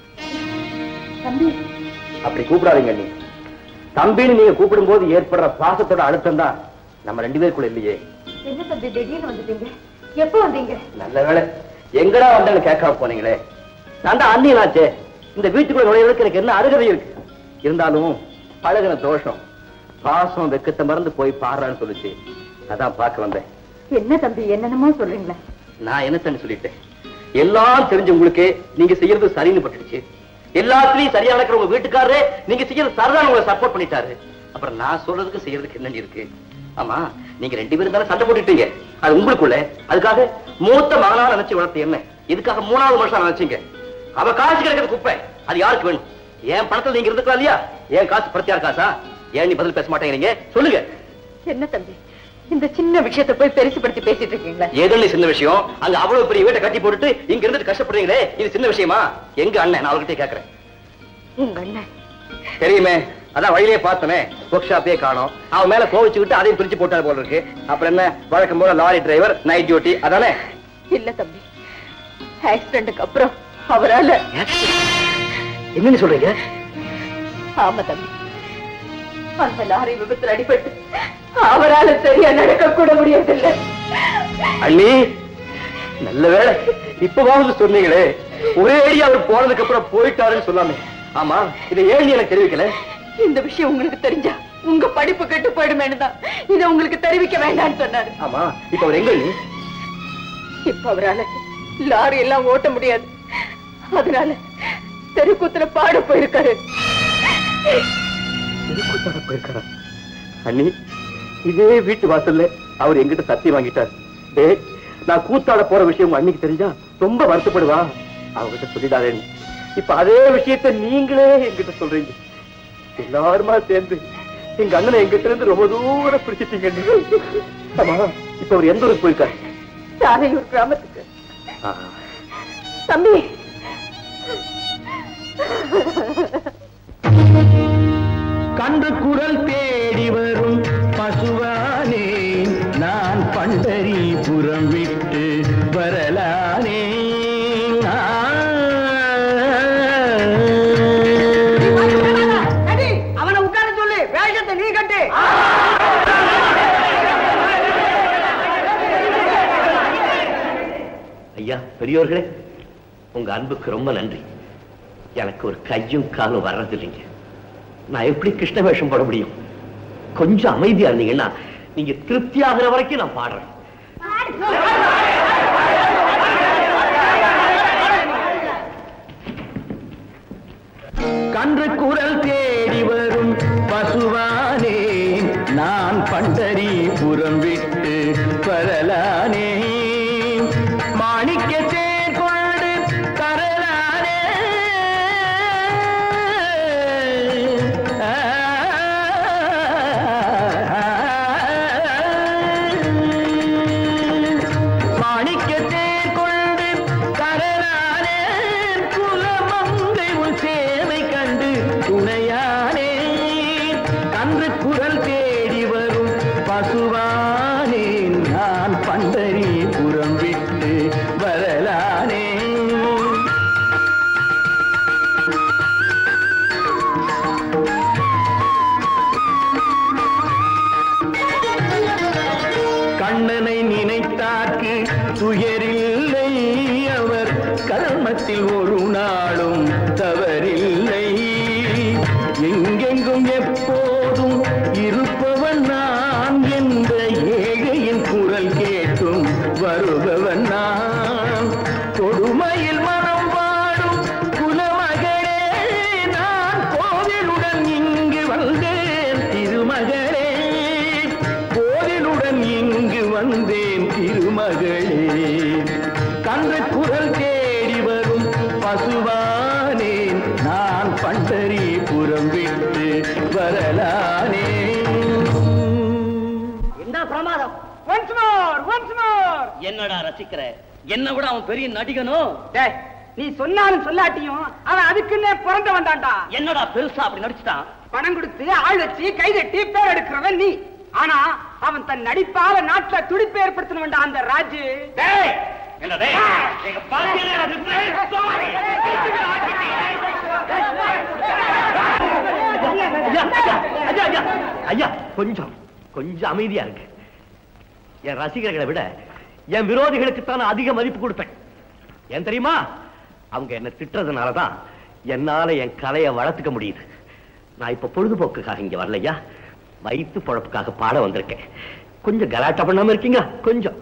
S8: அப்படி கூப்பிடாதீங்க அண்ணி. தம்பின்னு நீங்க கூப்பிடும் போது ஏற்படுற பாசத்தோட அழுத்தம் தான் நம்ம 2 பேருக்குள்ள இல்லையே.
S6: என்ன தம்பி திடீர்னு வந்துட்டீங்க? எப்போ வந்தீங்க?
S8: நல்ல வேலை, எங்கடா வந்தாலும் கேட்காம போனீங்களே. நான் தான் அண்ணியனாச்சே. இந்த வீட்டுக்குள்ள நுழைவதற்கு எனக்கு என்ன அருகதை இருக்கு? இருந்தாலும் பழகின தோஷம், பாசம் வெக்கத்தை மறந்து போய் பாடுறான்னு சொல்லிச்சு. அதான் பார்க்க வந்தேன்.
S6: என்ன தம்பி என்னென்னமோ சொல்றீங்களா?
S8: நான் என்னத்தன்னு சொல்லிட்டேன். எல்லாம் தெரிஞ்ச உங்களுக்கு நீங்க செய்யறது சரின்னு பட்டுச்சு. எல்லாத்துலயும் சரியா நடக்கிற உங்க வீட்டுக்காரரே நீங்க செய்யறது சரிதான் உங்களை சப்போர்ட் பண்ணிட்டாரு. அப்புறம் நான் சொல்றதுக்கு செய்யறதுக்கு என்ன இருக்கு? ஆமா, நீங்க 2 பேரும் தானே சண்டை போட்டுட்டீங்க. அது உங்களுக்குள்ள. அதுக்காக மூத்த மகனா நினைச்சு வளர்த்து என்ன இதுக்காக 3வது மனுஷன் நினைச்சீங்க. அவ காசு கிடைக்கிறது குப்பை. அது யாருக்கு வேணும்? என் பணத்துல நீங்க இருந்துக்கலாம் இல்லையா? என் காசு பிரத்தியார் காசா? ஏன் நீ பதில் பேச மாட்டேங்கிறீங்க? சொல்லுங்க.
S6: என்ன தம்பி இந்த சின்ன விஷயத்தை போய் பெருசுபடுத்தி பேசிட்டு இருக்கீங்களா?
S8: ஏதோ சின்ன விஷயம். அங்க அவ்வளவு பெரிய வீட்டை கட்டி போட்டுட்டு இங்க இருந்து கஷ்டப்படுறீங்களே, இது சின்ன விஷயமா? எங்க அண்ணன்? நான் அவர்கிட்ட கேட்கிறேன்.
S6: உங்க அண்ணன்
S8: தெரியுமே, அதான் வழியிலே பார்த்தனே, ஒர்க் ஷாப்பே காணோம். அவன் மேல கோவிச்சுக்கிட்டு அதையும் பிரிச்சு போட்டாரு போல இருக்கு. அப்புறம் என்ன, வழக்கம் போல லாரி டிரைவர், நைட் டியூட்டி, அதானே?
S6: இல்ல தம்பி, ஆக்சிடென்ட்க்கு அப்புறம் அவரால.
S8: என்னன்னு சொல்றீங்க?
S6: ஆமா தம்பி, அந்த லாரி விபத்துல அடிபட்டு அவரால சரியா நடக்க கூட முடியவில்லை.
S8: அண்ணி, நல்ல வேலை இப்பவாவது சொன்னீங்களே. ஒரே அடி அவர் போனதுக்கு அப்புறம் போயிட்டாருன்னு சொல்லாமே. ஆமா, இதை ஏன் எனக்கு தெரிவிக்கல?
S6: இந்த விஷயம் உங்களுக்கு தெரிஞ்சா உங்க படிப்பு கெட்டு போயிடுமேனு தான் இதை உங்களுக்கு தெரிவிக்க வேண்டாம்னு சொன்னாரு.
S8: ஆமா, இப்ப அவர் எங்க?
S6: இப்ப அவரால லாரி எல்லாம் ஓட்ட முடியாது. அதனால தெருக்கூத்துல பாட போயிருக்காரு.
S8: தெருக்கூத்தாட போயிருக்காரா? அண்ணி, இதே வீட்டு வாசல்ல அவர் எங்கிட்ட சத்தியம் வாங்கிட்டார். டே, நான் கூத்தாட போற விஷயம் உங்க அன்னைக்கு தெரிஞ்சா ரொம்ப வருத்தப்படுவா. அவகிட்ட சொல்லிடாதே. இப்ப அதே விஷயத்தை நீங்களே என்கிட்ட சொல்றீங்க. எல்லாருமா சேர்ந்து எங்க அண்ணனை எங்கிட்ட இருந்து ரொம்ப தூரம் பிடிச்சிட்டீங்க. ஆமா, இப்ப அவர் எந்த ஊருக்கு போயிருக்காரு?
S6: சாலையூர் கிராமத்துக்கு. தம்பி,
S1: கன்று குரல் தேடி வரும் பசுவானே, நான் பண்டரிபுரம் விட்டு வரலானே.
S13: அவனை உட்கார சொல்லு, வேஷத்தை நீ கட்டு.
S3: ஐயா, பெரியோர்களே, உங்க அன்புக்கு ரொம்ப நன்றி. எனக்கு ஒரு கையும் காலும் வர்றது இல்லைங்க. நான் எப்படி கிருஷ்ண வேஷம் போட முடியும்? கொஞ்சம் அமைதியா இருந்தீங்கன்னா நீங்க திருப்தி ஆகிற வரைக்கும் நான் பாடுறேன். கன்று குரல் தேடி வரும் பசுவானே, நான் பண்டரிபுரம் விட்டு வரலானே. மாணிக்க தேர் கொண்டு தரலானே. மாணிக்க தேர் கொண்டு தரலானே, குலமங்கை உன் சேவை கண்டு துணையானே. கன்று குரல் தேடி வரும் பசுவானே, நான் பண்டரிபுரம் விட்டு வரலானே. கண்ணனை நினைத்தாக்கு துயரில்லை, அவர் கர்மத்தில் ஒரு நாளும் தவறில்லை. எங்கெங்கும் எப்போதும் இருப்பவன் நான் என்ற ஏழையின் குரல் கேட்டும் வருபவன் நான். கொடுமையில் மனம் வாடும் குலமகளே, நான் கோவிலுடன் இங்கு வந்தேன் திருமகளே. கோவிலுடன் இங்கு வந்தேன்
S1: வரலானே.
S2: என்ன பிரமாதம்! என்னடா ரசிக்கிற? என்ன விட அவன் பெரிய நடிகனும்.
S13: நீ சொன்னாலும் சொல்லாட்டியும் அவன் அதுக்குன்னே பிறந்த வந்தான்டா.
S2: என்னடா பெருசா அப்படி நடிச்சுட்டான்?
S13: பணம் கொடுத்து ஆள் வச்சு கை கட்டி பேர் எடுக்கிறவன் நீ. ஆனா அவன் தன் நடிப்பால நாட்டுல துடிப்பு ஏற்படுத்தணும்டா அந்த ராஜு.
S3: ஐயா கொஞ்சம் கொஞ்சம் அமைதியா இருக்கு. என் ரசிகர்களை விட என் விரோதிகளுக்குத்தான் அதிக மதிப்பு கொடுப்பேன். ஏன் தெரியுமா? அவங்க என்ன திட்டுறதுனாலதான் என்னால என் கலையை வளர்த்துக்க முடியுது. நான் இப்ப பொழுதுபோக்குக்காக இங்க வரலையா, வயிற்று பொழப்புக்காக பாட வந்திருக்கேன். கொஞ்சம் கலாட்டா பண்ணாம இருக்கீங்க? கொஞ்சம்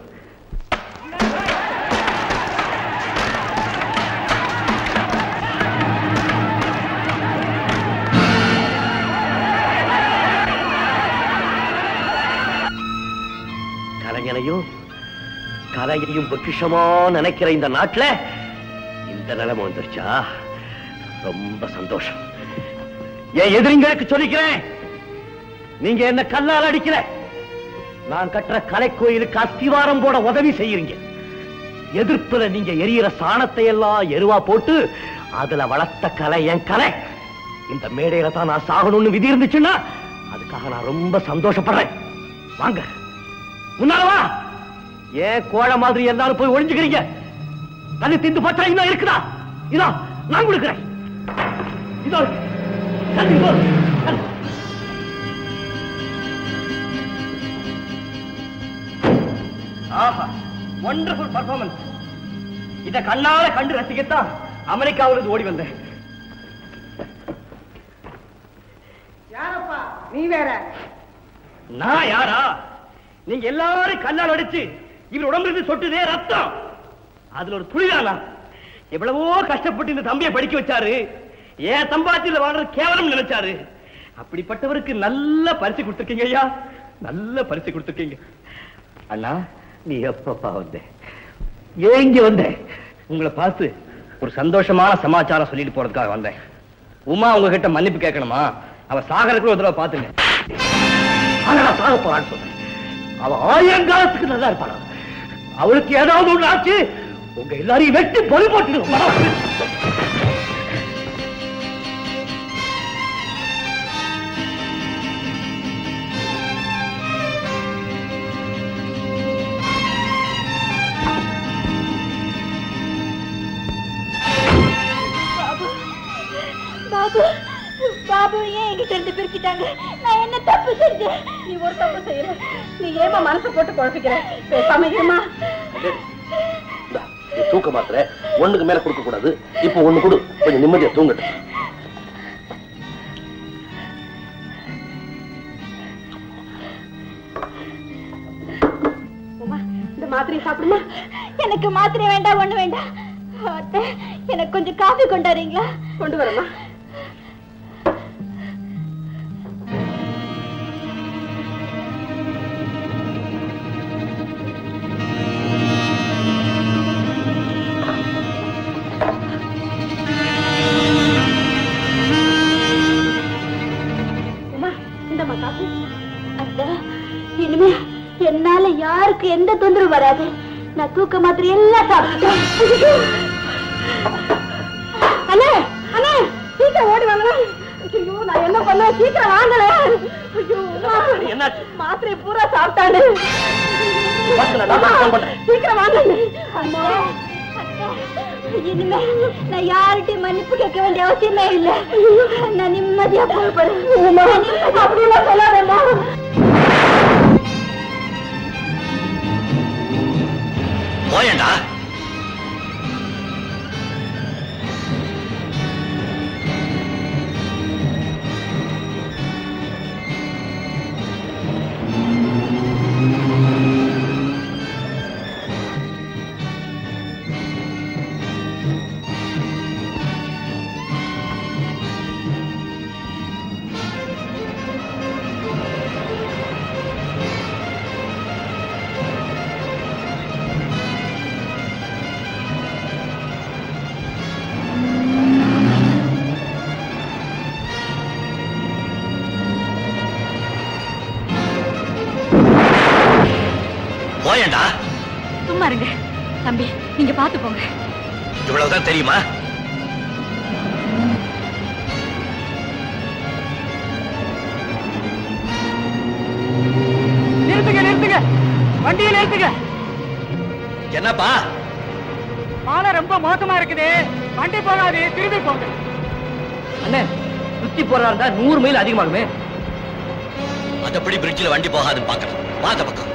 S3: கலைஞனையும் கலையையும் பொக்கிஷமா நினைக்கிற இந்த நாட்டுல இந்த நிலைமை வந்துருச்சா? ரொம்ப சந்தோஷம். என் எதிரிங்களுக்கு சொல்லிக்கிறேன், நீங்க என்ன கல்லால் அடிக்கல, நான் கட்டுற கலை கோயிலுக்கு அஸ்திவாரம் போட உதவி செய்யறீங்க. எதிர்ப்புல நீங்க எரியிற சாணத்தை எல்லாம் எருவா போட்டு அதுல வளர்த்த கலை என் கலை. இந்த மேடையில தான் நான் சாகணும்னு விதி இருந்துச்சுன்னா அதுக்காக நான் ரொம்ப சந்தோஷப்படுறேன். வாங்க முன்னால வா. ஏன் கோழ மாதிரி எல்லாரும் போய் ஒளிஞ்சுக்கிறீங்க? கண்ணு திண்டு பற்றா இன்னும் இருக்குதா? இதோ நான் கொடுக்கிறேன். இதோ வண்டர்ஃபுல் பர்ஃபார்மன்ஸ். இத கண்ணால கண்டு ரசிக்கத்தான் அமெரிக்காவிலிருந்து ஓடி வந்தேன்.
S13: யாரப்பா நீ வேற?
S3: நான் யாரா? நீங்க எல்லாரும் கல்லால் அடிச்சு இவர் உடம்புல சொட்டுதே ரத்தம், அதுல ஒரு துளிதானா? எவ்வளவோ கஷ்டப்பட்டு இந்த தம்பியை படிக்க வச்சாரு. ஏன் சம்பாத்தியில வாழ்ற கேவலம் நினைச்சாரு. அப்படிப்பட்டவருக்கு நல்ல பரிசு கொடுத்துருக்கீங்க ஐயா, நல்ல பரிசு கொடுத்துருக்கீங்க. அண்ணா நீ எப்பப்பா வந்த? ஏங்க வந்த? உங்களை பார்த்து ஒரு சந்தோஷமான சமாச்சாரம் சொல்லிட்டு போறதுக்காக வந்தேன். உமா உங்ககிட்ட மன்னிப்பு கேட்கணுமா? அவ சாகரத்துக்கு ஒரு தடவை பாத்துங்க. சாக போறான்னு சொன்னேன். அவ 1000 காலத்துக்கு நல்லா இருப்பாளா? அவளுக்கு ஏதாவது ஒண்ணு ஆச்சு உங்க எல்லாரையும் வெட்டி பொறி போட்டுடுவோம்.
S10: பாபு பாபு ஏன் என்கிட்ட இருந்து பிரிச்சுட்டாங்க? நான் என்ன தப்பு செஞ்சேன்?
S7: நீ ஒரு தப்பு செய்யற. நீ ஏமா மனசை போட்டு குழப்பிக்கிற? பேசாம இருமா.
S3: தூக்க மாத்திர ஒண்ணுக்கு மேல கொடுக்க கூடாது. இப்ப ஒண்ணு கொடு, கொஞ்சம் நிம்மதியா தூங்கட்டு.
S10: இந்த மாத்திரை சாப்பிடுமா? எனக்கு மாத்திரை வேண்டாம், ஒண்ணு வேண்டாம். எனக்கு கொஞ்சம் காஃபி கொண்டாடுறீங்களா?
S7: கொண்டு வரமா.
S10: இனிமே என்னால யாருக்கு எந்த தொந்தரவு வராது. நான் தூக்க மாத்திரை எல்லாம் சாப்பிட்டேன். அண்ணே அண்ணே சீக்கிரம் ஓடி வாங்க. ஐயோ நான் என்ன பண்ண? சீக்கிரம் வாங்கல. ஐயோ மாத்திரை பூரா சாப்பிட்டாரு. சீக்கிரம் வாங்க. அம்மா இனிமே நான் யார்கிட்டையும் மன்னிப்பு கேட்க வேண்டிய அவசியமே இல்லை. நான் நிம்மதியா போறேன். அப்படிலாம் சொல்லாதேம்மா.
S3: போயண்டா.
S6: சும்மா இருங்க தம்பி, நீங்க பாத்து போங்க.
S3: இவ்வளவுதான் தெரியுமா?
S13: நிறுத்துங்க நிறுத்துங்க, வண்டியை நிறுத்துங்க.
S3: என்னப்பா
S13: பாலம் ரொம்ப மோசமா இருக்குது, வண்டி போகாது, திரும்பி போங்க.
S9: அண்ணே சுத்தி போறா இருந்தா 100 மைல் அதிகமாகுமே.
S3: அதப்படி பிரிட்ஜில் வண்டி போகாதுன்னு பாக்கலாம். வாத பக்கம்.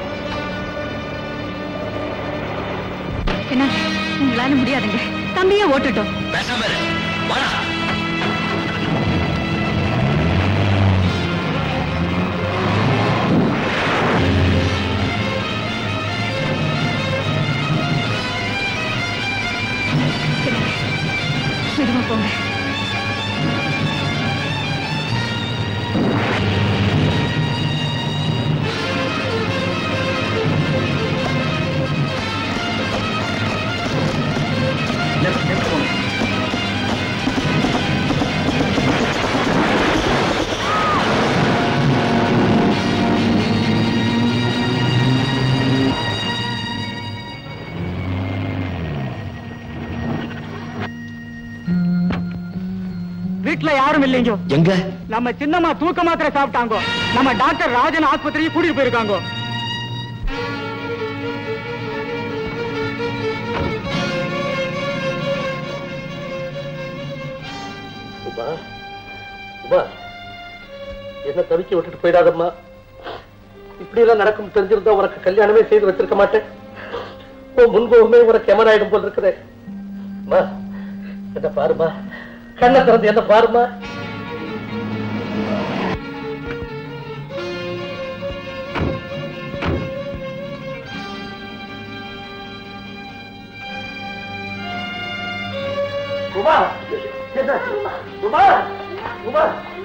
S6: என்ன உங்களால முடியாதுங்க, தம்பியே ஓட்டுட்டோம்.
S3: பேசாம இரு. வாடா.
S6: மெதுவா போங்க.
S13: வீட்டுல யாரும் இல்லைங்க.
S3: எங்க?
S13: நம்ம சின்னம்மா தூக்க மாத்திரை சாப்பிட்டாங்க. நம்ம டாக்டர் ராஜன் ஆஸ்பத்திரிக்கு கூட்டிட்டு போயிருக்காங்க.
S3: உமா, உமா, என்ன தவிக்க விட்டுட்டு போயிடாதம்மா. இப்படி எல்லாம் நடக்கும் தெரிஞ்சிருந்தா உனக்கு கல்யாணமே செய்து வச்சிருக்க மாட்டேன். உன் முன்கோபமே உனக்கு எமனாயிடும் போல் இருக்குது. என்ன பாருமா, கண்ணை திறந்து என்ன பாருமா. உமா, என்ன? உமா, உமா.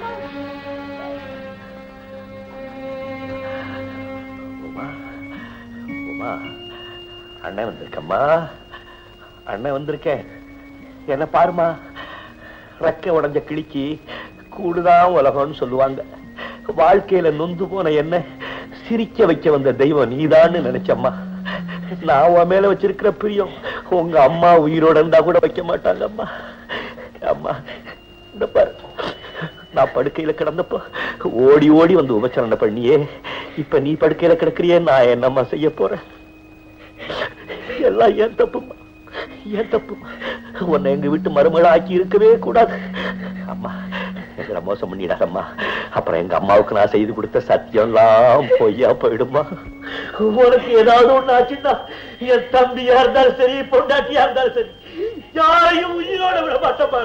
S3: உமா, உமா, அண்ணன் வந்திருக்கம்மா. அண்ணன் வந்திருக்கேன். என்ன பாருமா, ரெக்க உடஞ்ச கிளிக்கு கூடுதான் உலகம்னு சொல்லுவாங்க. வாழ்க்கையில நொந்து போன என்ன சிரிக்க வைக்க வந்த தெய்வம் நீதான்னு நினைச்சம்மா. நான் உன் மேல வச்சிருக்கிற பிரியம் உங்க அம்மா உயிரோட இருந்தா கூட வைக்க மாட்டாங்க அம்மா. அம்மா, இந்த பாரு, நான் படுக்கையில கிடந்தப்போ ஓடி ஓடி வந்து உபச்சரணை பண்ணியே. இப்ப நீ படுக்கையில கிடக்குறியே, நான் என்னம்மா செய்ய போறேன்? எல்லாம் ஏன் தப்புமா, ஏன் தப்பு? உன்னை எங்க வீட்டு மருமகள ஆக்கி இருக்கவே கூடாது அம்மா. எங்களை மோசம் பண்ணிடாதம்மா. அப்புறம் எங்க அம்மாவுக்கு நான் செய்து கொடுத்த சத்தியம் எல்லாம் பொய்யா போயிடுமா? உனக்கு ஏதாவது ஒண்ணு ஆச்சுன்னா என் தம்பியா இருந்தாலும் சரி, பொண்டாட்டியா இருந்தாலும் சரி, யாரையும் உயிரோட விட மாட்டேன்.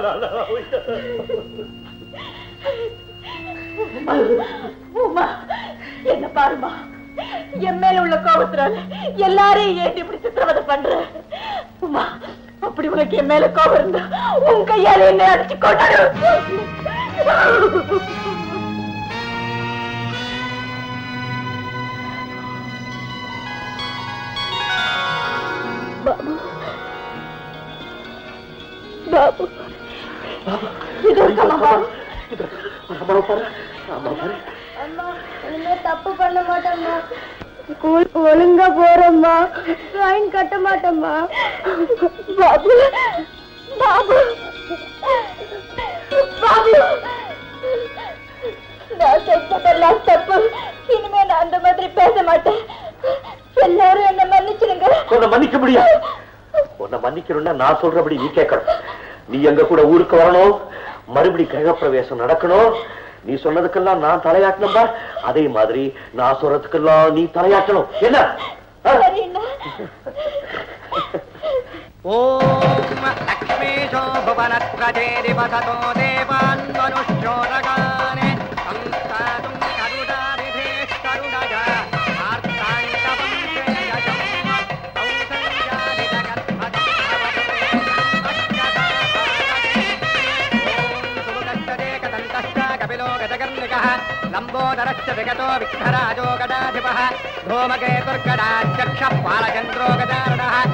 S6: என்ன பாருமா, என் மேல உள்ள கோபத்தினால எல்லாரையும் ஏன் இப்படி சித்திரவதை பண்ற? உமா, அப்படி உனக்கு என் மேல கோபம் இருந்தா உன் கையால என்ன அடிச்சு கொண்டாடு. பாபு, பாபு, இது அம்மா,
S10: தப்பு பண்ண மாட்டேம்மா. ஸ்கூல் ஒழுங்கா போறோம்மா, ஃபைன் கட்ட மாட்டோம்மா.
S6: பாபு, பாபு, பாபு, நான் செஞ்சதெல்லாம் தப்பு. இனிமே நான் அந்த மாதிரி பேச மாட்டேன். எல்லாரும் என்ன மன்னிச்சிருங்க.
S3: உன்னை மன்னிக்க முடியாது. உன்னை மன்னிக்கணும்னா நான் சொல்றபடி நீ கேட்கணும். நீ எங்க கூட ஊருக்கு வரணும், மறுபடி கிரகப்பிரவேசம் நடக்கணும். நீ சொன்னதுக்கெல்லாம் நான் தலையாட்டணும்பா, அதே மாதிரி நான் சொல்றதுக்கெல்லாம் நீ தலையாட்டணும். என்ன?
S13: ஓம் லக்ஷ்மீஷோ புவனத்ரஜேதி வசதோ தேவான் மனுஷ்யோரகானே சம்ஸ்தாதும் கருடாரிதேஷ் கருடஜா ஆர்த்தாண்டவம் சேயஜம் ஔசஞ்சாரித கர்மதி கபிலோ கஜகர்ணிகः லம்போதரश्च விகதோ விக்னராஜோ கடாதிபः धूमकेतुर्गडाध्यक्षः बालचन्द्रो गजाननः